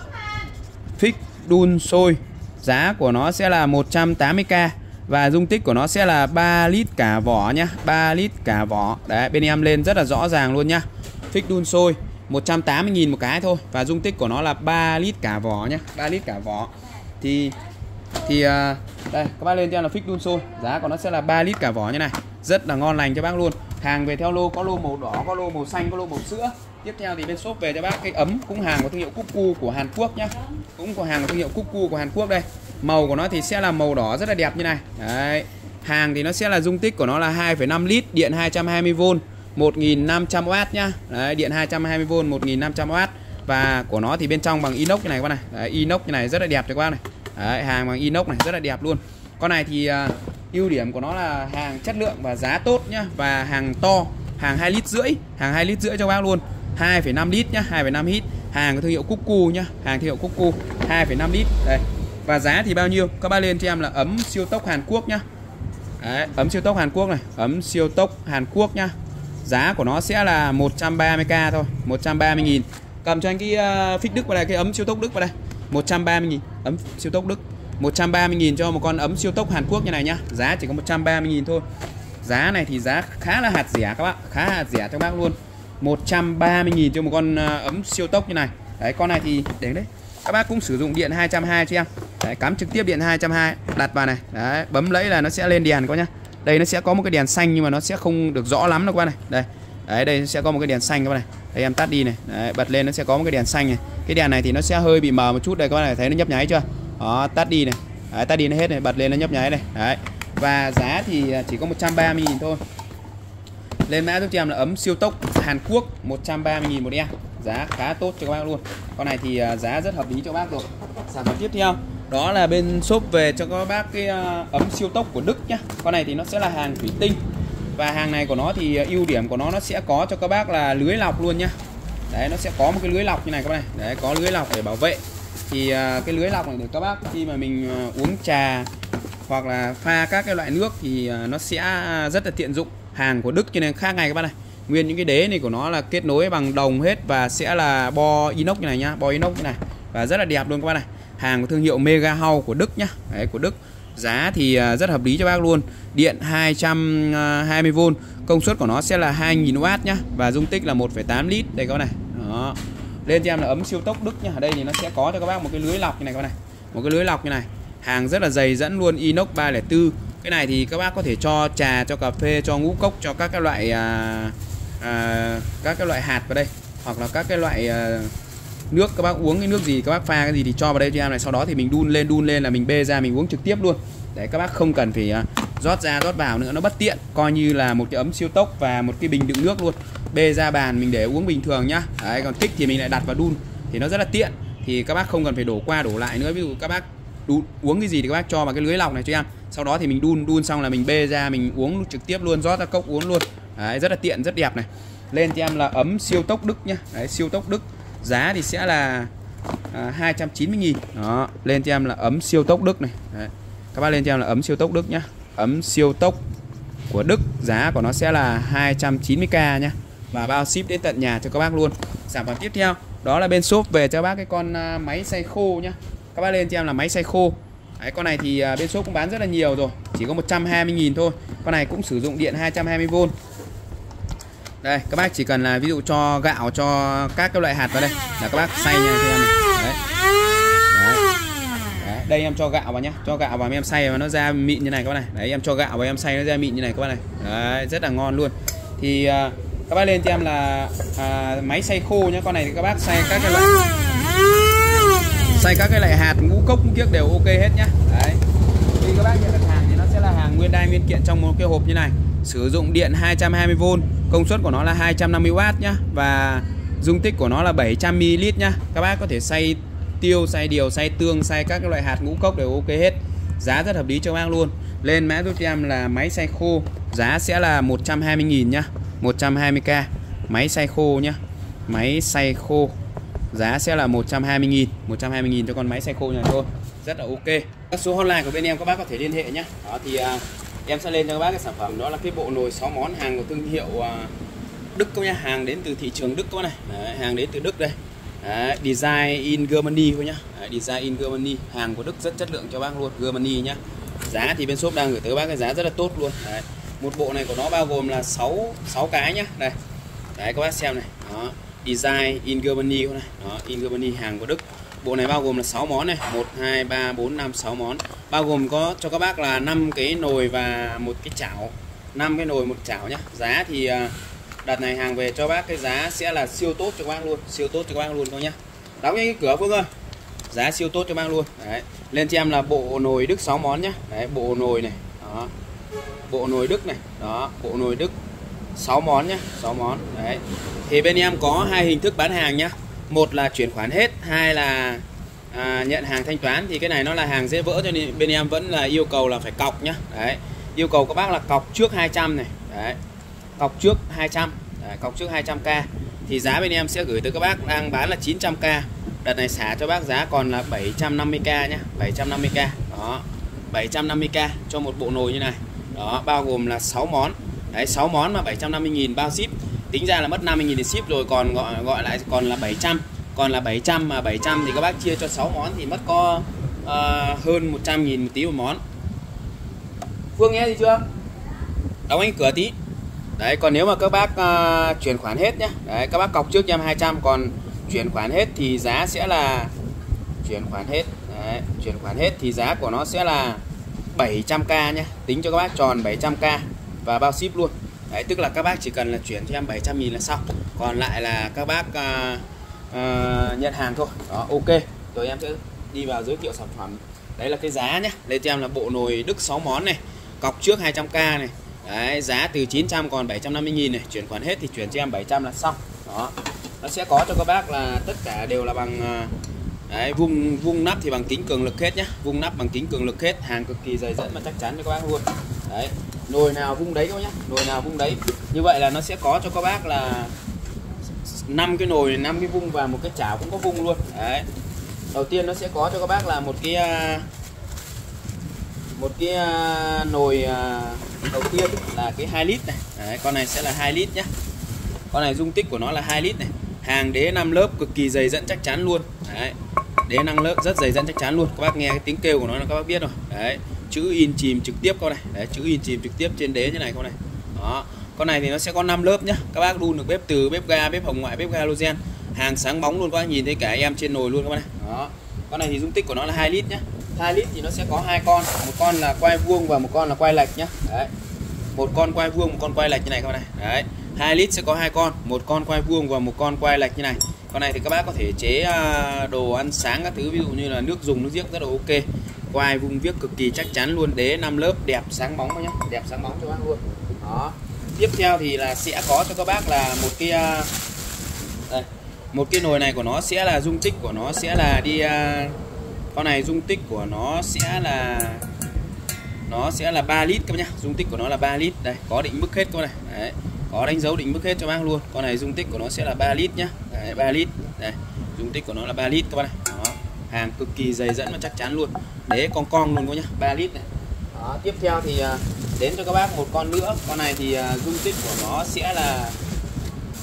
Phích đun sôi. Giá của nó sẽ là một trăm tám mươi k. Và dung tích của nó sẽ là ba lít cả vỏ nhá, ba lít cả vỏ. Đấy, bên em lên rất là rõ ràng luôn nhá. Phích đun sôi một trăm tám mươi nghìn một cái thôi. Và dung tích của nó là ba lít cả vỏ nhá, ba lít cả vỏ. Thì thì uh, đây, các bác lên cho em là phích đun sôi. Giá của nó sẽ là ba lít cả vỏ như này. Rất là ngon lành cho bác luôn. Hàng về theo lô, có lô màu đỏ, có lô màu xanh, có lô màu sữa. Tiếp theo thì bên shop về cho bác cái ấm, cũng hàng của thương hiệu Cuckoo của Hàn Quốc nhá. Cũng có hàng của thương hiệu Cuckoo của Hàn Quốc đây. Màu của nó thì sẽ là màu đỏ rất là đẹp như này. Đấy. Hàng thì nó sẽ là dung tích của nó là hai phẩy năm lít, điện hai trăm hai mươi vôn, một nghìn năm trăm oát nhá. Đấy, điện hai trăm hai mươi vôn, một nghìn năm trăm oát. Và của nó thì bên trong bằng inox như này các bác này. Đấy, inox như này rất là đẹp cho các bác này. Đấy, hàng bằng inox này rất là đẹp luôn. Con này thì uh, ưu điểm của nó là hàng chất lượng và giá tốt nhá. Và hàng to, hàng hai lít rưỡi, hàng hai lít rưỡi cho các bác luôn. hai phẩy năm lít nhá, hai phẩy năm lít. Hàng của thương hiệu Cuckoo nhá, hàng thương hiệu Cuckoo hai phẩy năm lít. Đây. Và giá thì bao nhiêu? Các bác lên cho em là ấm siêu tốc Hàn Quốc nhá. Đấy, ấm siêu tốc Hàn Quốc này, ấm siêu tốc Hàn Quốc nhá. Giá của nó sẽ là một trăm ba mươi k thôi, một trăm ba mươi nghìn. Cầm cho anh cái uh, phích Đức vào đây, cái ấm siêu tốc Đức vào đây. một trăm ba mươi nghìn, ấm siêu tốc Đức. một trăm ba mươi nghìn cho một con ấm siêu tốc Hàn Quốc như này nhá. Giá chỉ có một trăm ba mươi nghìn thôi. Giá này thì giá khá là hạt rẻ các bác, khá hạt rẻ cho bác luôn. một trăm ba mươi nghìn cho một con uh, ấm siêu tốc như này. Đấy, con này thì để đấy. Các bác cũng sử dụng điện hai trăm hai mươi cho em. Đấy, cắm trực tiếp điện hai trăm hai mươi, đặt vào này. Đấy, bấm lấy là nó sẽ lên đèn các nhá. Đây nó sẽ có một cái đèn xanh nhưng mà nó sẽ không được rõ lắm đâu các bác này. Đây. Đấy, đây sẽ có một cái đèn xanh các bác này. Đây em tắt đi này. Đấy, bật lên nó sẽ có một cái đèn xanh này. Cái đèn này thì nó sẽ hơi bị mờ một chút đây các bác này, thấy nó nhấp nháy chưa? Đó, tắt đi này. Đấy, tắt đi nó hết này, bật lên nó nhấp nháy này. Đấy. Và giá thì chỉ có một trăm ba mươi nghìn thôi. Lên mã giúp cho em là ấm siêu tốc Hàn Quốc một trăm ba mươi nghìn một em. Giá khá tốt cho các bác luôn. Con này thì giá rất hợp lý cho các bác rồi. Sản phẩm tiếp theo đó là bên shop về cho các bác cái ấm siêu tốc của Đức nhá. Con này thì nó sẽ là hàng thủy tinh. Và hàng này của nó thì ưu điểm của nó nó sẽ có cho các bác là lưới lọc luôn nhá. Đấy, nó sẽ có một cái lưới lọc như này các bác này. Đấy, có lưới lọc để bảo vệ. Thì cái lưới lọc này để các bác khi mà mình uống trà hoặc là pha các cái loại nước thì nó sẽ rất là tiện dụng. Hàng của Đức cho nên khác ngày các bác này. Nguyên những cái đế này của nó là kết nối bằng đồng hết và sẽ là bo inox như này nhá, bo inox như này. Và rất là đẹp luôn các bác này. Hàng của thương hiệu Mega House của Đức nhá. Đấy, của Đức. Giá thì rất hợp lý cho bác luôn. Điện hai trăm hai mươi vôn, công suất của nó sẽ là hai nghìn oát nhá và dung tích là một phẩy tám lít. Đây các bác này. Đó. Lên cho em là ấm siêu tốc Đức nhá. Ở đây thì nó sẽ có cho các bác một cái lưới lọc như này các bác này. Một cái lưới lọc như này. Hàng rất là dày dẫn luôn, inox ba không bốn. Cái này thì các bác có thể cho trà, cho cà phê, cho ngũ cốc, cho các cái loại à, à, các cái loại hạt vào đây, hoặc là các cái loại à, nước các bác uống cái nước gì, các bác pha cái gì thì cho vào đây cho em này. Sau đó thì mình đun lên đun lên là mình bê ra mình uống trực tiếp luôn. Đấy, các bác không cần phải à, rót ra rót vào nữa, nó bất tiện. Coi như là một cái ấm siêu tốc và một cái bình đựng nước luôn. Bê ra bàn mình để uống bình thường nhá. Đấy, còn thích thì mình lại đặt vào đun thì nó rất là tiện. Thì các bác không cần phải đổ qua đổ lại nữa. Ví dụ các bác đun, uống cái gì thì các bác cho vào cái lưới lọc này cho em. Sau đó thì mình đun đun xong là mình bê ra mình uống trực tiếp luôn, rót ra cốc uống luôn. Đấy, rất là tiện, rất đẹp này. Lên cho em là ấm siêu tốc Đức nhá. Đấy, siêu tốc Đức. Giá thì sẽ là à, hai trăm chín mươi nghìn. Đó, lên cho em là ấm siêu tốc Đức này. Đấy. Các bác lên cho em là ấm siêu tốc Đức nhá. Ấm siêu tốc của Đức, giá của nó sẽ là hai trăm chín mươi k nhá. và bao ship đến tận nhà cho các bác luôn. Sản phẩm tiếp theo đó là bên shop về cho bác cái con máy xay khô nhá. Các bác lên cho em là máy xay khô. Đấy, con này thì bên shop cũng bán rất là nhiều rồi, chỉ có một trăm hai mươi nghìn thôi. Con này cũng sử dụng điện hai trăm hai mươi vôn. Đây, các bác chỉ cần là ví dụ cho gạo, cho các cái loại hạt vào đây là các bác xay nha cho em này. Đấy. Đấy. Đấy. Đây em cho gạo vào nhá, cho gạo vào em xay và nó ra mịn như này các bác này. Đấy, em cho gạo vào em xay nó ra mịn như này các bác này. Đấy, rất là ngon luôn. Thì uh, các bác lên cho em là uh, máy xay khô nhá. Con này thì các bác xay các cái loại xay các cái loại hạt ngũ cốc ngũ kiếc đều ok hết nhá. Đấy. Khi các bác nhận được hàng thì nó sẽ là hàng nguyên đai nguyên kiện trong một cái hộp như này. Sử dụng điện hai trăm hai mươi vôn, công suất của nó là hai trăm năm mươi oát nhá, và dung tích của nó là bảy trăm mi li lít nhá. Các bác có thể xay tiêu, xay điều, xay tương, xay các cái loại hạt ngũ cốc đều ok hết. Giá rất hợp lý cho bác luôn. Lên mã giúp cho em là máy xay khô, giá sẽ là một trăm hai mươi nghìn nhá, một trăm hai mươi k. Máy xay khô nhá. Máy xay khô giá sẽ là một trăm hai mươi nghìn, một trăm hai mươi nghìn cho con máy xay khô này thôi. Rất là ok. Các số hotline của bên em các bác có thể liên hệ nhé. Đó thì uh, em sẽ lên cho các bác cái sản phẩm đó là cái bộ nồi sáu món hàng của thương hiệu uh, Đức các nhá, hàng đến từ thị trường Đức các này. Đấy, hàng đến từ Đức đây. Đấy, design in Germany thôi nhá. Đấy, design in Germany, hàng của Đức rất chất lượng cho bác luôn, Germany nhá. Giá thì bên shop đang gửi tới bác cái giá rất là tốt luôn. Đấy. Một bộ này của nó bao gồm là sáu sáu cái nhá. Đây. Đấy các bác xem này. Đó, design in Germany này. Đó, in Germany, hàng của Đức. Bộ này bao gồm là sáu món này, một hai ba bốn năm sáu món. Bao gồm có cho các bác là năm cái nồi và một cái chảo. năm cái nồi một chảo nhá. Giá thì đợt này hàng về cho bác cái giá sẽ là siêu tốt cho các bác luôn, siêu tốt cho các bác luôn thôi nhá. Đóng cái cửa Phương ơi. Giá siêu tốt cho bác luôn. Đấy. Lên cho em là bộ nồi Đức sáu món nhá. Đấy, bộ nồi này. Đó. Bộ nồi Đức này. Đó, bộ nồi Đức sáu món nhá, sáu món. Đấy. Thì bên em có hai hình thức bán hàng nhá. Một là chuyển khoản hết, hai là à, nhận hàng thanh toán. Thì cái này nó là hàng dễ vỡ cho nên bên em vẫn là yêu cầu là phải cọc nhá. Đấy. Yêu cầu các bác là cọc trước hai trăm này. Đấy. Cọc trước hai trăm. Đấy, cọc trước hai trăm k. Thì giá bên em sẽ gửi tới các bác đang bán là chín trăm k. Đợt này xả cho bác giá còn là bảy trăm năm mươi k nhá, bảy trăm năm mươi k. Đó. bảy trăm năm mươi k cho một bộ nồi như này. Đó, bao gồm là sáu món. Đấy, sáu món mà bảy trăm năm mươi nghìn bao ship. Tính ra là mất năm mươi nghìn để ship rồi, còn gọi gọi lại còn là bảy trăm. Còn là bảy trăm, mà bảy trăm thì các bác chia cho sáu món thì mất có uh, hơn một trăm nghìn một tí một món. Phương nghe gì chưa? Đóng anh cửa tí. Đấy, còn nếu mà các bác uh, chuyển khoản hết nhá. Đấy, các bác cọc trước cho em hai trăm, còn chuyển khoản hết thì giá sẽ là chuyển khoản hết. Đấy, chuyển khoản hết thì giá của nó sẽ là bảy trăm k nhá. Tính cho các bác tròn bảy trăm k và bao ship luôn. Đấy, tức là các bác chỉ cần là chuyển cho em bảy trăm nghìn là xong. Còn lại là các bác uh, uh, nhận hàng thôi. Đó, ok. Rồi em sẽ đi vào giới thiệu sản phẩm. Đấy là cái giá nhé. Đây cho em là bộ nồi Đức sáu món này. Cọc trước hai trăm k này. Đấy, giá từ chín trăm còn bảy trăm năm mươi nghìn này. Chuyển khoản hết thì chuyển cho em bảy trăm là xong. Đó. Nó sẽ có cho các bác là tất cả đều là bằng uh, đấy, vung vung nắp thì bằng kính cường lực hết nhá. Vung nắp bằng kính cường lực hết. Hàng cực kỳ dày dẫn và chắc chắn cho các bác luôn. Đấy. Nồi nào vung đấy các bác nhá, nồi nào vung đấy. Như vậy là nó sẽ có cho các bác là năm cái nồi, năm cái vung và một cái chảo cũng có vung luôn. Đấy. Đầu tiên nó sẽ có cho các bác là một cái một cái nồi đầu tiên là cái hai lít này. Đấy, con này sẽ là hai lít nhá. Con này dung tích của nó là hai lít này. Hàng đế năm lớp cực kỳ dày dẫn chắc chắn luôn. Đấy. Đế năm lớp rất dày dẫn chắc chắn luôn. Các bác nghe cái tiếng kêu của nó là các bác biết rồi. Đấy. Chữ in chìm trực tiếp con này. Đấy, chữ in chìm trực tiếp trên đế như này con này. Đó. Con này thì nó sẽ có năm lớp nhá. Các bác đun được bếp từ, bếp ga, bếp hồng ngoại, bếp ga halogen. Hàng sáng bóng luôn, các bác nhìn thấy cả em trên nồi luôn các bác này. Đó. Con này thì dung tích của nó là hai lít nhá. hai lít thì nó sẽ có hai con, một con là quay vuông và một con là quay lệch nhá. Đấy. Một con quay vuông, một con quay lệch như này các bác này. Đấy. hai lít sẽ có hai con, một con quay vuông và một con quay lệch như này. Con này thì các bác có thể chế đồ ăn sáng các thứ, ví dụ như là nước dùng, nước giếc rất là ok. Quay vuông viết cực kỳ chắc chắn luôn, đế năm lớp đẹp sáng bóng nhá, đẹp sáng bóng cho bác luôn. Đó. Tiếp theo thì là sẽ có cho các bác là một cái đây, một cái nồi này của nó sẽ là dung tích của nó sẽ là đi con này dung tích của nó sẽ là nó sẽ là ba lít các bác nhá. Dung tích của nó là ba lít. Đây, có định mức hết các bác này. Đấy. Có đánh dấu định mức hết cho bác luôn. Con này dung tích của nó sẽ là ba lít nhá. Đấy, ba lít. Đây, dung tích của nó là ba lít các bác này. Đó. Hàng cực kỳ dày dẫn và chắc chắn luôn. Đế con cong luôn các nhá, ba lít này. Đó, tiếp theo thì đến cho các bác một con nữa. Con này thì dung tích của nó sẽ là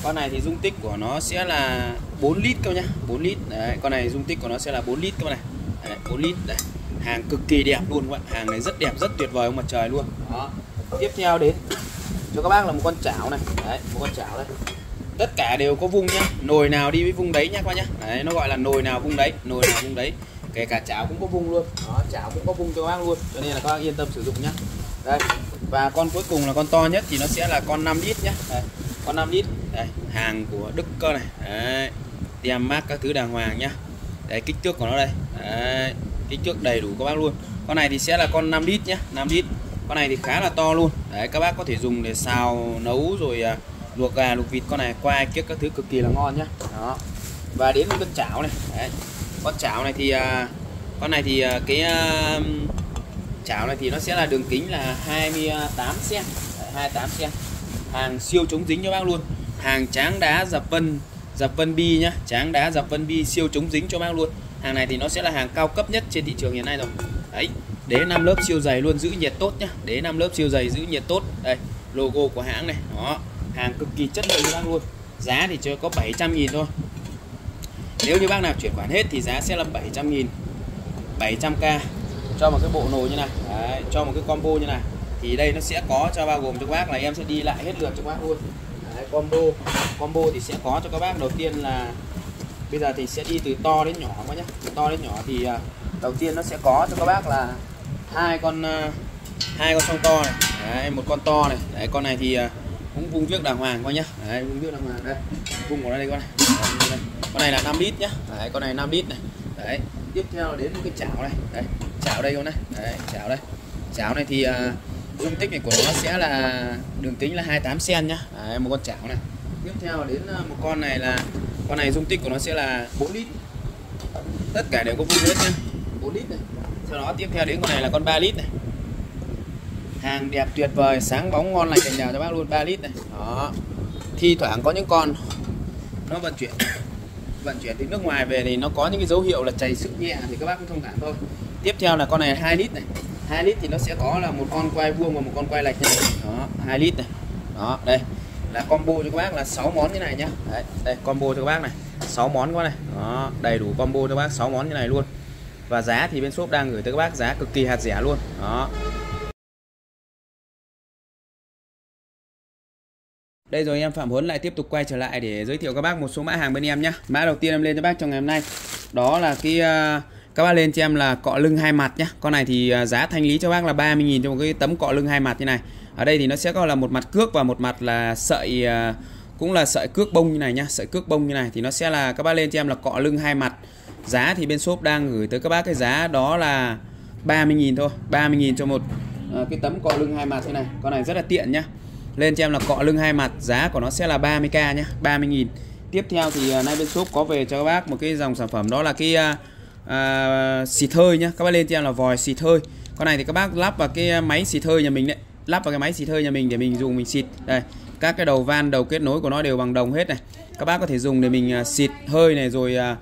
Con này thì dung tích của nó sẽ là bốn lít các bác nhá, bốn lít. Đấy, con này dung tích của nó sẽ là bốn lít các bác này. Đấy, bốn lít đấy. Hàng cực kỳ đẹp luôn các bạn. Hàng này rất đẹp, rất tuyệt vời ông mặt trời luôn. Đó. Tiếp theo đến cho các bác là một con chảo này. Đấy, một con chảo đây. Tất cả đều có vung nhá. Nồi nào đi với vung đấy nhá các bác nhá. Đấy, nó gọi là nồi nào vung đấy, nồi nào vung đấy. Kể cả chảo cũng có vung luôn. Đó, chảo cũng có vung cho các bác luôn. Cho nên là các bác yên tâm sử dụng nhá. Đây. Và con cuối cùng là con to nhất thì nó sẽ là con năm lít nhá. Đây. Con năm lít. Đây, hàng của Đức cơ này. Đấy. Tem mác các thứ đàng hoàng nhá. Đấy, kích thước của nó đây. Đấy. Kích thước đầy đủ các bác luôn. Con này thì sẽ là con năm lít nhá, năm lít. Con này thì khá là to luôn. Đấy, các bác có thể dùng để xào nấu rồi à, luộc gà, luộc vịt, con này qua kiếc các thứ cực kỳ là ngon nhá. Đó. Và đến với con chảo này. Đấy. Con chảo này thì à, con này thì à, cái à, chảo này thì nó sẽ là đường kính là hai mươi tám xăng-ti-mét, hai mươi tám xăng-ti-mét. Hàng siêu chống dính cho bác luôn. Hàng tráng đá dập vân, dập vân bi nhá, tráng đá dập vân bi siêu chống dính cho bác luôn. Hàng này thì nó sẽ là hàng cao cấp nhất trên thị trường hiện nay rồi. Đấy, đế năm lớp siêu dày luôn, giữ nhiệt tốt nhá. Đế năm lớp siêu dày giữ nhiệt tốt. Đây, logo của hãng này. Đó, hàng cực kỳ chất lượng cho bác luôn. Giá thì chỉ có bảy trăm nghìn thôi. Nếu như bác nào chuyển khoản hết thì giá sẽ là bảy trăm nghìn, bảy trăm k cho một cái bộ nồi như này. Đấy, cho một cái combo như này. Thì đây nó sẽ có cho bao gồm cho các bác là em sẽ đi lại hết lượt cho các bác luôn. Đấy, combo combo thì sẽ có cho các bác đầu tiên là bây giờ thì sẽ đi từ to đến nhỏ các nhé. Từ to đến nhỏ thì uh, đầu tiên nó sẽ có cho các bác là hai con uh, hai con song to này. Đấy, một con to này. Đấy, con này thì uh, cũng vung viếc đàng hoàng coi nhá. Đấy, vung viếc đàng hoàng đây. Vung của nó đây con này. Đấy, đây. Con này là năm lít nhá. Đấy, con này năm lít này. Đấy, tiếp theo là đến cái chảo này. Đấy, chảo đây con này. Đấy, chảo đây. Chảo này thì uh, dung tích này của nó sẽ là đường kính là hai mươi tám xăng-ti-mét nhá. Đấy, một con chảo này. Tiếp theo đến một con này là con này dung tích của nó sẽ là bốn lít. Tất cả đều có vung hết nhá. bốn lít này. Sau đó tiếp theo đến con này là con ba lít này. Hàng đẹp tuyệt vời, sáng bóng ngon lành cành đào cho bác luôn, ba lít này. Đó. Thi thoảng có những con nó vận chuyển vận chuyển từ nước ngoài về thì nó có những cái dấu hiệu là chảy xước nhẹ thì các bác cũng thông cảm thôi. Tiếp theo là con này hai lít này. hai lít thì nó sẽ có là một con quay vuông và một con quay lệch này. Đó, hai lít này. Đó, đây là combo cho các bác là sáu món như này nhá. Đấy, đây combo cho các bác này, sáu món các bác này. Đó, đầy đủ combo cho các bác sáu món như này luôn. Và giá thì bên shop đang gửi tới các bác giá cực kỳ hạt rẻ luôn. Đó. Đây rồi em Phạm Huấn lại tiếp tục quay trở lại để giới thiệu các bác một số mã hàng bên em nhé. Mã đầu tiên em lên cho bác trong ngày hôm nay đó là cái uh, các bác lên cho em là cọ lưng hai mặt nhé. Con này thì uh, giá thanh lý cho bác là ba mươi nghìn cho một cái tấm cọ lưng hai mặt như này. Ở đây thì nó sẽ có là một mặt cước và một mặt là sợi uh, cũng là sợi cước bông như này nhá, sợi cước bông như này thì nó sẽ là các bác lên cho em là cọ lưng hai mặt. Giá thì bên shop đang gửi tới các bác cái giá đó là ba mươi nghìn thôi, ba mươi nghìn cho một uh, cái tấm cọ lưng hai mặt như này. Con này rất là tiện nhá. Lên cho em là cọ lưng hai mặt, giá của nó sẽ là ba mươi k nhá, ba mươi nghìn. Tiếp theo thì uh, nay bên shop có về cho các bác một cái dòng sản phẩm đó là cái uh, uh, xịt hơi nhá. Các bác lên cho em là vòi xịt hơi. Con này thì các bác lắp vào cái máy xịt hơi nhà mình đấy, lắp vào cái máy xịt hơi nhà mình để mình dùng mình xịt. Đây, các cái đầu van, đầu kết nối của nó đều bằng đồng hết này. Các bác có thể dùng để mình uh, xịt hơi này rồi uh,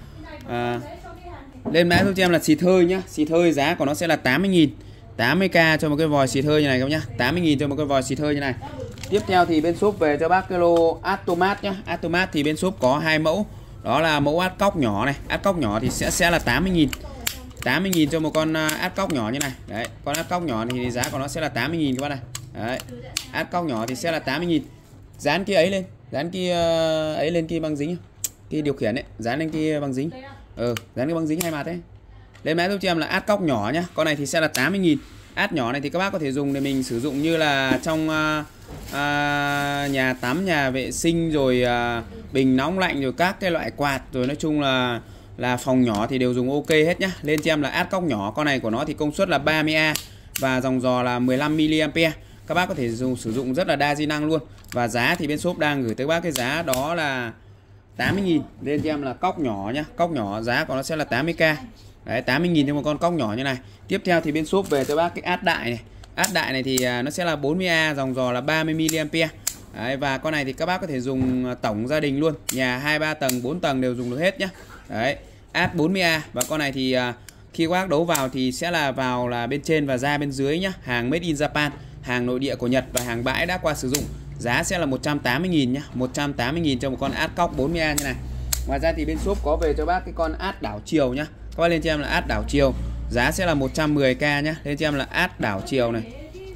uh, lên mã giúp cho em là xịt hơi nhá. Xịt hơi giá của nó sẽ là tám mươi nghìn, tám mươi k cho một cái vòi xịt hơi như này các bác nhá, tám mươi nghìn cho một cái vòi xịt hơi như này. Tiếp theo thì bên shop về cho bác cái lô Atomat nhá. Atomat thì bên shop có hai mẫu. Đó là mẫu át cóc nhỏ này. Át cóc nhỏ thì sẽ sẽ là tám mươi nghìn. tám mươi nghìn cho một con át cóc nhỏ như này. Đấy, con át cóc nhỏ thì giá của nó sẽ là tám mươi nghìn các bác này. Đấy. Át cóc nhỏ thì sẽ là tám mươi nghìn. Dán kia ấy lên, dán kia ấy lên kia băng dính. Kia điều khiển ấy, dán lên kia băng dính. Ừ, dán cái băng dính hai mặt ấy. Lên mã giúp cho em là át cóc nhỏ nhá. Con này thì sẽ là tám mươi nghìn. Át nhỏ này thì các bác có thể dùng để mình sử dụng như là trong uh, À, nhà tắm, nhà vệ sinh rồi à, bình nóng lạnh rồi các cái loại quạt rồi nói chung là là phòng nhỏ thì đều dùng ok hết nhá. Lên cho em là át cóc nhỏ, con này của nó thì công suất là ba mươi A và dòng giò là mười lăm mi-li-am-pe. Các bác có thể dùng sử dụng rất là đa di năng luôn. Và giá thì bên shop đang gửi tới bác cái giá đó là tám mươi nghìn. Lên cho em là cóc nhỏ nhá, cóc nhỏ giá của nó sẽ là tám mươi k. Đấy, tám mươi nghìn cho một con cóc nhỏ như này. Tiếp theo thì bên shop về tới bác cái át đại này. Át đại này thì nó sẽ là bốn mươi A, dòng giò là ba mươi mi-li-am-pe. Đấy, và con này thì các bác có thể dùng tổng gia đình luôn, nhà hai ba tầng, bốn tầng đều dùng được hết nhá. Đấy, át bốn mươi A. Và con này thì khi các bác đấu vào thì sẽ là vào là bên trên và ra bên dưới nhá. Hàng made in Japan, hàng nội địa của Nhật và hàng bãi đã qua sử dụng. giá sẽ là một trăm tám mươi nghìn nhá, một trăm tám mươi nghìn cho một con át cóc bốn mươi A như này. Ngoài ra thì bên shop có về cho bác cái con át đảo chiều nhá. Các bác lên cho em là át đảo chiều, giá sẽ là một trăm mười K nhá. Lên cho em là át đảo chiều này.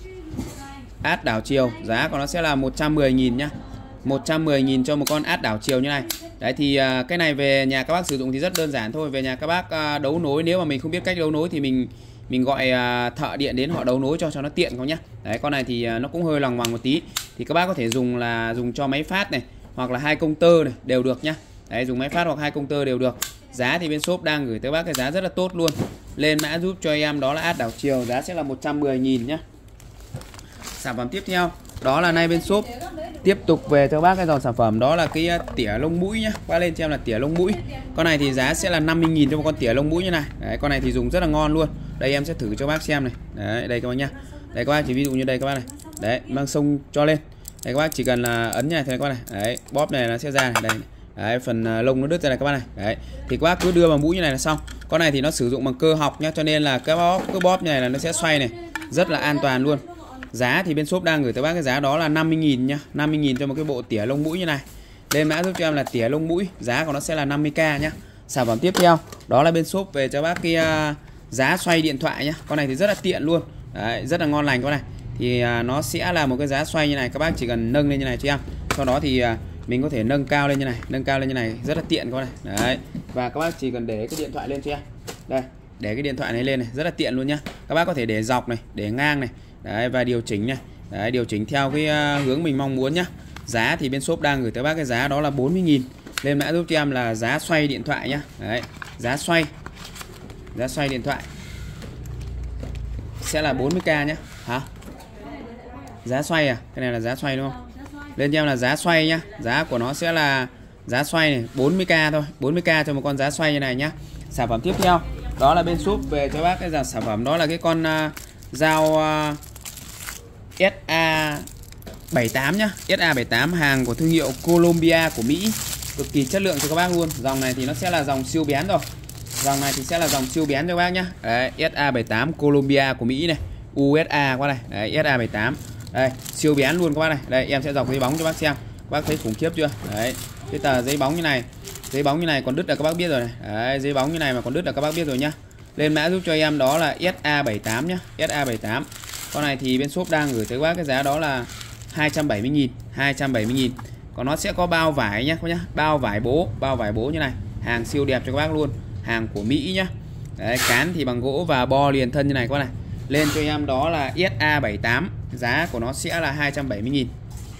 Át đảo chiều, giá của nó sẽ là một trăm mười nghìn nhá. một trăm mười nghìn cho một con át đảo chiều như này. Đấy thì uh, cái này về nhà các bác sử dụng thì rất đơn giản thôi. Về nhà các bác uh, đấu nối, nếu mà mình không biết cách đấu nối thì mình mình gọi uh, thợ điện đến họ đấu nối cho cho nó tiện không nhá. Đấy, con này thì uh, nó cũng hơi lòng vòng một tí. Thì các bác có thể dùng là dùng cho máy phát này hoặc là hai công tơ này đều được nhá. Đấy, dùng máy phát hoặc hai công tơ đều được. Giá thì bên shop đang gửi tới bác cái giá rất là tốt luôn. Lên mã giúp cho em đó là át đảo chiều, giá sẽ là một trăm mười nghìn nhá. Sản phẩm tiếp theo đó là nay bên shop tiếp tục về cho bác cái dòng sản phẩm đó là cái tỉa lông mũi nhá. Bác lên cho em là tỉa lông mũi. Con này thì giá sẽ là năm mươi nghìn cho một con tỉa lông mũi như này. Đấy, con này thì dùng rất là ngon luôn. Đây em sẽ thử cho bác xem này. Đấy, đây các bác nhá. Đây các bác chỉ ví dụ như đây các bác này. Đấy, mang sông cho lên. Đây các bác chỉ cần là ấn như này thôi các bác này. Đấy, bóp này nó sẽ ra này. Đây. Đấy, phần lông nó đứt ra này các bác này. Đấy, thì các bác cứ đưa vào mũi như này là xong. Con này thì nó sử dụng bằng cơ học nhá, cho nên là các bác cứ bóp như này là nó sẽ xoay này, rất là an toàn luôn. Giá thì bên shop đang gửi tới bác cái giá đó là năm mươi nghìn nhá, năm mươi nghìn cho một cái bộ tỉa lông mũi như này. Lên mã giúp cho em là tỉa lông mũi, giá của nó sẽ là năm mươi K nhá. Sản phẩm tiếp theo đó là bên shop về cho bác cái uh, giá xoay điện thoại nhá. Con này thì rất là tiện luôn. Đấy, rất là ngon lành con này. Thì uh, nó sẽ là một cái giá xoay như này, các bác chỉ cần nâng lên như này cho em. Sau đó thì uh, mình có thể nâng cao lên như này, nâng cao lên như này, rất là tiện con này. Đấy. Và các bác chỉ cần để cái điện thoại lên cho em. Đây, để cái điện thoại này lên này, rất là tiện luôn nhá. Các bác có thể để dọc này, để ngang này. Đấy, và điều chỉnh này. Đấy, điều chỉnh theo cái uh, hướng mình mong muốn nhá. Giá thì bên shop đang gửi tới bác cái giá đó là bốn mươi nghìn. Lên mã giúp cho em là giá xoay điện thoại nhá. Đấy, giá xoay. Giá xoay điện thoại sẽ là bốn mươi K nhá. Hả? Giá xoay à? Cái này là giá xoay đúng không? Lên cho em là giá xoay nhá. Giá của nó sẽ là giá xoay này bốn mươi K thôi, bốn mươi K cho một con giá xoay như này nhá. Sản phẩm tiếp theo đó là bên shop về cho bác cái dòng sản phẩm đó là cái con uh, dao uh, S A bảy tám nhá. S A bảy tám hàng của thương hiệu Columbia của Mỹ, cực kỳ chất lượng cho các bác luôn. Dòng này thì nó sẽ là dòng siêu bén rồi. Dòng này thì sẽ là dòng siêu bén cho các bác nhá. Đấy, S A bảy tám Columbia của Mỹ này, u ét a qua này. Đấy, S A bảy tám. Đây, siêu bén luôn các bác này. Đây, em sẽ dọc giấy bóng cho bác xem. Các bác thấy khủng khiếp chưa? Đấy, cái tờ giấy bóng như này. Giấy bóng như này còn đứt là các bác biết rồi này. Đấy, giấy bóng như này mà còn đứt là các bác biết rồi nhá. Lên mã giúp cho em đó là S A bảy tám nhá. S A bảy tám. Con này thì bên shop đang gửi tới bác cái giá đó là hai trăm bảy mươi nghìn, hai trăm bảy mươi nghìn. Còn nó sẽ có bao vải nhá, các nhá. Bao vải bố, bao vải bố như này. Hàng siêu đẹp cho các bác luôn. Hàng của Mỹ nhá. Đấy, cán thì bằng gỗ và bo liền thân như này các bác này. Lên cho em đó là S A bảy tám, giá của nó sẽ là hai trăm bảy mươi nghìn.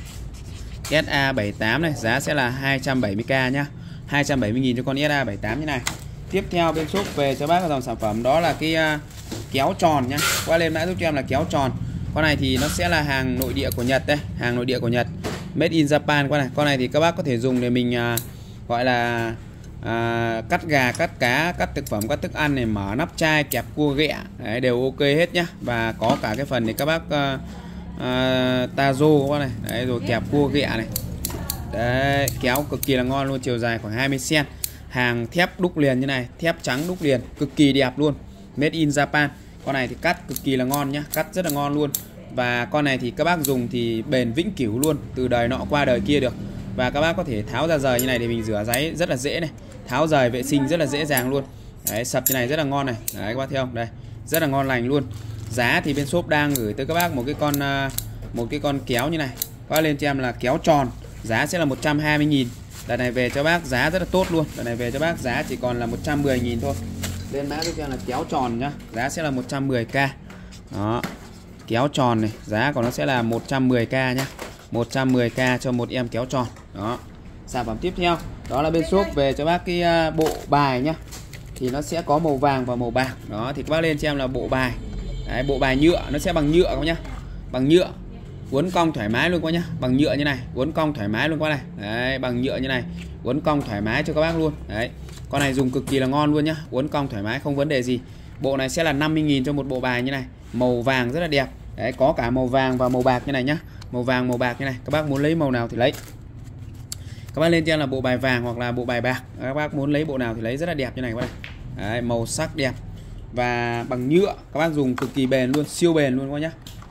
S A bảy tám này, giá sẽ là hai trăm bảy mươi K nhá. hai trăm bảy mươi nghìn cho con S A bảy tám như này. Tiếp theo bên shop về cho bác cái dòng sản phẩm đó là cái uh, kéo tròn nhá. Qua lên mã giúp cho em là kéo tròn. Con này thì nó sẽ là hàng nội địa của Nhật đây, hàng nội địa của Nhật, made in Japan. Con này, con này thì các bác có thể dùng để mình uh, gọi là uh, cắt gà, cắt cá, cắt thực phẩm, cắt thức ăn này, mở nắp chai, kẹp cua ghẹ. Đấy, đều ok hết nhá. Và có cả cái phần để các bác uh, uh, tazo con này. Đấy, rồi kẹp cua ghẹ này. Đấy, kéo cực kỳ là ngon luôn, chiều dài khoảng hai mươi xăng ti mét. Hàng thép đúc liền như này, thép trắng đúc liền, cực kỳ đẹp luôn, made in Japan. Con này thì cắt cực kỳ là ngon nhá, cắt rất là ngon luôn. Và con này thì các bác dùng thì bền vĩnh cửu luôn, từ đời nọ qua đời kia được. Và các bác có thể tháo ra rời như này để mình rửa giấy rất là dễ này, tháo rời vệ sinh rất là dễ dàng luôn. Đấy, sập như này rất là ngon này. Đấy các bác thấy không? Đây, rất là ngon lành luôn. Giá thì bên shop đang gửi tới các bác một cái con một cái con kéo như này. Các bác lên cho em là kéo tròn, giá sẽ là một trăm hai mươi nghìn. Đợt này về cho bác giá rất là tốt luôn. Đợt này về cho bác giá chỉ còn là một trăm mười nghìn thôi. Lên mã cho em là kéo tròn nhá, giá sẽ là một trăm mười K. Đó, kéo tròn này, giá của nó sẽ là một trăm mười K nhá, một trăm mười K cho một em kéo tròn. Đó, sản phẩm tiếp theo đó là bên shop về cho bác cái bộ bài nhá. Thì nó sẽ có màu vàng và màu bạc. Đó, thì các bác lên cho em là bộ bài. Đấy, bộ bài nhựa, nó sẽ bằng nhựa các nhá, bằng nhựa, uốn cong thoải mái luôn quá nhá, bằng nhựa như này, uốn cong thoải mái luôn quá này. Đấy, bằng nhựa như này, uốn cong thoải mái cho các bác luôn. Đấy, con này dùng cực kỳ là ngon luôn nhá, uốn cong thoải mái không vấn đề gì. Bộ này sẽ là năm mươi nghìn cho một bộ bài như này, màu vàng rất là đẹp. Đấy, có cả màu vàng và màu bạc như này nhá, màu vàng màu bạc như này. Các bác muốn lấy màu nào thì lấy. Các bác lên cho em là bộ bài vàng hoặc là bộ bài bạc. Các bác muốn lấy bộ nào thì lấy, rất là đẹp như này các bác. Đấy, màu sắc đẹp và bằng nhựa, các bác dùng cực kỳ bền luôn, siêu bền luôn quá nhá.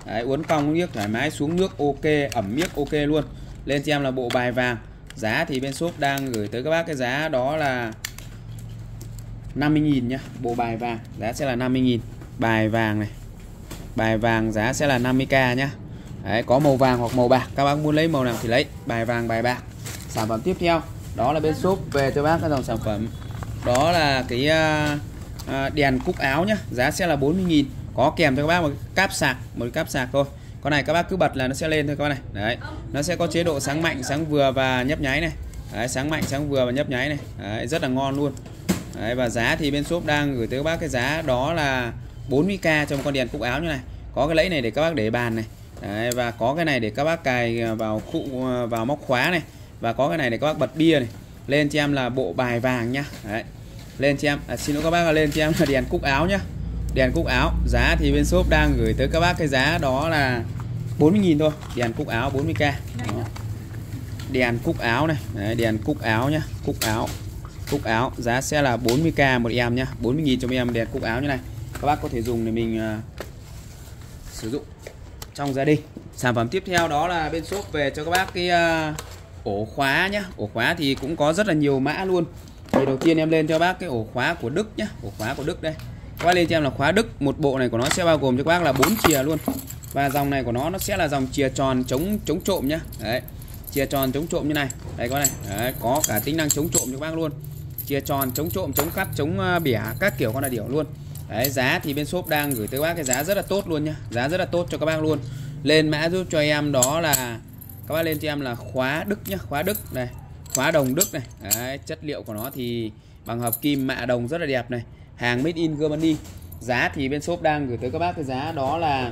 Đấy, uốn cong miếc thoải mái, xuống nước ok, ẩm miếc ok luôn. Lên cho em là bộ bài vàng. Giá thì bên shop đang gửi tới các bác cái giá đó là năm mươi nghìn nhá. Bộ bài vàng giá sẽ là năm mươi nghìn. Bài vàng này, bài vàng giá sẽ là năm mươi k nhá. Đấy, có màu vàng hoặc màu bạc, các bác muốn lấy màu nào thì lấy. Bài vàng, bài bạc. Sản phẩm tiếp theo đó là bên shop về cho bác cái dòng sản phẩm đó là cái uh, đèn cúc áo nhá. Giá sẽ là bốn mươi nghìn. Có kèm cho các bác một cáp sạc, một cáp sạc thôi. Con này các bác cứ bật là nó sẽ lên thôi các bác này. Đấy, nó sẽ có chế độ sáng mạnh, sáng vừa và nhấp nháy này. Đấy, sáng mạnh, sáng vừa và nhấp nháy này. Đấy, rất là ngon luôn. Đấy, và giá thì bên shop đang gửi tới các bác cái giá đó là bốn mươi k cho một con đèn cúc áo như này. Có cái lẫy này để các bác để bàn này. Đấy, và có cái này để các bác cài vào cụ, vào móc khóa này. Và có cái này để các bác bật bia này. Lên cho em là bộ bài vàng nhá. Đấy, lên cho em, à, xin lỗi các bác là lên cho em là đèn cúc áo nhá. Đèn cúc áo, giá thì bên shop đang gửi tới các bác cái giá đó là bốn mươi nghìn thôi. Đèn cúc áo bốn mươi k. Đó. Đèn cúc áo này. Đấy, đèn cúc áo nhá. Cúc áo, cúc áo giá sẽ là bốn mươi k một em nhá. bốn mươi nghìn cho em đèn cúc áo như này. Các bác có thể dùng để mình uh, sử dụng trong gia đình. Sản phẩm tiếp theo đó là bên shop về cho các bác cái uh, ổ khóa nhá. Ổ khóa thì cũng có rất là nhiều mã luôn. Thì đầu tiên em lên cho bác cái ổ khóa của Đức nhá. Ổ khóa của Đức đây. Các bác lên cho em là khóa Đức. Một bộ này của nó sẽ bao gồm cho các bác là bốn chìa luôn. Và dòng này của nó nó sẽ là dòng chìa tròn chống chống trộm nhá. Đấy, chìa tròn chống trộm như này. Đây có này. Đấy, có cả tính năng chống trộm cho các bác luôn. Chìa tròn chống trộm, chống cắt, chống bỉa các kiểu con là điểu luôn. Đấy, giá thì bên shop đang gửi tới các bác cái giá rất là tốt luôn nhá. Giá rất là tốt cho các bác luôn. Lên mã giúp cho em đó là các bác lên cho em là khóa Đức nhá. Khóa Đức này, khóa đồng Đức này. Đấy, chất liệu của nó thì bằng hợp kim mạ đồng rất là đẹp này. Hàng made in Germany. Giá thì bên shop đang gửi tới các bác cái giá đó là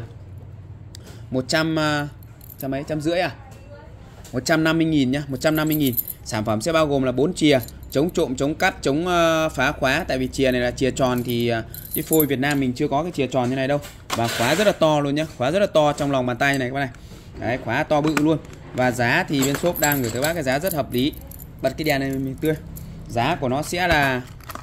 một trăm trăm mấy trăm rưỡi à? một trăm năm mươi nghìn nhá, một trăm năm mươi nghìn. Sản phẩm sẽ bao gồm là bốn chìa, chống trộm, chống cắt, chống uh, phá khóa. Tại vì chìa này là chìa tròn thì uh, cái phôi Việt Nam mình chưa có cái chìa tròn như này đâu. Và khóa rất là to luôn nhá, khóa rất là to trong lòng bàn tay này các bác này. Đấy, khóa to bự luôn. Và giá thì bên shop đang gửi tới bác cái giá rất hợp lý. Bật cái đèn này mình tươi. Giá của nó sẽ là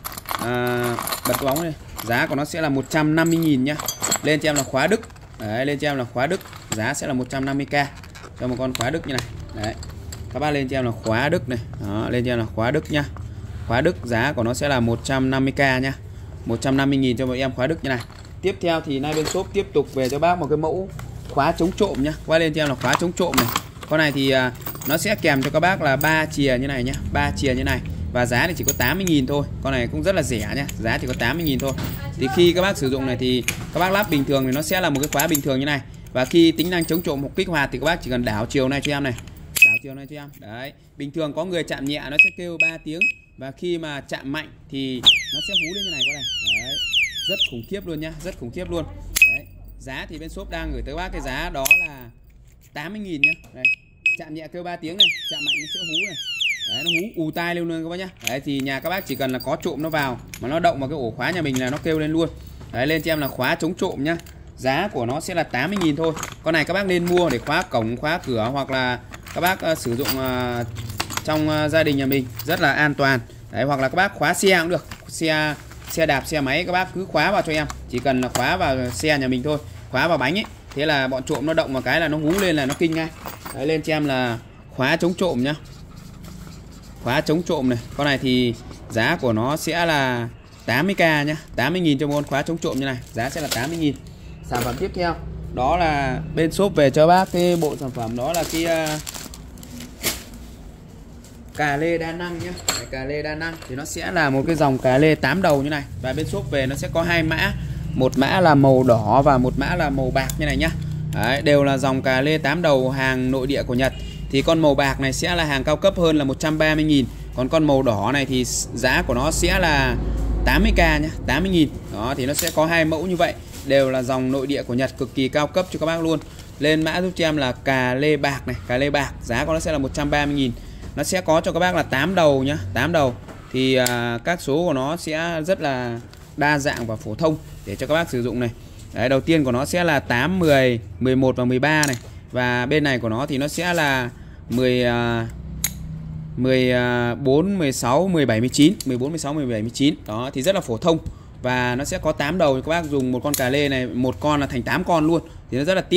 à, bật cái bóng này. Giá của nó sẽ là một trăm năm mươi nghìn nhá. Lên cho em là khóa Đức. Đấy, lên cho em là khóa Đức. Giá sẽ là một trăm năm mươi k cho một con khóa Đức như này. Đấy, các bác lên cho em là khóa Đức này. Đó, lên cho em là khóa Đức nhá. Khóa Đức giá của nó sẽ là một trăm năm mươi k nhá. một trăm năm mươi nghìn cho một em khóa Đức như này. Tiếp theo thì nay bên shop tiếp tục về cho bác một cái mẫu khóa chống trộm nhá. Qua lên cho em là khóa chống trộm này. Con này thì à, nó sẽ kèm cho các bác là ba chìa như này nhá. ba chìa như này. Và giá thì chỉ có tám mươi nghìn thôi. Con này cũng rất là rẻ nhá. Giá chỉ có tám mươi nghìn thôi. Thì khi các bác sử dụng này thì các bác lắp bình thường thì nó sẽ là một cái khóa bình thường như này. Và khi tính năng chống trộm hoặc kích hoạt thì các bác chỉ cần đảo chiều này cho em này. Đảo chiều này cho em. Đấy, bình thường có người chạm nhẹ nó sẽ kêu ba tiếng. Và khi mà chạm mạnh thì nó sẽ hú lên như này con này. Đấy, rất khủng khiếp luôn nhá, rất khủng khiếp luôn. Đấy, giá thì bên shop đang gửi tới bác cái giá đó là tám mươi nghìn nhá. Đây, chạm nhẹ kêu ba tiếng này, chạm mạnh nó sẽ hú này. Đấy, nó hú ù tai luôn luôn các bác nhá. Đấy, thì nhà các bác chỉ cần là có trộm nó vào mà nó động vào cái ổ khóa nhà mình là nó kêu lên luôn. Đấy, lên cho em là khóa chống trộm nhá. Giá của nó sẽ là tám mươi nghìn thôi. Con này các bác nên mua để khóa cổng, khóa cửa hoặc là các bác uh, sử dụng uh, trong uh, gia đình nhà mình rất là an toàn. Đấy, hoặc là các bác khóa xe cũng được. Xe xe đạp, xe máy các bác cứ khóa vào cho em. Chỉ cần là khóa vào xe nhà mình thôi, khóa vào bánh ấy. Thế là bọn trộm nó động vào cái là nó hú lên là nó kinh ngay. Đấy, lên cho em là khóa chống trộm nhá. Khóa chống trộm này. Con này thì giá của nó sẽ là tám mươi k nhá. tám mươi nghìn cho một con khóa chống trộm như này. Giá sẽ là tám mươi nghìn. Sản phẩm tiếp theo đó là bên shop về cho bác cái bộ sản phẩm đó là cái uh, cà lê đa năng nhé. Cái cà lê đa năng thì nó sẽ là một cái dòng cà lê tám đầu như này. Và bên shop về nó sẽ có hai mã. Một mã là màu đỏ và một mã là màu bạc như này nhá. Đấy, đều là dòng cà lê tám đầu hàng nội địa của Nhật. Thì con màu bạc này sẽ là hàng cao cấp hơn là một trăm ba mươi nghìn. Còn con màu đỏ này thì giá của nó sẽ là tám mươi k nhá, tám mươi nghìn. Đó, thì nó sẽ có hai mẫu như vậy. Đều là dòng nội địa của Nhật, cực kỳ cao cấp cho các bác luôn. Lên mã giúp cho em là cà lê bạc này, cà lê bạc, giá của nó sẽ là một trăm ba mươi nghìn. Nó sẽ có cho các bác là tám đầu nhá, tám đầu. Thì à, các số của nó sẽ rất là đa dạng và phổ thông để cho các bác sử dụng này. Đấy, đầu tiên của nó sẽ là tám, mười, mười một và mười ba này. Và bên này của nó thì nó sẽ là mười, mười bốn, mười sáu, mười bảy, mười chín, mười bốn, mười sáu, mười bảy, mười chín. Đó, thì rất là phổ thông. Và nó sẽ có tám đầu, các bác dùng một con cà lê này, một con là thành tám con luôn. Thì nó rất là tiện.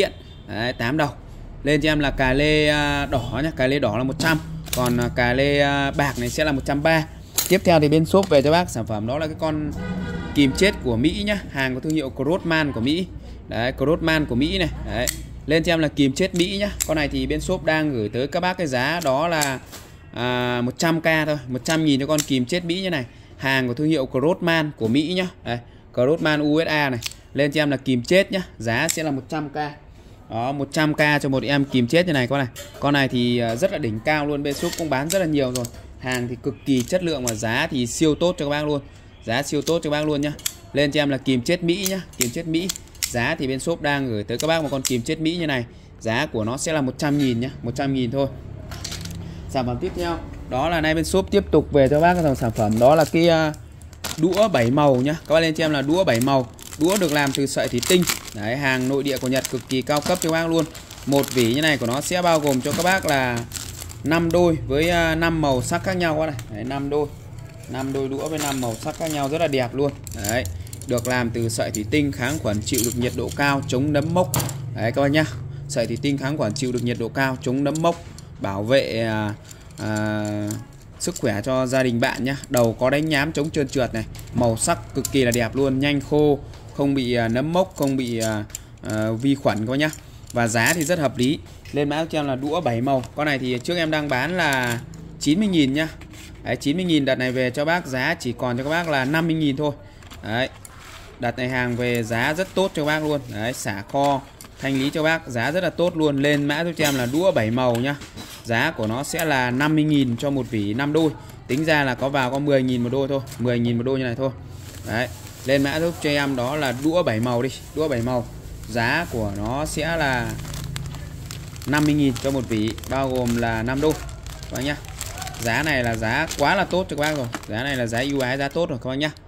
Đấy, tám đầu. Lên cho em là cà lê đỏ nhá, cà lê đỏ là một trăm, còn cà lê bạc này sẽ là một trăm ba mươi. Tiếp theo thì bên shop về cho bác sản phẩm đó là cái con kìm chết của Mỹ nhá, hàng của thương hiệu Crossman của Mỹ. Đấy, Crossman của Mỹ này. Đấy. Lên cho em là kìm chết Mỹ nhá. Con này thì bên shop đang gửi tới các bác cái giá đó là à, một trăm k thôi, một trăm nghìn cho con kìm chết Mỹ như này. Hàng của thương hiệu Crossman của Mỹ nhá. Đây, Crossman u ét a này. Lên cho em là kìm chết nhá, giá sẽ là một trăm k. Đó, một trăm k cho một em kìm chết như này con này. Con này thì rất là đỉnh cao luôn, bên shop cũng bán rất là nhiều rồi. Hàng thì cực kỳ chất lượng và giá thì siêu tốt cho các bác luôn. Giá siêu tốt cho các bác luôn nhá. Lên cho em là kìm chết Mỹ nhá, kìm chết Mỹ. Giá thì bên shop đang gửi tới các bác một con kìm chết Mỹ như này. Giá của nó sẽ là một trăm nghìn nhá, một trăm nghìn thôi. Sản phẩm tiếp theo đó là nay bên shop tiếp tục về cho bác cái dòng sản phẩm đó là cái đũa bảy màu nhá. Các bác lên cho em là đũa bảy màu. Đũa được làm từ sợi thủy tinh. Đấy, hàng nội địa của Nhật cực kỳ cao cấp cho các bác luôn. Một vỉ như này của nó sẽ bao gồm cho các bác là năm đôi với năm màu sắc khác nhau các này. Đấy, năm đôi. năm đôi đũa với năm màu sắc khác nhau rất là đẹp luôn. Đấy, được làm từ sợi thủy tinh kháng khuẩn, chịu được nhiệt độ cao, chống nấm mốc. Đấy các bác nhá. Sợi thủy tinh kháng khuẩn, chịu được nhiệt độ cao, chống nấm mốc, bảo vệ à, à, sức khỏe cho gia đình bạn nhá. Đầu có đánh nhám, chống trơn trượt này, màu sắc cực kỳ là đẹp luôn, nhanh khô, không bị à, nấm mốc, không bị à, à, vi khuẩn các bác nhá. Và giá thì rất hợp lý. Lên mã cho em là đũa bảy màu. Con này thì trước em đang bán là chín mươi nghìn nhá. Đấy, chín mươi nghìn, đợt này về cho bác giá chỉ còn cho các bác là năm mươi nghìn thôi. Đấy, đợt này hàng về giá rất tốt cho bác luôn. Đấy, xả kho thanh lý cho bác, giá rất là tốt luôn. Lên mã giúp cho em là đũa bảy màu nhá. Giá của nó sẽ là năm mươi nghìn cho một vỉ năm đôi. Tính ra là có vào có mười nghìn một đôi thôi, mười nghìn một đôi như này thôi. Đấy, lên mã giúp cho em đó là đũa bảy màu đi, đũa bảy màu. Giá của nó sẽ là năm mươi nghìn cho một vỉ, bao gồm là năm đôi các bác nhá. Giá này là giá quá là tốt cho các bác rồi. Giá này là giá ưu ái, giá tốt rồi các bác nhá.